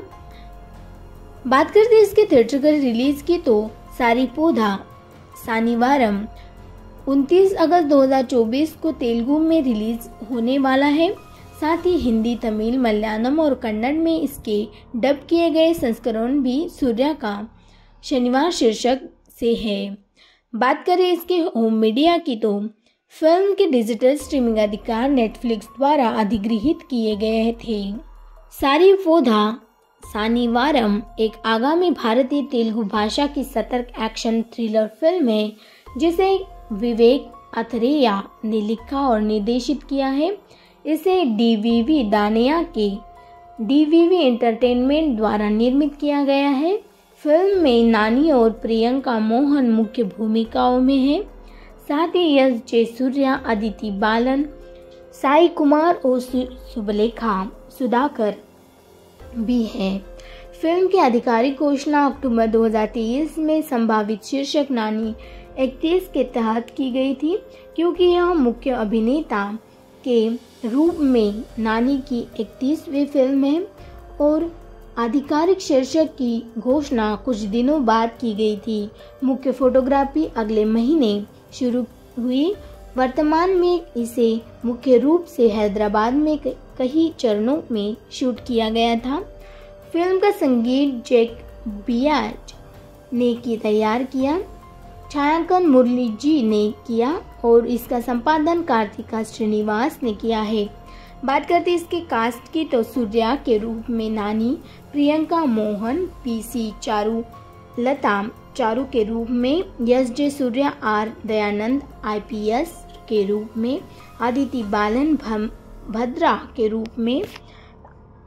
बात करते इसके थिएट्रिकल रिलीज की तो सारीपोधा सानिवारम उनतीस अगस्त दो हज़ार चौबीस को तेलुगु में रिलीज होने वाला है। साथ ही हिंदी, तमिल, मलयालम और कन्नड़ में इसके डब किए गए संस्करण भी सूर्या का शनिवार शीर्षक से है। बात करें इसके होम मीडिया की तो फिल्म के डिजिटल स्ट्रीमिंग अधिकार नेटफ्लिक्स द्वारा अधिग्रहित किए गए थे। सारीपोधा सानिवारम एक आगामी भारतीय तेलुगु भाषा की सतर्क एक्शन थ्रिलर फिल्म है, जिसे विवेक अथरेया ने लिखा और निर्देशित किया है। इसे डीवीवी दानिया के डीवीवी एंटरटेनमेंट द्वारा निर्मित किया गया है। फिल्म में नानी और प्रियंका मोहन मुख्य भूमिकाओं में हैं। साथ ही यश जे सूर्या, आदिति बालन, साई कुमार और शुभलेखा सुधाकर भी है। फिल्म की आधिकारिक घोषणा अक्टूबर दो हज़ार तेईस में संभावित शीर्षक नानी इकतीस के तहत की गई थी, क्योंकि यह मुख्य अभिनेता के रूप में नानी की इकतीसवीं फिल्म है और आधिकारिक शीर्षक की घोषणा कुछ दिनों बाद की गई थी। मुख्य फोटोग्राफी अगले महीने शुरू हुई। वर्तमान में इसे मुख्य रूप से हैदराबाद में कई चरणों में शूट किया गया था। फिल्म का संगीत जैक बियाज ने की तैयार किया, छायांकन मुरली जी ने किया और इसका संपादन कार्तिका श्रीनिवास ने किया है। बात करते इसके कास्ट की तो सूर्या के रूप में नानी, प्रियंका मोहन, पीसी चारू लता चारू के रूप में, यश जे सूर्या आर दयानंद आईपीएस के रूप में, आदिति बालन भद्रा के रूप में,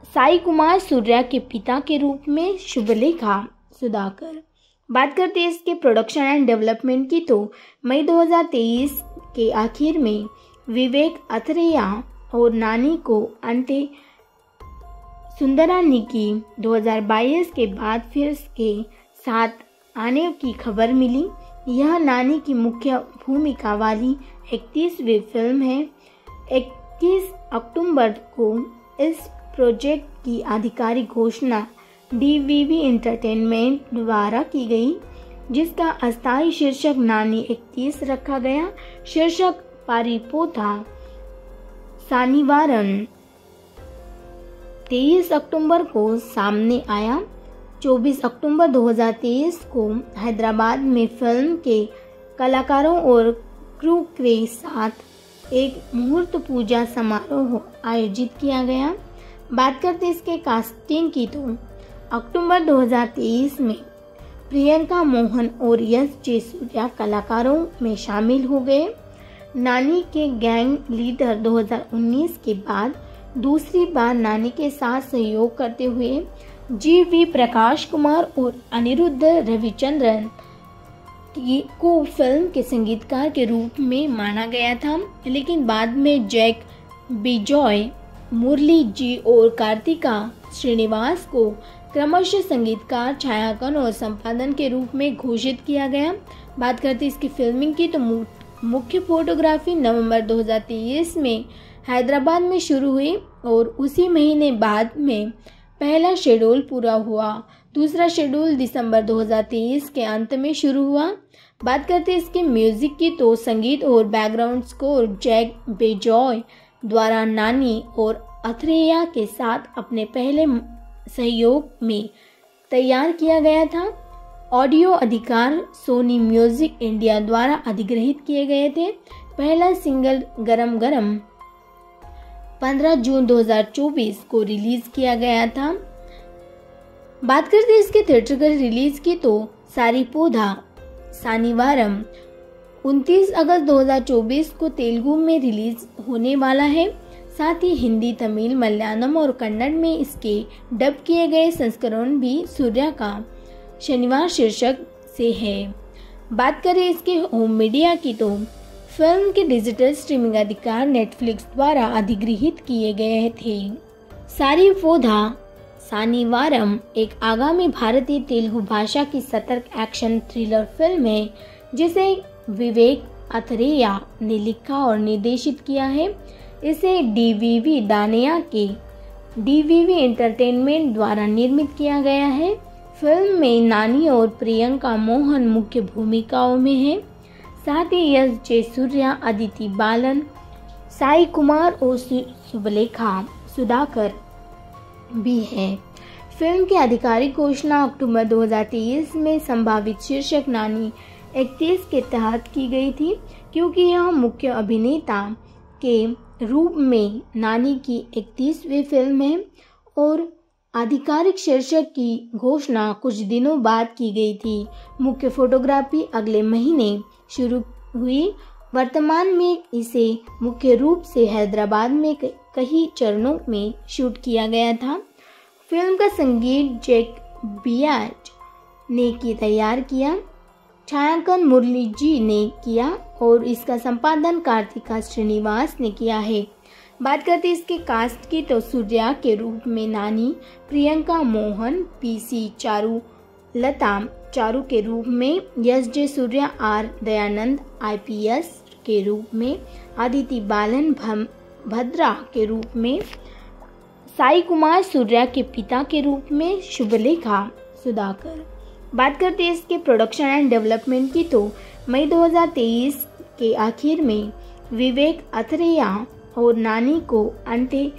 साई कुमार सूर्या के पिता के रूप में शुभलेखा सुधाकर। बात करते हैं इसके प्रोडक्शन एंड डेवलपमेंट की, तो मई दो हज़ार तेईस के आखिर में विवेक अथरेया और नानी को अंते सुंदरानी की दो हज़ार बाईस के बाद फिर के साथ आने की खबर मिली। यह नानी की मुख्य भूमिका वाली इकतीसवीं फिल्म है। इक्कीस अक्टूबर को इस प्रोजेक्ट की आधिकारिक घोषणा डीवीवी एंटरटेनमेंट द्वारा की गई, जिसका अस्थायी शीर्षक नानी इकतीस रखा गया। शीर्षक पारिपोथा सानिवारन तेईस अक्टूबर को सामने आया। चौबीस अक्टूबर दो हज़ार तेईस को हैदराबाद में फिल्म के कलाकारों और क्रू के साथ एक मुहूर्त पूजा समारोह आयोजित किया गया। बात करते इसके कास्टिंग की, तो अक्टूबर दो हज़ार तेईस में प्रियंका मोहन और यश जे सूर्या कलाकारों में शामिल हो गए। नानी के गैंग लीडर दो हज़ार उन्नीस के बाद दूसरी बार नानी के साथ सहयोग करते हुए जी वी प्रकाश कुमार और अनिरुद्ध रविचंद्रन को फिल्म के संगीतकार के रूप में माना गया था, लेकिन बाद में जैक बिजॉय, मुरली जी और कार्तिका श्रीनिवास को क्रमशः संगीतकार, छायांकन और संपादन के रूप में घोषित किया गया। बात करते इसकी फिल्मिंग की, तो मुख्य फोटोग्राफी नवंबर दो हज़ार तेईस में हैदराबाद में शुरू हुई और उसी महीने बाद में पहला शेड्यूल पूरा हुआ। दूसरा शेड्यूल दिसंबर दो हज़ार तेईस के अंत में शुरू हुआ। बात करते हैं इसके म्यूजिक की, तो संगीत और बैकग्राउंड स्कोर जैक बेजॉय द्वारा नानी और अथरेया के साथ अपने पहले सहयोग में तैयार किया गया था। ऑडियो अधिकार सोनी म्यूजिक इंडिया द्वारा अधिग्रहित किए गए थे। पहला सिंगल गरम गरम पंद्रह जून दो हज़ार चौबीस को रिलीज किया गया था। बात करते हैं इसके थिएट्रिकल रिलीज की, तो सारीपोधा सानिवारम उनतीस अगस्त दो हज़ार चौबीस को तेलुगु में रिलीज होने वाला है। साथ ही हिंदी, तमिल, मलयालम और कन्नड़ में इसके डब किए गए संस्करण भी सूर्या का शनिवार शीर्षक से है। बात करें इसके होम मीडिया की, तो फिल्म के डिजिटल स्ट्रीमिंग अधिकार नेटफ्लिक्स द्वारा अधिग्रहित किए गए थे। सारीपोधा सानिवारम एक आगामी भारतीय तेलुगु भाषा की सतर्क एक्शन थ्रिलर फिल्म है, जिसे विवेक अथरेया ने लिखा और निर्देशित किया है। इसे डीवीवी दानिया के डीवीवी एंटरटेनमेंट द्वारा निर्मित किया गया है। फिल्म में नानी और प्रियंका मोहन मुख्य भूमिकाओं में हैं। साथ ही यश जे सूर्या, अदिति बालन, साई कुमार और शुभलेखा सुधाकर भी है। फिल्म की आधिकारिक घोषणा अक्टूबर दो हज़ार तेईस में संभावित शीर्षक नानी इकतीस के तहत की गई थी, क्योंकि यह मुख्य अभिनेता के रूप में नानी की इकतीसवीं फिल्म है और आधिकारिक शीर्षक की घोषणा कुछ दिनों बाद की गई थी। मुख्य फोटोग्राफी अगले महीने शुरू हुई। वर्तमान में इसे मुख्य रूप से हैदराबाद में कई चरणों में शूट किया गया था। फिल्म का संगीत जैक बियाज ने की तैयार किया, छायांकन मुरली जी ने किया और इसका संपादन कार्तिका श्रीनिवास ने किया है। बात करते इसके कास्ट की, तो सूर्या के रूप में नानी, प्रियंका मोहन, पीसी चारू लता चारू के रूप में, यश जे सूर्या, आर दयानंद आईपीएस के रूप में, अदिति बालन भद्रा के रूप में, साई कुमार सूर्या के पिता के रूप में शुभलेखा सुधाकर। बात करते हैं इसके प्रोडक्शन एंड डेवलपमेंट की, तो मई दो हज़ार तेईस के आखिर में विवेक अथरेया और नानी को अंते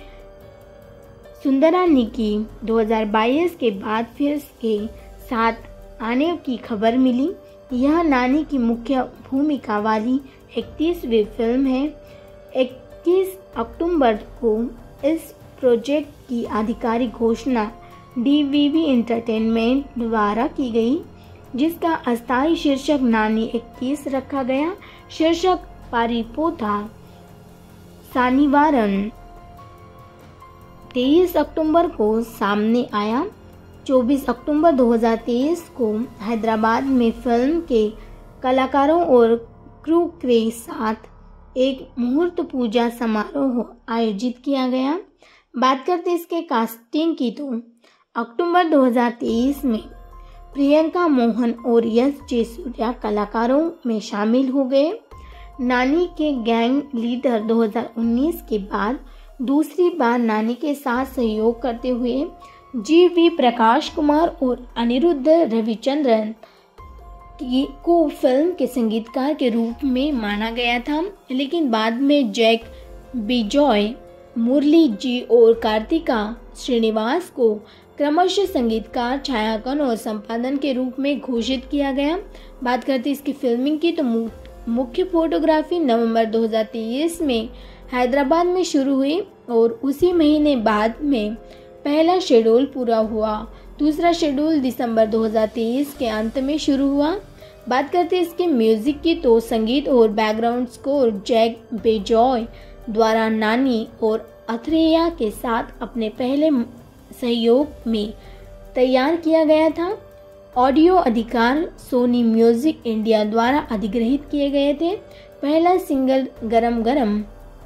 सुंदरानी की दो हज़ार बाईस के बाद फिर के साथ आने की खबर मिली। यह नानी की मुख्य भूमिका वाली इकतीसवीं फिल्म है। इक्कीस अक्टूबर को इस प्रोजेक्ट की आधिकारिक घोषणा डीवीवी एंटरटेनमेंट द्वारा की गई, जिसका अस्थायी शीर्षक नानी इक्कीस रखा गया। शीर्षक पारिपोथा सानिवारन तेईस अक्टूबर को सामने आया। चौबीस अक्टूबर दो हज़ार तेईस को हैदराबाद में फिल्म के कलाकारों और क्रू के साथ एक मुहूर्त पूजा समारोह आयोजित किया गया। बात करते इसके कास्टिंग की तो अक्टूबर दो हज़ार तेईस में प्रियंका मोहन और यश जे सूर्या कलाकारों में शामिल हो गए। नानी के गैंग लीडर दो हज़ार उन्नीस के बाद दूसरी बार नानी के साथ सहयोग करते हुए जी वी प्रकाश कुमार और अनिरुद्ध रविचंद्रन की को फिल्म के संगीतकार के रूप में माना गया था, लेकिन बाद में जैक बिजॉय, मुरली जी और कार्तिका श्रीनिवास को क्रमशः संगीतकार, छायांकन और संपादन के रूप में घोषित किया गया। बात करते इसकी फिल्मिंग की तो मुख्य फोटोग्राफी नवंबर दो हज़ार तेईस में हैदराबाद में शुरू हुई और उसी महीने बाद में पहला शेड्यूल पूरा हुआ। दूसरा शेड्यूल दिसंबर दो हज़ार तेईस के अंत में शुरू हुआ। बात करते इसके म्यूजिक की तो संगीत और बैकग्राउंड स्कोर जैक बेजॉय द्वारा नानी और अथरेया के साथ अपने पहले सहयोग में तैयार किया गया था। ऑडियो अधिकार सोनी म्यूजिक इंडिया द्वारा अधिग्रहित किए गए थे। पहला सिंगल गरम गरम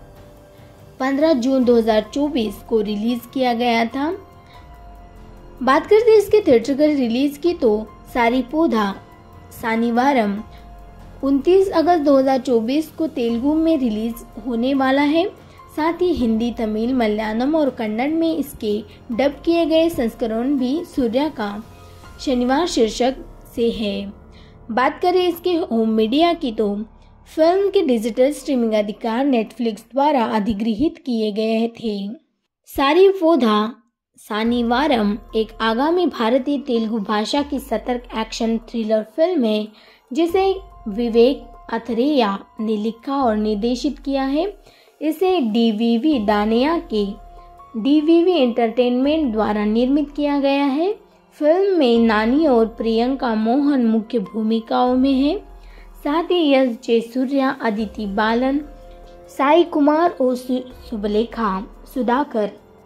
पंद्रह जून दो हज़ार चौबीस को रिलीज किया गया था। बात करते इसके थिएट्रिकल रिलीज की तो सारीपोधा सानिवारम उनतीस अगस्त दो हज़ार चौबीस को तेलुगु में रिलीज होने वाला है। साथ ही हिंदी, तमिल, मलयालम और कन्नड़ में इसके डब किए गए संस्करण भी सूर्या का शनिवार शीर्षक से है। बात करें इसके होम मीडिया की तो फिल्म के डिजिटल स्ट्रीमिंग अधिकार नेटफ्लिक्स द्वारा अधिग्रहित किए गए थे। सारीपोधा सानिवारम एक आगामी भारतीय तेलुगु भाषा की सतर्क एक्शन थ्रिलर फिल्म है जिसे विवेक अथरेया ने लिखा और निर्देशित किया है। इसे डीवीवी दानिया के डीवीवी एंटरटेनमेंट द्वारा निर्मित किया गया है। फिल्म में नानी और प्रियंका मोहन मुख्य भूमिकाओं में हैं। साथ ही यश जे सूर्या, अदिति बालन, साई कुमार और सुबलेखा सुधाकर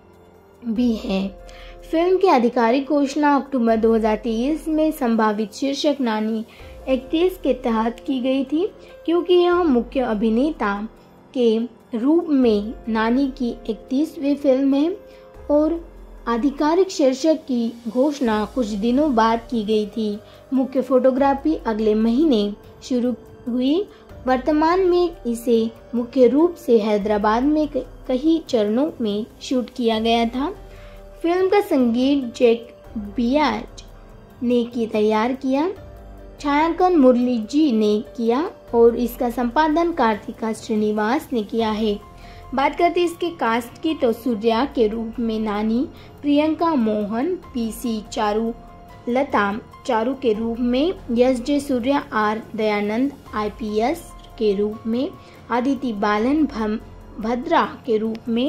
भी हैं। फिल्म की आधिकारिक घोषणा अक्टूबर दो हज़ार तेईस में संभावित शीर्षक नानी इकतीस के तहत की गई थी, क्योंकि यह मुख्य अभिनेता के रूप में नानी की इकतीसवीं फिल्म है और आधिकारिक शीर्षक की घोषणा कुछ दिनों बाद की गई थी। मुख्य फोटोग्राफी अगले महीने शुरू हुई। वर्तमान में इसे मुख्य रूप से हैदराबाद में कई चरणों में शूट किया गया था। फिल्म का संगीत जैक बियाज ने की तैयार किया, छायांकन मुरली जी ने किया और इसका संपादन कार्तिका श्रीनिवास ने किया है। बात करते इसके कास्ट की तो सूर्या के रूप में नानी, प्रियंका मोहन, पीसी चारू लता चारू के रूप में, यश जे सूर्या आर दयानंद आईपीएस के रूप में, अदिति बालन भद्रा के रूप में,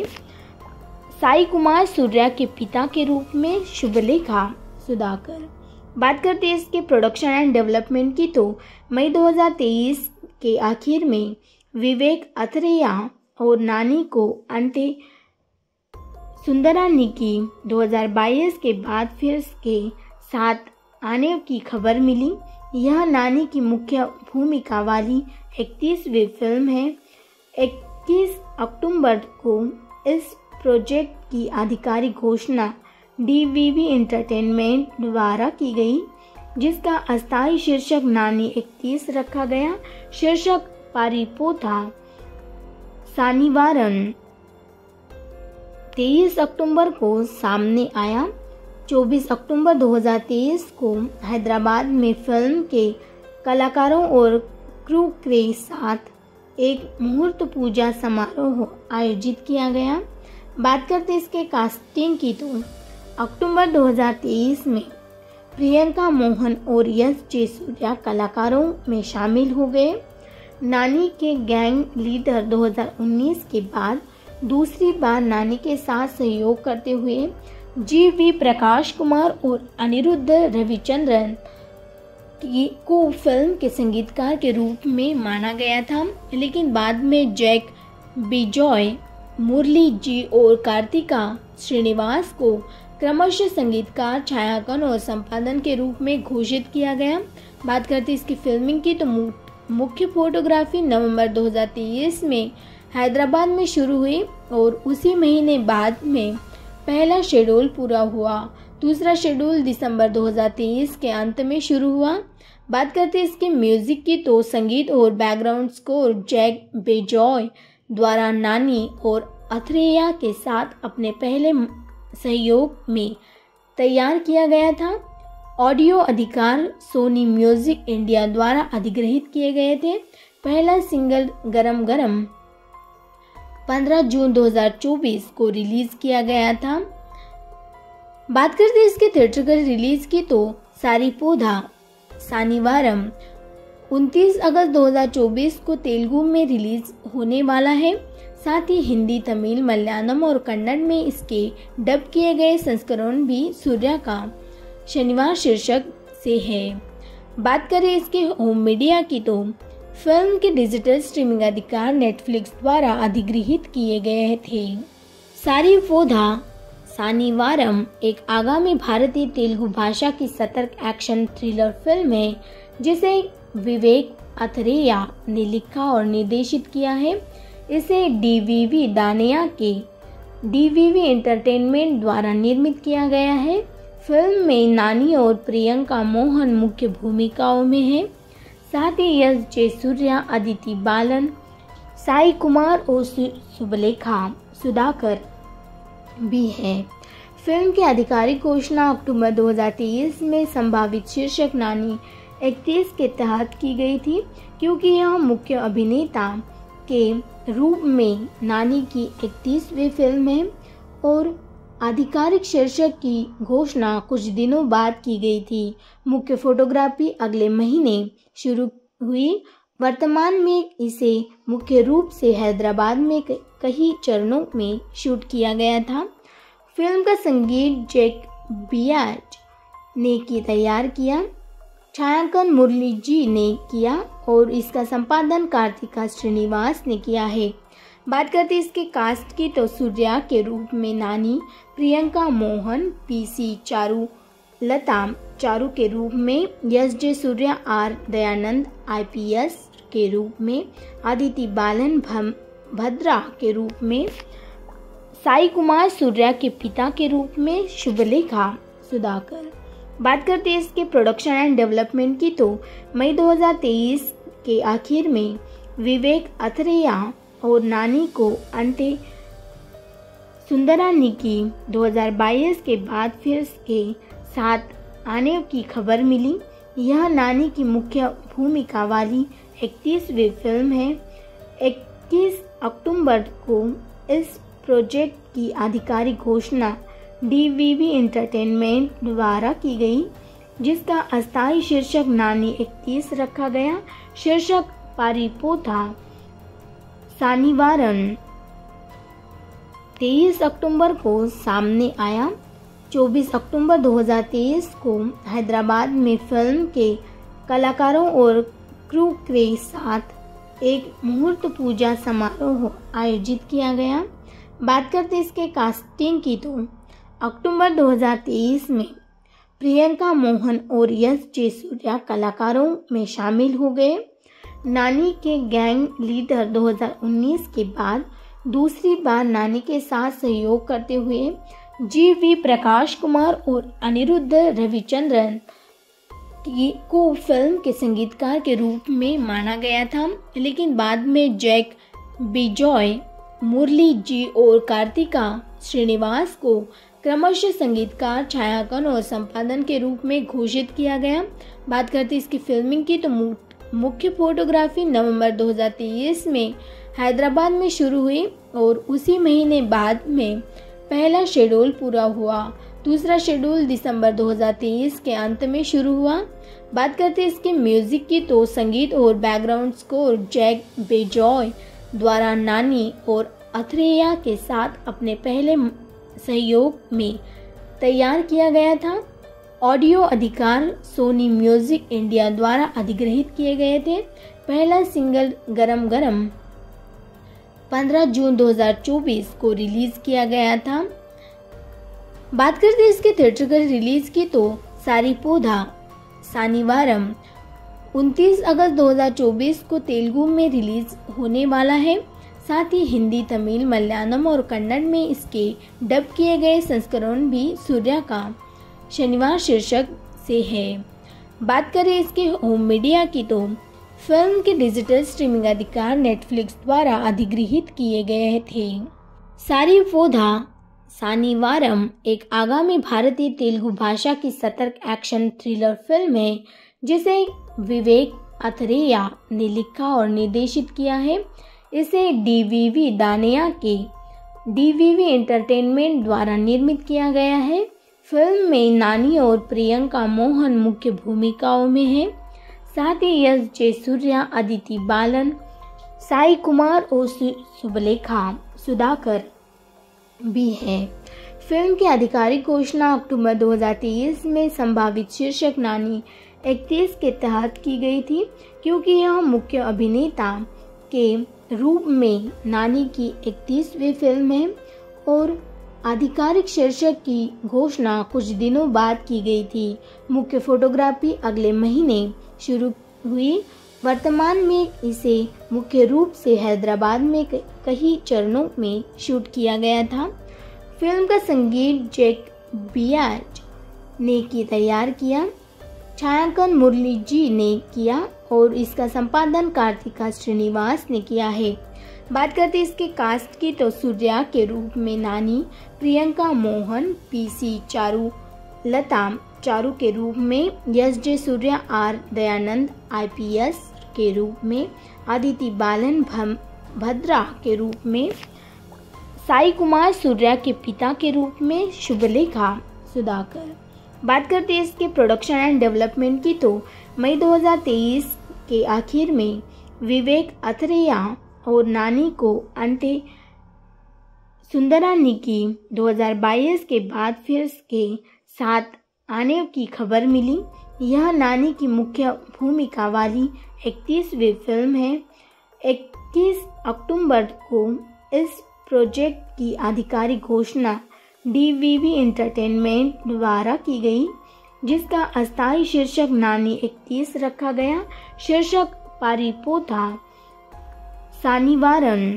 साई कुमार सूर्या के पिता के रूप में, शुभलेखा सुधाकर। बात करते हैं इसके प्रोडक्शन एंड डेवलपमेंट की तो मई दो हज़ार तेईस के आखिर में विवेक अथरेया और नानी को अंटे सुंदरानिकी दो हज़ार बाईस के बाद फिर के साथ आने की खबर मिली। यह नानी की मुख्य भूमिका वाली इकतीसवीं फिल्म है। इक्कीस अक्टूबर को इस प्रोजेक्ट की आधिकारिक घोषणा डीवीवी एंटरटेनमेंट द्वारा की गई, जिसका अस्थायी शीर्षक नानी इकतीस रखा गया। शीर्षक सारीपोधा सानिवारम तेईस अक्टूबर को सामने आया। चौबीस अक्टूबर दो हज़ार तेईस को हैदराबाद में फिल्म के कलाकारों और क्रू के साथ एक मुहूर्त पूजा समारोह आयोजित किया गया। बात करते इसके कास्टिंग की तो अक्टूबर दो हज़ार तेईस में प्रियंका मोहन और यश जे सूर्या कलाकारों में शामिल हो गए। नानी के गैंग लीडर दो हज़ार उन्नीस के बाद दूसरी बार नानी के साथ सहयोग करते हुए जी वी प्रकाश कुमार और अनिरुद्ध रविचंद्रन की को फिल्म के संगीतकार के रूप में माना गया था, लेकिन बाद में जैक बिजॉय, मुरली जी और कार्तिका श्रीनिवास को क्रमशः संगीतकार, छायांकन और संपादन के रूप में घोषित किया गया। बात करते हैं इसकी फिल्मिंग की तो मुख्य फोटोग्राफी नवंबर दो हज़ार तेईस में हैदराबाद में शुरू हुई और उसी महीने बाद में पहला शेड्यूल पूरा हुआ। दूसरा शेड्यूल दिसंबर दो हज़ार तेईस के अंत में शुरू हुआ। बात करते हैं इसके म्यूजिक की तो संगीत और बैकग्राउंड स्कोर जैक बेजॉय द्वारा नानी और अथरेया के साथ अपने पहले सहयोग में तैयार किया गया था। ऑडियो अधिकार सोनी म्यूजिक इंडिया द्वारा अधिग्रहित किए गए थे। पहला सिंगल गरम गरम पंद्रह जून दो हज़ार चौबीस को रिलीज किया गया था। बात करते हैं इसके थिएट्रिकल रिलीज की तो सारीपोधा सानिवारम उनतीस अगस्त दो हज़ार चौबीस को तेलुगु में रिलीज होने वाला है। साथ ही हिंदी, तमिल, मलयालम और कन्नड़ में इसके डब किए गए संस्करण भी सूर्या का शनिवार शीर्षक से है। बात करें इसके होम मीडिया की तो फिल्म के डिजिटल स्ट्रीमिंग अधिकार नेटफ्लिक्स द्वारा अधिग्रहित किए गए थे। सारीपोधा सानिवारम एक आगामी भारतीय तेलुगु भाषा की सतर्क एक्शन थ्रिलर फिल्म है जिसे विवेक अथरेया ने लिखा और निर्देशित किया है। इसे डीवीवी दानिया के डीवीवी एंटरटेनमेंट द्वारा निर्मित किया गया है। फिल्म में नानी और प्रियंका मोहन मुख्य भूमिकाओं में है। साथ ही यश जे सूर्या, अदिति बालन, साई कुमार और सुबलेखा सुधाकर भी है। फिल्म की आधिकारिक घोषणा अक्टूबर दो हज़ार तेईस में संभावित शीर्षक नानी इकतीस के तहत की गई थी, क्योंकि यह मुख्य अभिनेता के रूप में नानी की इकतीसवीं फिल्म है और आधिकारिक शीर्षक की घोषणा कुछ दिनों बाद की गई थी। मुख्य फोटोग्राफी अगले महीने शुरू हुई। वर्तमान में इसे मुख्य रूप से हैदराबाद में कई चरणों में शूट किया गया था। फिल्म का संगीत जैक बियाज ने की तैयार किया, छायांकन मुरली जी ने किया और इसका संपादन कार्तिका श्रीनिवास ने किया है। बात करते हैं इसके कास्ट की तो सूर्या के रूप में नानी, प्रियंका मोहन, पीसी चारू लता चारू के रूप में, यश जे सूर्या आर दयानंद आईपीएस के रूप में, अदिति बालन भद्रा के रूप में, साई कुमार सूर्या के पिता के रूप में, शुभलेखा सुधाकर। बात करते हैं इसके प्रोडक्शन एंड डेवलपमेंट की तो मई दो हज़ार तेईस के आखिर में विवेक अथरेया और नानी को अंते सुंदरानी की दो हज़ार बाईस के बाद फिर के साथ आने की खबर मिली। यह नानी की मुख्य भूमिका वाली इकतीसवीं फिल्म है। इक्कीस अक्टूबर को इस प्रोजेक्ट की आधिकारिक घोषणा डीवीवी एंटरटेनमेंट द्वारा की गई, जिसका अस्थायी शीर्षक नानी इकतीस रखा गया। शीर्षक सारीपोधा सानिवारम तेईस अक्टूबर को सामने आया। चौबीस अक्टूबर दो हज़ार तेईस को हैदराबाद में फिल्म के कलाकारों और क्रू के साथ एक मुहूर्त पूजा समारोह आयोजित किया गया। बात करते इसके कास्टिंग की तो अक्टूबर दो हज़ार तेईस में प्रियंका मोहन और यश जे सूर्या कलाकारों में शामिल हो गए। नानी के गैंग लीडर दो हज़ार उन्नीस के बाद दूसरी बार नानी के साथ सहयोग करते हुए जी वी प्रकाश कुमार और अनिरुद्ध रविचंद्रन को फिल्म के संगीतकार के रूप में माना गया था, लेकिन बाद में जैक बिजॉय, मुरली जी और कार्तिका श्रीनिवास को क्रमशः संगीतकार, छायांकन और संपादन के रूप में घोषित किया गया। बात करते इसकी फिल्मिंग की तो मुख्य फोटोग्राफी नवंबर दो हज़ार तेईस में हैदराबाद में शुरू हुई और उसी महीने बाद में पहला शेड्यूल पूरा हुआ। दूसरा शेड्यूल दिसंबर दो हज़ार तेईस के अंत में शुरू हुआ। बात करते इसके म्यूजिक की तो संगीत और बैकग्राउंड स्कोर जैक बेजॉय द्वारा नानी और अथरेया के साथ अपने पहले सहयोग में तैयार किया गया था। ऑडियो अधिकार सोनी म्यूजिक इंडिया द्वारा अधिग्रहित किए गए थे। पहला सिंगल गरम गरम पंद्रह जून दो हज़ार चौबीस को रिलीज किया गया था। बात करते हैं इसके थिएट्रिकल रिलीज की तो सारीपोधा सानिवारम उनतीस अगस्त दो हज़ार चौबीस को तेलुगु में रिलीज होने वाला है। साथ ही हिंदी, तमिल, मलयालम और कन्नड़ में इसके डब किए गए संस्करण भी सूर्या का शनिवार शीर्षक से है। बात करें इसके होम मीडिया की तो फिल्म के डिजिटल स्ट्रीमिंग अधिकार नेटफ्लिक्स द्वारा अधिग्रहित किए गए थे। सारीपोधा सानिवारम एक आगामी भारतीय तेलुगु भाषा की सतर्क एक्शन थ्रिलर फिल्म है जिसे विवेक अथरेया ने लिखा और निर्देशित किया है। इसे डीवीवी दानिया के डीवीवी एंटरटेनमेंट द्वारा निर्मित किया गया है। फिल्म में नानी और प्रियंका मोहन मुख्य भूमिकाओं में हैं। साथ ही यश जयसूर्या, अदिति बालन, साई कुमार और सुबलेखा सुधाकर भी है। फिल्म की आधिकारिक घोषणा अक्टूबर दो हज़ार तेईस में संभावित शीर्षक नानी इकतीस के तहत की गई थी, क्योंकि यह मुख्य अभिनेता के रूप में नानी की इकतीसवीं फिल्म है और आधिकारिक शीर्षक की घोषणा कुछ दिनों बाद की गई थी। मुख्य फोटोग्राफी अगले महीने शुरू हुई। वर्तमान में इसे मुख्य रूप से हैदराबाद में कई चरणों में शूट किया गया था। फिल्म का संगीत जैक बियाज ने की तैयार किया, छायांकन मुरली जी ने किया और इसका संपादन कार्तिका श्रीनिवास ने किया है। बात करते इसके कास्ट की तो सूर्या के रूप में नानी, प्रियंका मोहन, पीसी चारू लता चारू के रूप में, यश जयसूर्या, आर दयानंद आईपीएस के रूप में, अदिति बालन भद्रा के रूप में, साई कुमार सूर्या के पिता के रूप में, शुभलेखा सुधाकर। बात करते हैं इसके प्रोडक्शन एंड डेवलपमेंट की तो मई दो हज़ार तेईस के आखिर में विवेक अथरेया और नानी को अंते सुंदरानिकी दो हज़ार बाईस के बाद फिर के साथ आने की खबर मिली। यह नानी की मुख्य भूमिका वाली इकतीसवीं फिल्म है। इक्कीस अक्टूबर को इस प्रोजेक्ट की आधिकारिक घोषणा डीवीवी एंटरटेनमेंट द्वारा की गई, जिसका अस्थायी शीर्षक नानी इकतीस रखा गया। शीर्षक सारीपोधा सानिवारम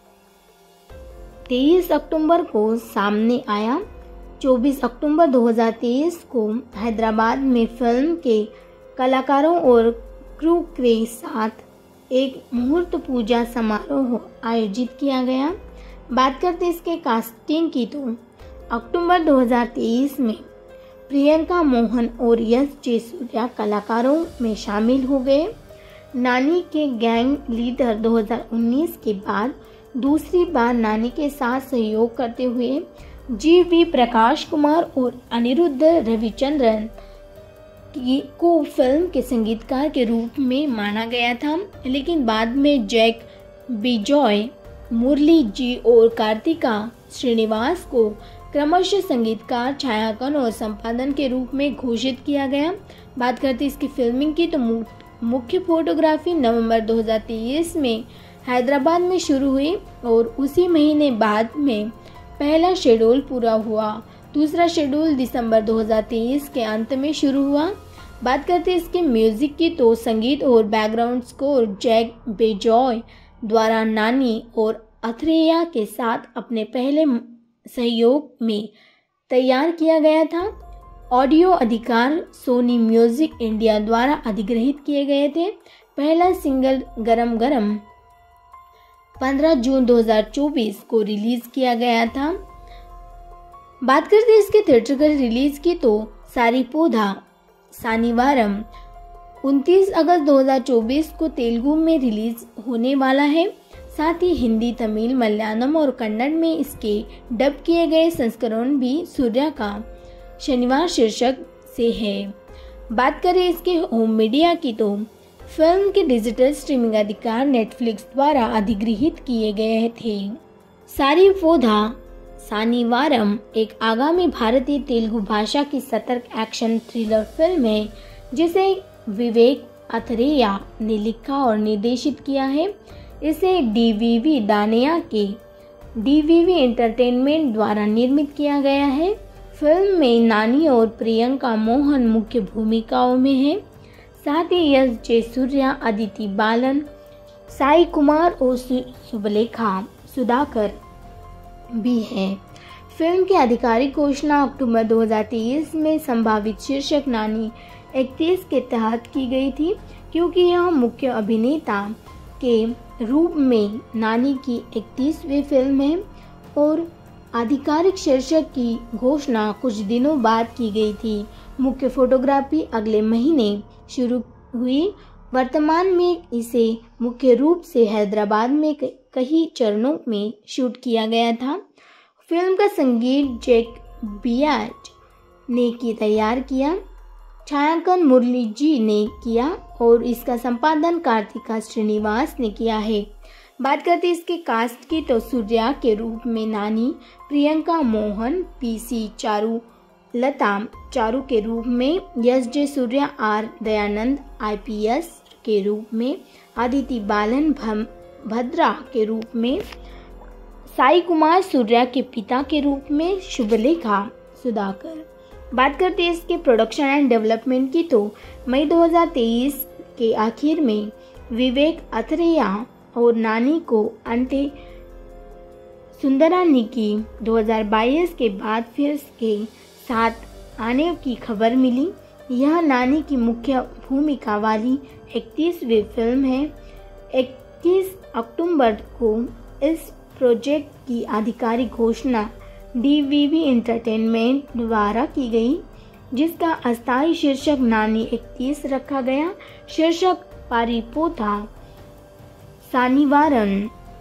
तेईस अक्टूबर को सामने आया। चौबीस अक्टूबर दो हज़ार तेईस को हैदराबाद में फिल्म के कलाकारों और क्रू के साथ एक मुहूर्त पूजा समारोह आयोजित किया गया। बात करते इसके कास्टिंग की तो अक्टूबर दो हज़ार तेईस में प्रियंका मोहन और यश जयसूर्या कलाकारों में शामिल हो गए। नानी के गैंग लीडर दो हज़ार उन्नीस के बाद दूसरी बार नानी के साथ सहयोग करते हुए जी वी प्रकाश कुमार और अनिरुद्ध रविचंद्रन की को फिल्म के संगीतकार के रूप में माना गया था, लेकिन बाद में जैक बिजॉय, मुरली जी और कार्तिका श्रीनिवास को क्रमशः संगीतकार, छायांकन और संपादन के रूप में घोषित किया गया। बात करते इसकी फिल्मिंग की तो मुख्य फोटोग्राफी नवंबर दो हज़ार तेईस में हैदराबाद में शुरू हुई और उसी महीने बाद में पहला शेड्यूल पूरा हुआ। दूसरा शेड्यूल दिसंबर दो हज़ार तेईस के अंत में शुरू हुआ। बात करते इसके म्यूजिक की तो संगीत और बैकग्राउंड स्कोर जैक बेजॉय द्वारा नानी और अथरेया के साथ अपने पहले सहयोग में तैयार किया गया था। ऑडियो अधिकार सोनी म्यूजिक इंडिया द्वारा अधिग्रहित किए गए थे। पहला सिंगल गरम गरम पंद्रह जून दो हज़ार चौबीस को रिलीज किया गया था। बात करते इसके थिएट्रिकल रिलीज की तो सारीपोधा सानिवारम उनतीस अगस्त दो हज़ार चौबीस को तेलुगु में रिलीज होने वाला है। साथ ही हिंदी, तमिल, मलयालम और कन्नड़ में इसके डब किए गए संस्करण भी सूर्या का शनिवार शीर्षक से है। बात करें इसके होम मीडिया की तो फिल्म के डिजिटल स्ट्रीमिंग अधिकार नेटफ्लिक्स द्वारा अधिग्रहित किए गए थे। सारीपोधा सानिवारम एक आगामी भारतीय तेलुगु भाषा की सतर्क एक्शन थ्रिलर फिल्म है जिसे विवेक अथरेया ने लिखा और निर्देशित किया है। इसे डीवीवी दानिया के डीवीवी एंटरटेनमेंट द्वारा निर्मित किया गया है। फिल्म में नानी और प्रियंका मोहन मुख्य भूमिकाओं में हैं। साथ ही यश जयसूर्या, अदिति बालन, साई कुमार और सुबलेखा सुधाकर भी हैं। फिल्म की आधिकारिक घोषणा अक्टूबर दो हज़ार तेईस में संभावित शीर्षक नानी इकतीस के तहत की गई थी, क्योंकि यह मुख्य अभिनेता के रूप में नानी की इकतीसवीं फिल्म है और आधिकारिक शीर्षक की घोषणा कुछ दिनों बाद की गई थी। मुख्य फोटोग्राफी अगले महीने शुरू हुई। वर्तमान में इसे मुख्य रूप से हैदराबाद में कई चरणों में शूट किया गया था। फिल्म का संगीत जैक बियाज ने की तैयार किया, छायांकन मुरली जी ने किया और इसका संपादन कार्तिका श्रीनिवास ने किया है। बात करते इसके कास्ट की तो सूर्या के रूप में नानी, प्रियंका मोहन, पीसी चारू लता चारू के रूप में, यश जयसूर्या, आर दयानंद आईपीएस के रूप में, अदिति बालन भद्रा के रूप में, साई कुमार सूर्या के पिता के रूप में, शुभलेखा सुधाकर। बात करते हैं इसके प्रोडक्शन एंड डेवलपमेंट की तो मई दो हज़ार तेईस के आखिर में विवेक अथरेया और नानी को अंटे सुंदरानिकी दो हज़ार बाईस के बाद फिर के साथ आने की खबर मिली। यह नानी की मुख्य भूमिका वाली इकतीसवीं फिल्म है। इक्कीस अक्टूबर को इस प्रोजेक्ट की आधिकारिक घोषणा डीवीवी एंटरटेनमेंट द्वारा की गई, जिसका अस्थायी शीर्षक नानी इकतीस रखा गया। शीर्षक पारिपोथा सानिवारन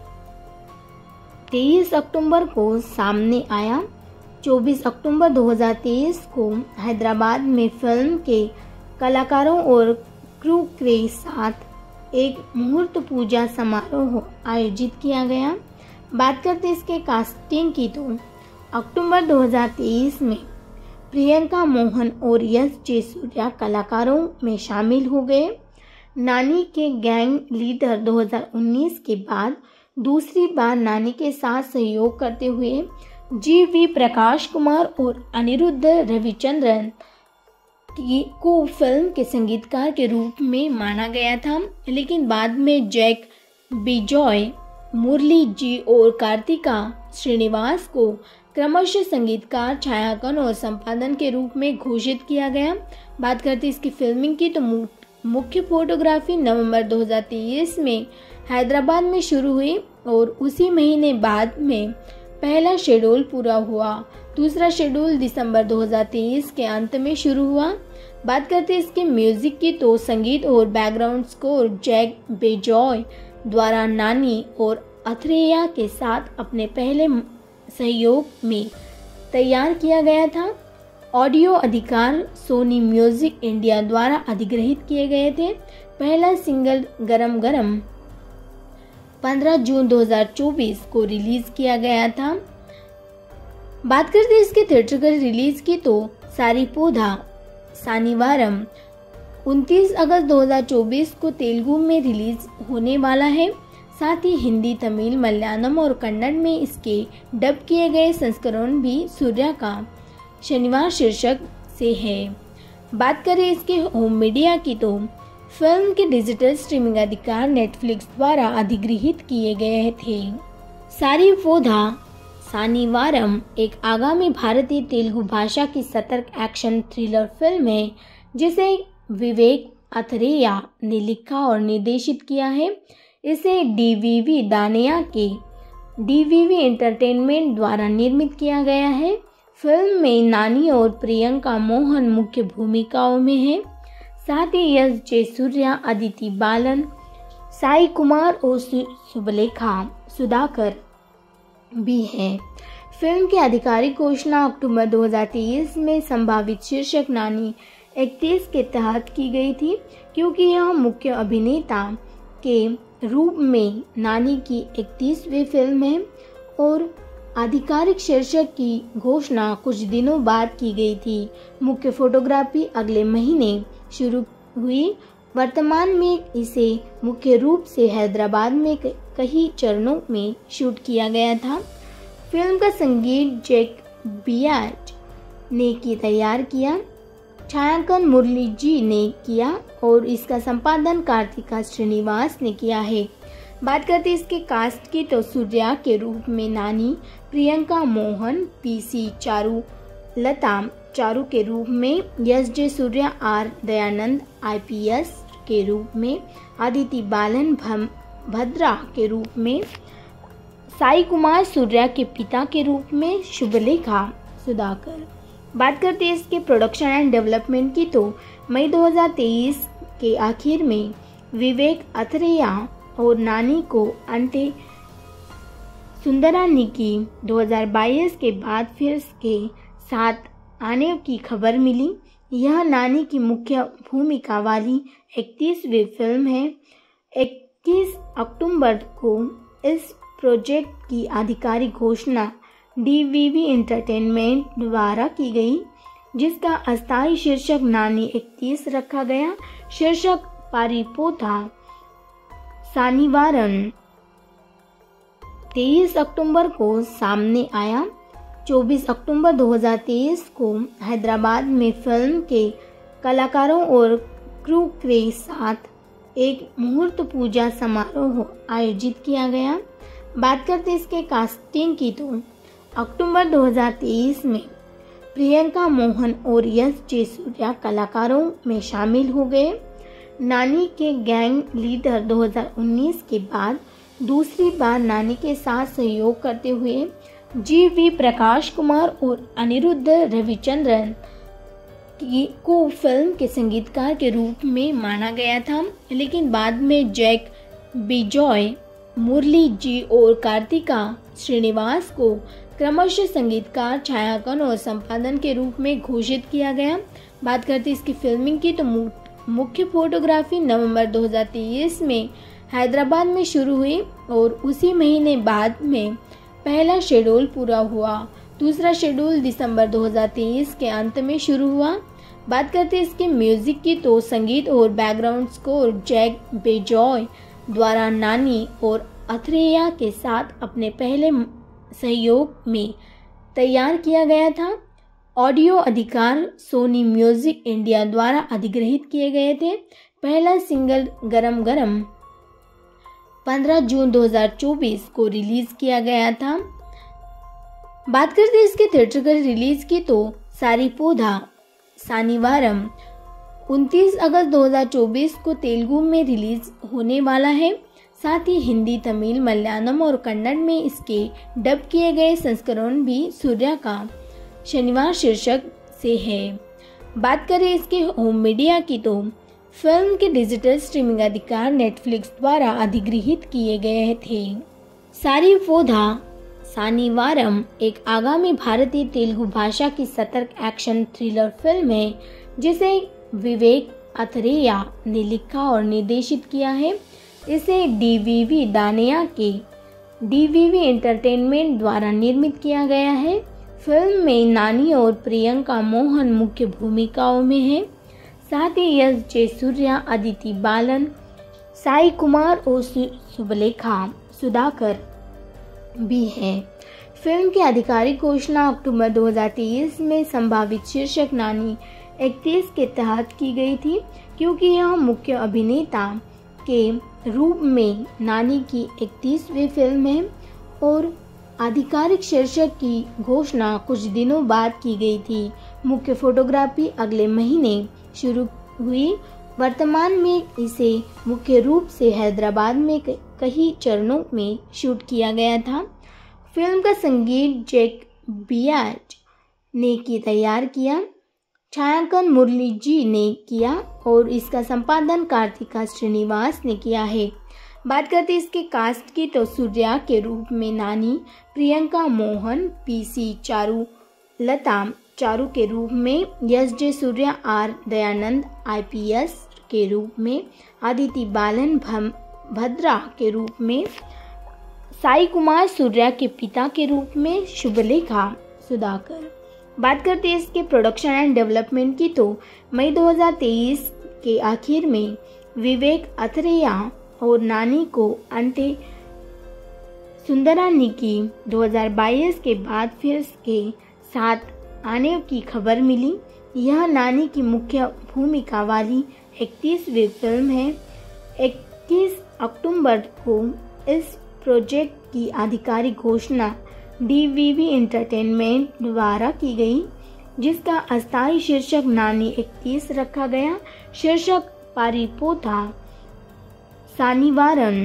तेईस अक्टूबर को सामने आया। चौबीस अक्टूबर दो हज़ार तेईस को हैदराबाद में फिल्म के कलाकारों और क्रू के साथ एक मुहूर्त पूजा समारोह आयोजित किया गया। बात करते इसके कास्टिंग की तो अक्टूबर दो हज़ार तेईस में प्रियंका मोहन और यश जयसूर्या कलाकारों में शामिल हो गए। नानी के गैंग लीडर दो हज़ार उन्नीस के बाद दूसरी बार नानी के साथ सहयोग करते हुए जी वी प्रकाश कुमार और अनिरुद्ध रविचंद्रन को फिल्म के संगीतकार के रूप में माना गया था, लेकिन बाद में जैक बिजॉय, मुरली जी और कार्तिका श्रीनिवास को क्रमशः संगीतकार, छायांकन और संपादन के रूप में घोषित किया गया। बात करते इसकी फिल्मिंग की तो मुख्य फोटोग्राफी नवंबर दो हज़ार तेईस में हैदराबाद में शुरू हुई और उसी महीने बाद में पहला शेड्यूल पूरा हुआ। दूसरा शेड्यूल दिसंबर दो हज़ार तेईस के अंत में शुरू हुआ। बात करते इसके म्यूजिक की तो संगीत और बैकग्राउंड स्कोर जैक बेजॉय द्वारा नानी और अथरेया के साथ अपने पहले सहयोग में तैयार किया गया था। ऑडियो अधिकार सोनी म्यूजिक इंडिया द्वारा अधिग्रहित किए गए थे। पहला सिंगल गरम गरम पंद्रह जून दो हज़ार चौबीस को रिलीज किया गया था। बात करते इसके थिएट्रिकल रिलीज की तो सारीपोधा सानिवारम उनतीस अगस्त दो हज़ार चौबीस को तेलुगु में रिलीज होने वाला है। साथ ही हिंदी, तमिल, मलयालम और कन्नड़ में इसके डब किए गए संस्करण भी सूर्या का शनिवार शीर्षक से है। बात करें इसके होम मीडिया की तो फिल्म के डिजिटल स्ट्रीमिंग अधिकार नेटफ्लिक्स द्वारा अधिग्रहित किए गए थे। सारीपोधा सानिवारम एक आगामी भारतीय तेलुगु भाषा की सतर्क एक्शन थ्रिलर फिल्म है, जिसे विवेक अथरेया ने लिखा और निर्देशित किया है। इसे डीवीवी दानिया के डीवीवी एंटरटेनमेंट द्वारा निर्मित किया गया है। फिल्म में नानी और प्रियंका मोहन मुख्य भूमिकाओं में हैं। साथ ही यश जयसूर्या, अदिति बालन, साई कुमार और सुबलेखा सुधाकर भी हैं। फिल्म की आधिकारिक घोषणा अक्टूबर दो हज़ार तेईस में संभावित शीर्षक नानी इकतीस के तहत की गई थी, क्योंकि यह मुख्य अभिनेता के रूप में नानी की इकतीसवीं फिल्म है और आधिकारिक शीर्षक की घोषणा कुछ दिनों बाद की गई थी। मुख्य फोटोग्राफी अगले महीने शुरू हुई। वर्तमान में इसे मुख्य रूप से हैदराबाद में कई चरणों में शूट किया गया था। फिल्म का संगीत जैक बियाज ने की तैयार किया, छायांकन मुरली जी ने किया और इसका संपादन कार्तिका श्रीनिवास ने किया है। बात करते हैं इसके कास्ट की तो सूर्या के रूप में नानी, प्रियंका मोहन, पीसी चारू लता चारू के रूप में, यश जे सूर्या आर दयानंद आईपीएस के रूप में, आदिति बालन भद्रा के रूप में, साई कुमार सूर्या के पिता के रूप में, शुभलेखा सुधाकर। बात करते हैं इसके प्रोडक्शन एंड डेवलपमेंट की तो मई दो हज़ार तेईस के आखिर में विवेक अथरेया और नानी को अंटे सुंदरानी की दो हज़ार बाईस के बाद फिर के साथ आने की खबर मिली। यह नानी की मुख्य भूमिका वाली इकतीसवीं फिल्म है। इक्कीस अक्टूबर को इस प्रोजेक्ट की आधिकारिक घोषणा डीवीवी एंटरटेनमेंट द्वारा की गई, जिसका अस्थायी शीर्षक नानी इकतीस रखा गया। शीर्षक पारिपोथा सानिवारन तेईस अक्टूबर को सामने आया। चौबीस अक्टूबर दो हज़ार तेईस को हैदराबाद में फिल्म के कलाकारों और क्रू के साथ एक मुहूर्त पूजा समारोह आयोजित किया गया। बात करते इसके कास्टिंग की तो अक्टूबर दो हज़ार तेईस में प्रियंका मोहन और यश जे सूर्या कलाकारों में शामिल हो गए। नानी के गैंग लीडर दो हज़ार उन्नीस के बाद दूसरी बार नानी के साथ सहयोग करते हुए जी वी प्रकाश कुमार और अनिरुद्ध रविचंद्रन को फिल्म के संगीतकार के रूप में माना गया था, लेकिन बाद में जैक बिजॉय, मुरली जी और कार्तिका श्रीनिवास को क्रमशः संगीतकार, छायांकन और संपादन के रूप में घोषित किया गया। बात करते इसकी फिल्मिंग की तो मुख्य फोटोग्राफी नवंबर दो हज़ार तेईस में हैदराबाद में शुरू हुई और उसी महीने बाद में पहला शेड्यूल पूरा हुआ। दूसरा शेड्यूल दिसंबर दो हज़ार तेईस के अंत में शुरू हुआ। बात करते हैं इसके म्यूजिक की तो संगीत और बैकग्राउंड स्कोर जैक बेजॉय द्वारा नानी और अथरेया के साथ अपने पहले सहयोग में तैयार किया गया था। ऑडियो अधिकार सोनी म्यूजिक इंडिया द्वारा अधिग्रहित किए गए थे। पहला सिंगल गरम गरम पंद्रह जून दो हज़ार चौबीस को रिलीज किया गया था। बात करते हैं इसके थिएट्रिकल रिलीज की तो सारीपोधा सानिवारम उनतीस अगस्त दो हज़ार चौबीस को तेलुगु में रिलीज होने वाला है। साथ ही हिंदी, तमिल, मलयालम और कन्नड़ में इसके डब किए गए संस्करण भी सूर्या का शनिवार शीर्षक से है। बात करें इसके होम मीडिया की तो फिल्म के डिजिटल स्ट्रीमिंग अधिकार नेटफ्लिक्स द्वारा अधिग्रहित किए गए थे। सारीपोधा सानिवारम एक आगामी भारतीय तेलुगु भाषा की सतर्क एक्शन थ्रिलर फिल्म है, जिसे विवेक अथरेया ने लिखा और निर्देशित किया है। इसे डीवीवी दानिया के डीवीवी एंटरटेनमेंट द्वारा निर्मित किया गया है। फिल्म में नानी और प्रियंका मोहन मुख्य भूमिकाओं में हैं। साथ ही यश जे सूर्या, अदिति बालन, साई कुमार और शुभलेखा सुधाकर भी हैं। फिल्म की आधिकारिक घोषणा अक्टूबर दो हज़ार तेईस में संभावित शीर्षक नानी इकतीस के तहत की गई थी, क्योंकि यह मुख्य अभिनेता के रूप में नानी की इकतीसवीं फिल्म है और आधिकारिक शीर्षक की घोषणा कुछ दिनों बाद की गई थी। मुख्य फोटोग्राफी अगले महीने शुरू हुई। वर्तमान में इसे मुख्य रूप से हैदराबाद में कई चरणों में शूट किया गया था। फिल्म का संगीत जैक बियाज ने की तैयार किया, छायांकन मुरली जी ने किया और इसका संपादन कार्तिका श्रीनिवास ने किया है। बात करते इसके कास्ट की तो सूर्या के रूप में नानी, प्रियंका मोहन, पीसी चारू लता चारू के रूप में, यश जे सूर्या आर दयानंद आईपीएस के रूप में, आदिति बालन भद्रा के रूप में, साई कुमार सूर्या के पिता के रूप में, शुभलेखा सुधाकर। बात करते हैं इसके प्रोडक्शन एंड डेवलपमेंट की तो मई दो हज़ार तेईस के आखिर में विवेक अथरेया और नानी को अंटे सुंदरानी की दो हज़ार बाईस के बाद फिर के साथ आने की खबर मिली। यह नानी की मुख्य भूमिका वाली इकतीसवीं फिल्म है। इक्कीस अक्टूबर को इस प्रोजेक्ट की आधिकारिक घोषणा डीवीवी एंटरटेनमेंट द्वारा की गई, जिसका अस्थायी शीर्षक नानी इकतीस रखा गया। शीर्षक पारिपोथा सानिवारन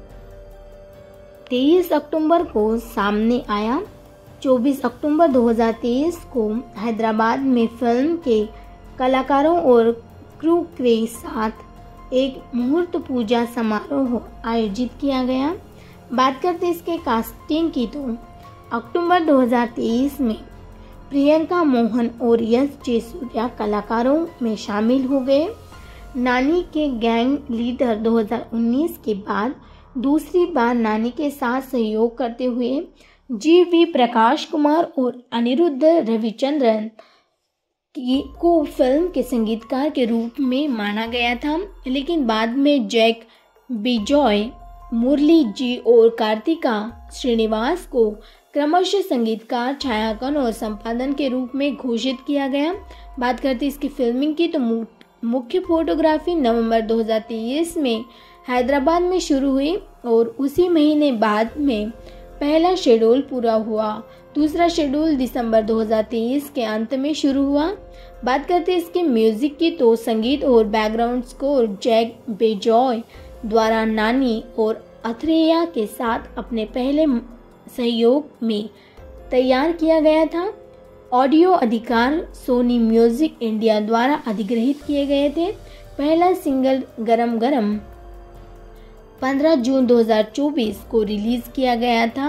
तेईस अक्टूबर को सामने आया। चौबीस अक्टूबर दो हज़ार तेईस को हैदराबाद में फिल्म के कलाकारों और क्रू के साथ एक मुहूर्त पूजा समारोह आयोजित किया गया। बात करते इसके कास्टिंग की तो अक्टूबर दो हज़ार तेईस में प्रियंका मोहन और यश जे सूर्या कलाकारों में शामिल हो गए। नानी के गैंग लीडर दो हज़ार उन्नीस के बाद दूसरी बार नानी के साथ सहयोग करते हुए जी वी प्रकाश कुमार और अनिरुद्ध रविचंद्रन की को फिल्म के संगीतकार के रूप में माना गया था, लेकिन बाद में जैक बिजॉय, मुरली जी और कार्तिका श्रीनिवास को क्रमशः संगीतकार, छायांकन और संपादन के रूप में घोषित किया गया। बात करते इसकी फिल्मिंग की तो मुख्य फोटोग्राफी नवंबर दो हज़ार तेईस में हैदराबाद में शुरू हुई और उसी महीने बाद में पहला शेड्यूल पूरा हुआ। दूसरा शेड्यूल दिसंबर दो हज़ार तेईस के अंत में शुरू हुआ। बात करते इसके म्यूजिक की तो संगीत और बैकग्राउंड स्कोर जैक बेजॉय द्वारा नानी और अथरेया के साथ अपने पहले सहयोग में तैयार किया गया था। ऑडियो अधिकार सोनी म्यूजिक इंडिया द्वारा अधिग्रहित किए गए थे। पहला सिंगल गरम गरम पंद्रह जून दो हज़ार चौबीस को रिलीज किया गया था।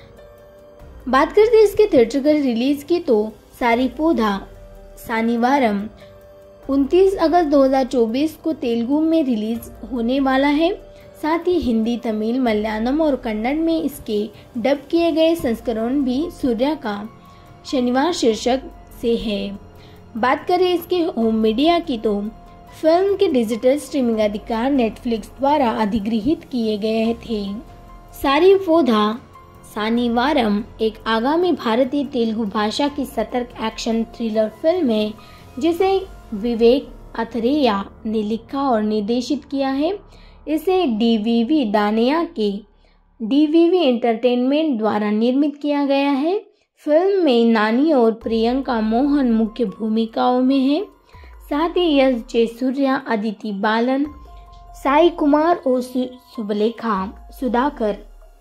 बात करते इसके थिएट्रिकल रिलीज की तो सारिपोथा सानिवारम उनतीस अगस्त दो हज़ार चौबीस को तेलुगु में रिलीज होने वाला है। साथ ही हिंदी, तमिल, मलयालम और कन्नड़ में इसके डब किए गए संस्करण भी सूर्या का शनिवार शीर्षक से है। बात करें इसके होम मीडिया की तो फिल्म के डिजिटल स्ट्रीमिंग अधिकार नेटफ्लिक्स द्वारा अधिग्रहित किए गए थे। सारिपोथा सानिवारम एक आगामी भारतीय तेलुगु भाषा की सतर्क एक्शन थ्रिलर फिल्म है, जिसे विवेक अथरेया ने लिखा और निर्देशित किया है। इसे डीवीवी दानिया के डीवीवी एंटरटेनमेंट द्वारा निर्मित किया गया है। फिल्म में नानी और प्रियंका मोहन मुख्य भूमिकाओं में हैं। साथ ही यश जे सूर्या, अदिति बालन, साई कुमार और सुबलेखा सुधाकर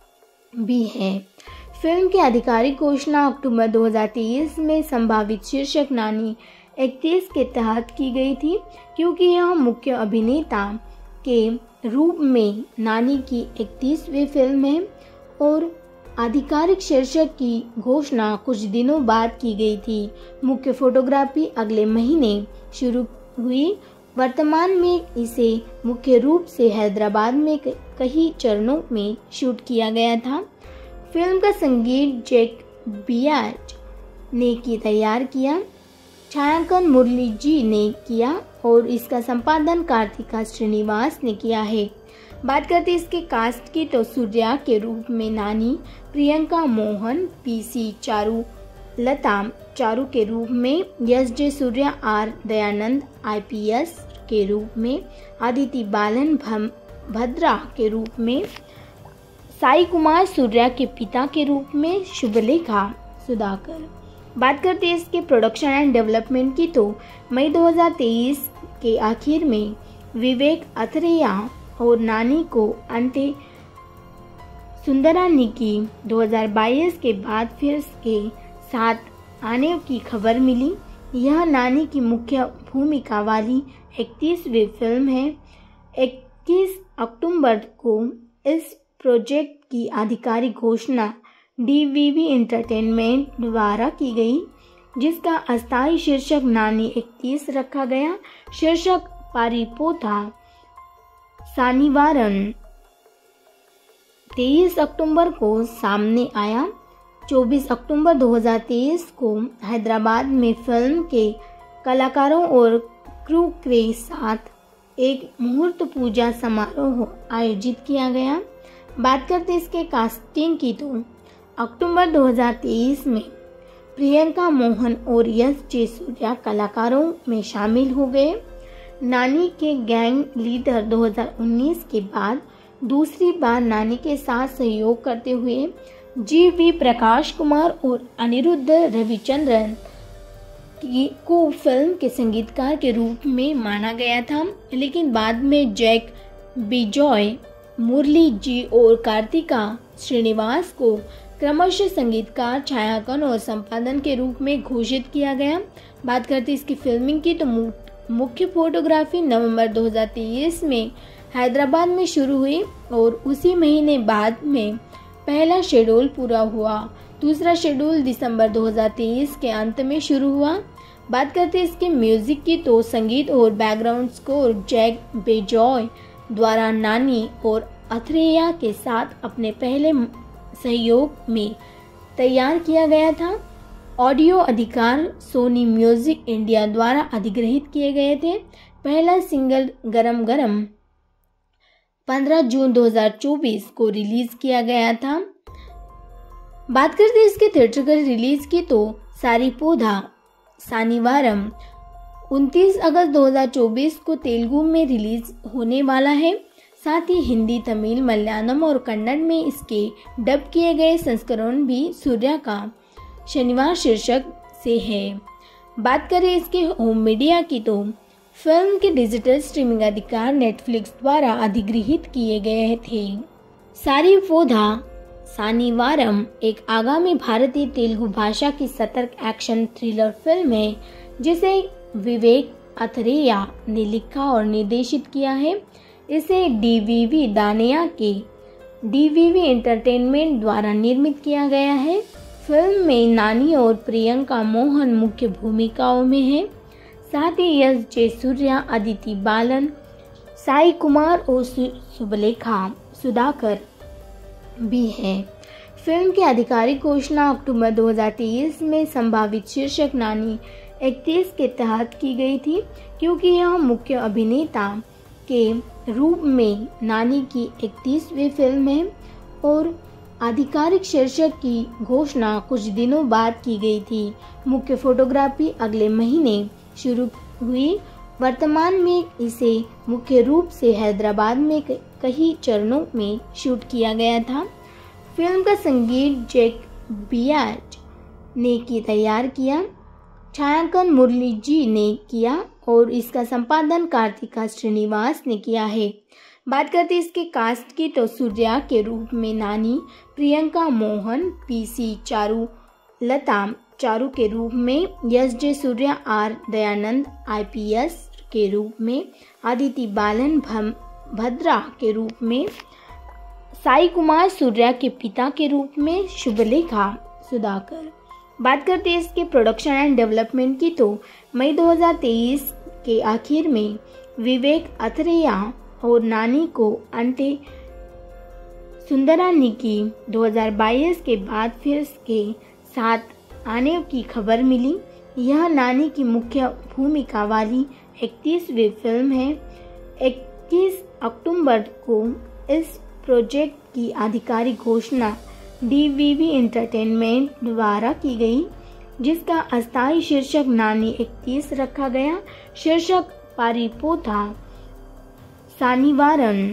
भी हैं। फिल्म की आधिकारिक घोषणा अक्टूबर दो हज़ार तेईस में संभावित शीर्षक नानी इकतीस के तहत की गई थी, क्योंकि यह मुख्य अभिनेता के रूप में नानी की इकतीसवीं फिल्म है और आधिकारिक शीर्षक की घोषणा कुछ दिनों बाद की गई थी। मुख्य फोटोग्राफी अगले महीने शुरू हुई। वर्तमान में इसे मुख्य रूप से हैदराबाद में कई चरणों में शूट किया गया था। फिल्म का संगीत जैक बियाज ने की तैयार किया, छायांकन मुरली जी ने किया और इसका संपादन कार्तिका श्रीनिवास ने किया है। बात करते इसके कास्ट की तो सूर्या के रूप में नानी, प्रियंका मोहन, पीसी चारू लता चारू के रूप में, यश जे सूर्या आर दयानंद आईपीएस के रूप में, अदिति बालन भद्रा के रूप में, साई कुमार सूर्या के पिता के रूप में, शुभलेखा सुधाकर। बात करते हैं इसके प्रोडक्शन एंड डेवलपमेंट की तो मई दो हज़ार तेईस के आखिर में विवेक अथरेया और नानी को अंते सुंदरानिकी दो हज़ार बाईस के बाद फिर के साथ आने की खबर मिली। यह नानी की मुख्य भूमिका वाली इकतीसवीं फिल्म है। इक्कीस अक्टूबर को इस प्रोजेक्ट की आधिकारिक घोषणा डीवीवी एंटरटेनमेंट द्वारा की गई, जिसका अस्थायी शीर्षक नानी इकतीस रखा गया। शीर्षक पारिपोथा सानिवारन तेईस अक्टूबर को सामने आया। चौबीस अक्टूबर दो हज़ार तेईस को हैदराबाद में फिल्म के कलाकारों और क्रू के साथ एक मुहूर्त पूजा समारोह आयोजित किया गया। बात करते इसके कास्टिंग की तो अक्टूबर दो हज़ार तेईस में प्रियंका मोहन और यश जयसूर्या कलाकारों में शामिल हो गए। नानी के गैंग लीडर दो हज़ार उन्नीस के बाद दूसरी बार नानी के साथ सहयोग करते हुए जी वी प्रकाश कुमार और अनिरुद्ध रविचंद्रन की को फिल्म के संगीतकार के रूप में माना गया था, लेकिन बाद में जैक बिजॉय, मुरली जी और कार्तिका श्रीनिवास को क्रमशः संगीतकार, छायांकन और संपादन के रूप में घोषित किया गया। बात करते इसकी फिल्मिंग की तो मुख्य फोटोग्राफी नवंबर दो हज़ार तेईस में हैदराबाद में शुरू हुई और उसी महीने बाद में पहला शेड्यूल पूरा हुआ। दूसरा शेड्यूल दिसंबर दो हज़ार तेईस के अंत में शुरू हुआ। बात करते इसके म्यूजिक की तो संगीत और बैकग्राउंड स्कोर जैक बेजॉय द्वारा नानी और अथरेया के साथ अपने पहले सहयोग में तैयार किया गया था। ऑडियो अधिकार सोनी म्यूजिक इंडिया द्वारा अधिग्रहित किए गए थे। पहला सिंगल गरम गरम पंद्रह जून दो हज़ार चौबीस को रिलीज किया गया था। बात करते इसके थिएट्रिकल रिलीज की तो सारीपोधा सानिवारम उनतीस अगस्त दो हज़ार चौबीस को तेलुगु में रिलीज होने वाला है। साथ ही हिंदी, तमिल, मलयालम और कन्नड़ में इसके डब किए गए संस्करण भी सूर्या का शनिवार शीर्षक से है। बात करें इसके होम मीडिया की तो फिल्म के डिजिटल स्ट्रीमिंग अधिकार नेटफ्लिक्स द्वारा अधिग्रहित किए गए थे। सारीपोधा सानिवारम एक आगामी भारतीय तेलुगु भाषा की सतर्क एक्शन थ्रिलर फिल्म है जिसे विवेक अथरेया ने लिखा और निर्देशित किया है। इसे डी वी वी दानिया के डी वी वी एंटरटेनमेंट द्वारा निर्मित किया गया है। फिल्म में नानी और प्रियंका मोहन मुख्य भूमिकाओं में हैं। साथ ही यश जयसूर्या, अदिति बालन, साई कुमार और सुबलेखा सुधाकर भी है। फिल्म की आधिकारिक घोषणा अक्टूबर दो हज़ार तेईस में संभावित शीर्षक नानी इकतीस के तहत की गई थी, क्योंकि यह मुख्य अभिनेता के रूप में नानी की इकतीसवीं फिल्म है और आधिकारिक शीर्षक की घोषणा कुछ दिनों बाद की गई थी। मुख्य फोटोग्राफी अगले महीने शुरू हुई। वर्तमान में इसे मुख्य रूप से हैदराबाद में कई चरणों में शूट किया गया था। फिल्म का संगीत जैक बियाज ने की तैयार किया, छायांकन मुरली जी ने किया और इसका संपादन कार्तिका श्रीनिवास ने किया है। बात करते इसके कास्ट की तो सूर्या के रूप में नानी, प्रियंका मोहन, पीसी चारू लता चारू के रूप में Yash Jayasuriya, R Dayanand I P S के रूप में, अदिति बालन भद्रा के रूप में, साई कुमार सूर्या के पिता के रूप में, शुभलेखा सुधाकर। बात करते हैं इसके प्रोडक्शन एंड डेवलपमेंट की तो मई दो हज़ार तेईस के आखिर में विवेक अथरेया और नानी को अंटे सुंदरानी की दो हज़ार बाईस के बाद फिर के साथ आने की खबर मिली। यह नानी की मुख्य भूमिका वाली इकतीसवीं फिल्म है। इक्कीस अक्टूबर को इस प्रोजेक्ट की आधिकारिक घोषणा डी वी वी एंटरटेनमेंट द्वारा की गई, जिसका अस्थायी शीर्षक नानी इकतीस रखा गया। शीर्षक सारीपोधा सानिवारम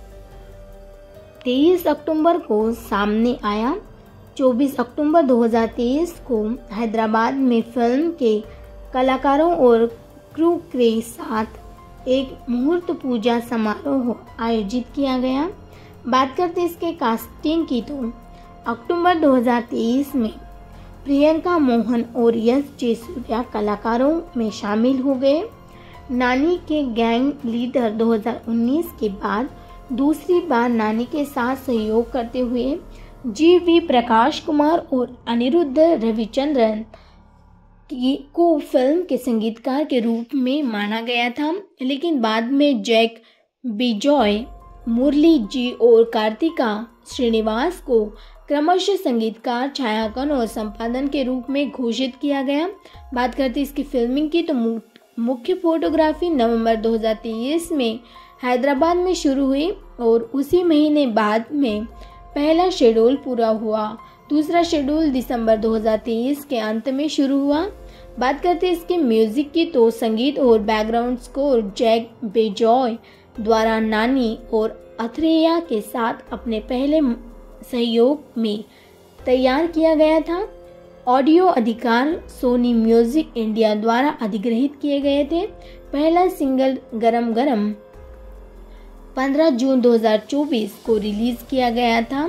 तेईस अक्टूबर को सामने आया। चौबीस अक्टूबर दो हज़ार तेईस को हैदराबाद में फिल्म के कलाकारों और क्रू के साथ एक मुहूर्त पूजा समारोह आयोजित किया गया। बात करते इसके कास्टिंग की तो अक्टूबर दो हज़ार तेईस में प्रियंका मोहन और यश जयसूर्या कलाकारों में शामिल हो गए। नानी के गैंग लीडर दो हज़ार उन्नीस के बाद दूसरी बार नानी के साथ सहयोग करते हुए जी वी प्रकाश कुमार और अनिरुद्ध रविचंद्रन की को फिल्म के संगीतकार के रूप में माना गया था, लेकिन बाद में जैक बिजॉय, मुरली जी और कार्तिका श्रीनिवास को क्रमशः संगीतकार, छायांकन और संपादन के रूप में घोषित किया गया। बात करते इसकी फिल्मिंग की तो मुख्य फोटोग्राफी नवंबर दो हज़ार तेईस में हैदराबाद में शुरू हुई और उसी महीने बाद में पहला शेड्यूल पूरा हुआ। दूसरा शेड्यूल दिसंबर दो हज़ार तेईस के अंत में शुरू हुआ। बात करते हैं इसके म्यूजिक की तो संगीत और बैकग्राउंड स्कोर जैक बेजॉय द्वारा नानी और अथरेया के साथ अपने पहले सहयोग में तैयार किया गया था। ऑडियो अधिकार सोनी म्यूजिक इंडिया द्वारा अधिग्रहित किए गए थे। पहला सिंगल गरम गरम पंद्रह जून दो हज़ार चौबीस को रिलीज किया गया था।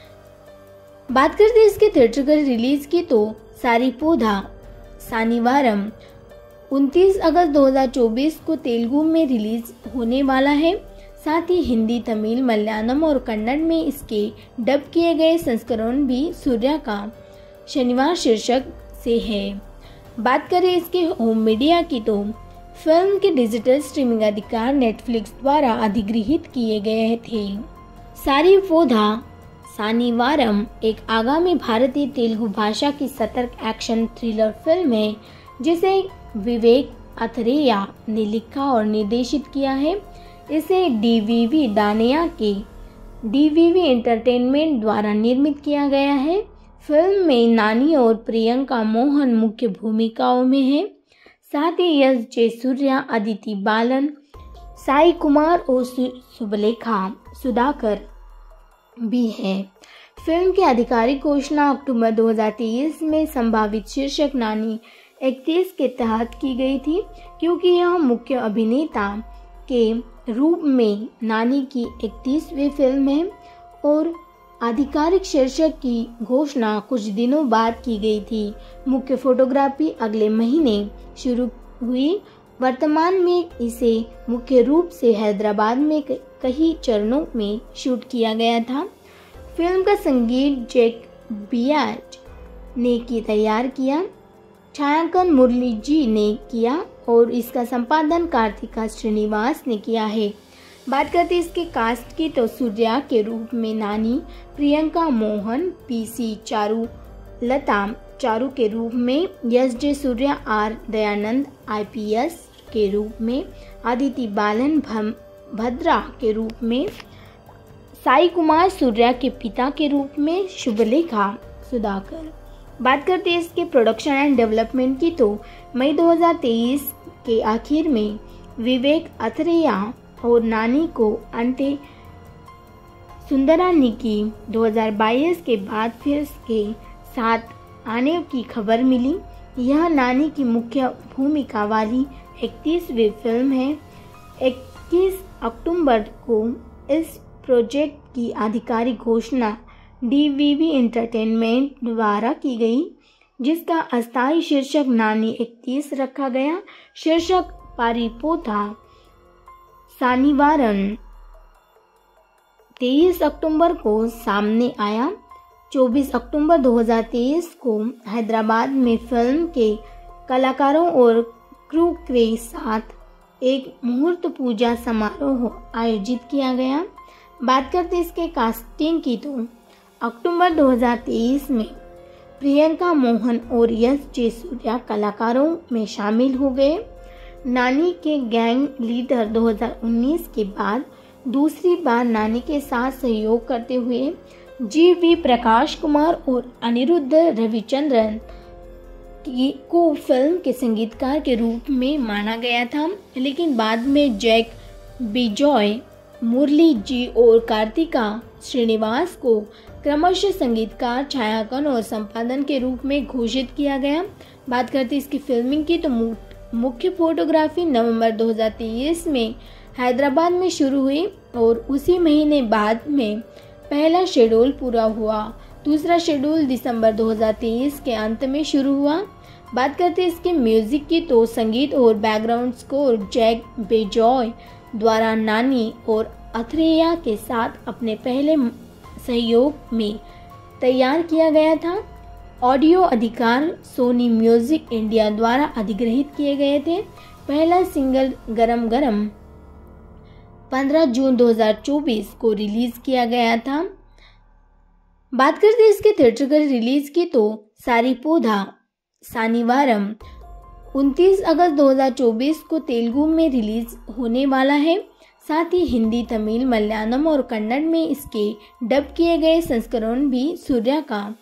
बात करते हैं इसके थिएट्रिकल रिलीज की तो सारीपोधा सानिवारम उनतीस अगस्त दो हज़ार चौबीस को तेलुगु में रिलीज होने वाला है। साथ ही हिंदी, तमिल, मलयालम और कन्नड़ में इसके डब किए गए संस्करण भी सूर्या का शनिवार शीर्षक से है। बात करें इसके होम मीडिया की तो फिल्म के डिजिटल स्ट्रीमिंग अधिकार नेटफ्लिक्स द्वारा अधिग्रहित किए गए थे। सारीपोधा सानिवारम एक आगामी भारतीय तेलुगु भाषा की सतर्क एक्शन थ्रिलर फिल्म है जिसे विवेक अथरेया ने लिखा और निर्देशित किया है। इसे डीवीवी दानिया के डीवीवी एंटरटेनमेंट द्वारा निर्मित किया गया है। फिल्म में नानी और प्रियंका मोहन मुख्य भूमिकाओं में हैं। साथ ही यश जे सूर्या, अदिति बालन, साई कुमार और सुबलेखा सुधाकर भी हैं। फिल्म की आधिकारिक घोषणा अक्टूबर दो हज़ार तेईस में संभावित शीर्षक नानी इकतीस के तहत की गई थी, क्योंकि यह मुख्य अभिनेता के रूप में नानी की इकतीसवीं फिल्म है और आधिकारिक शीर्षक की घोषणा कुछ दिनों बाद की गई थी। मुख्य फोटोग्राफी अगले महीने शुरू हुई। वर्तमान में इसे मुख्य रूप से हैदराबाद में कई चरणों में शूट किया गया था। फिल्म का संगीत जैक बियाज ने की तैयार किया, छायांकन मुरली जी ने किया और इसका संपादन कार्तिका श्रीनिवास ने किया है। बात करते इसके कास्ट की तो सूर्या के रूप में नानी, प्रियंका मोहन, पीसी चारू लता चारू के रूप में, यश जे सूर्या आर दयानंद आईपीएस के रूप में, अदिति बालन भद्रा के रूप में, साई कुमार सूर्या के पिता के रूप में, शुभलेखा सुधाकर। बात करते हैं इसके प्रोडक्शन एंड डेवलपमेंट की तो मई दो हज़ार तेईस के आखिर में विवेक अथरेया और नानी को अंटे सुंदरानिकी दो हज़ार बाईस के बाद फिर के साथ आने की खबर मिली। यह नानी की मुख्य भूमिका वाली इकतीसवीं फिल्म है। इक्कीस अक्टूबर को इस प्रोजेक्ट की आधिकारिक घोषणा डीवीवी एंटरटेनमेंट द्वारा की गई, जिसका अस्थायी शीर्षक नानी इकतीस रखा गया। शीर्षक पारिपोथा सानिवारम तेईस अक्टूबर को सामने आया। चौबीस अक्टूबर दो हज़ार तेईस को हैदराबाद में फिल्म के कलाकारों और क्रू के साथ एक मुहूर्त पूजा समारोह आयोजित किया गया। बात करते इसके कास्टिंग की तो अक्टूबर दो हज़ार तेईस में प्रियंका मोहन और यश जे सूर्या कलाकारों में शामिल हो गए। नानी के गैंग लीडर दो हज़ार उन्नीस के बाद दूसरी बार नानी के साथ सहयोग करते हुए जी वी प्रकाश कुमार और अनिरुद्ध रविचंद्रन को फिल्म के संगीतकार के रूप में माना गया था, लेकिन बाद में जैक बिजॉय, मुरली जी और कार्तिका श्रीनिवास को क्रमशः संगीतकार, छायांकन और संपादन के रूप में घोषित किया गया। बात करते इसकी फिल्मिंग की तो मुख्य फोटोग्राफी नवंबर दो हज़ार तेईस में हैदराबाद में शुरू हुई और उसी महीने बाद में पहला शेड्यूल पूरा हुआ। दूसरा शेड्यूल दिसंबर दो हज़ार तेईस के अंत में शुरू हुआ। बात करते इसके म्यूजिक की तो संगीत और बैकग्राउंड स्कोर जैक बेजॉय द्वारा नानी और अथरेया के साथ अपने पहले सहयोग में तैयार किया गया था। ऑडियो अधिकार सोनी म्यूजिक इंडिया द्वारा अधिग्रहित किए गए थे। पहला सिंगल गरम गरम पंद्रह जून दो हज़ार चौबीस को रिलीज किया गया था। बात करते इसके थिएट्रिकल रिलीज की तो सारीपोधा सानिवारम उनतीस अगस्त दो हज़ार चौबीस को तेलुगु में रिलीज होने वाला है। साथ ही हिंदी, तमिल, मलयालम और कन्नड़ में इसके डब किए गए संस्करण भी सूर्या का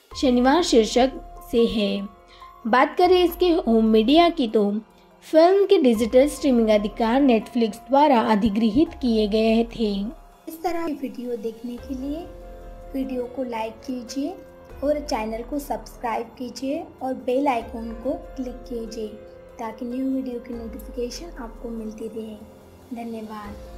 शनिवार शीर्षक से है। बात करें इसके होम मीडिया की तो फिल्म के डिजिटल स्ट्रीमिंग अधिकार नेटफ्लिक्स द्वारा अधिगृहित किए गए थे। इस तरह की वीडियो देखने के लिए वीडियो को लाइक कीजिए और चैनल को सब्सक्राइब कीजिए और बेल आइकॉन को क्लिक कीजिए ताकि न्यू वीडियो की नोटिफिकेशन आपको मिलती रहे। धन्यवाद।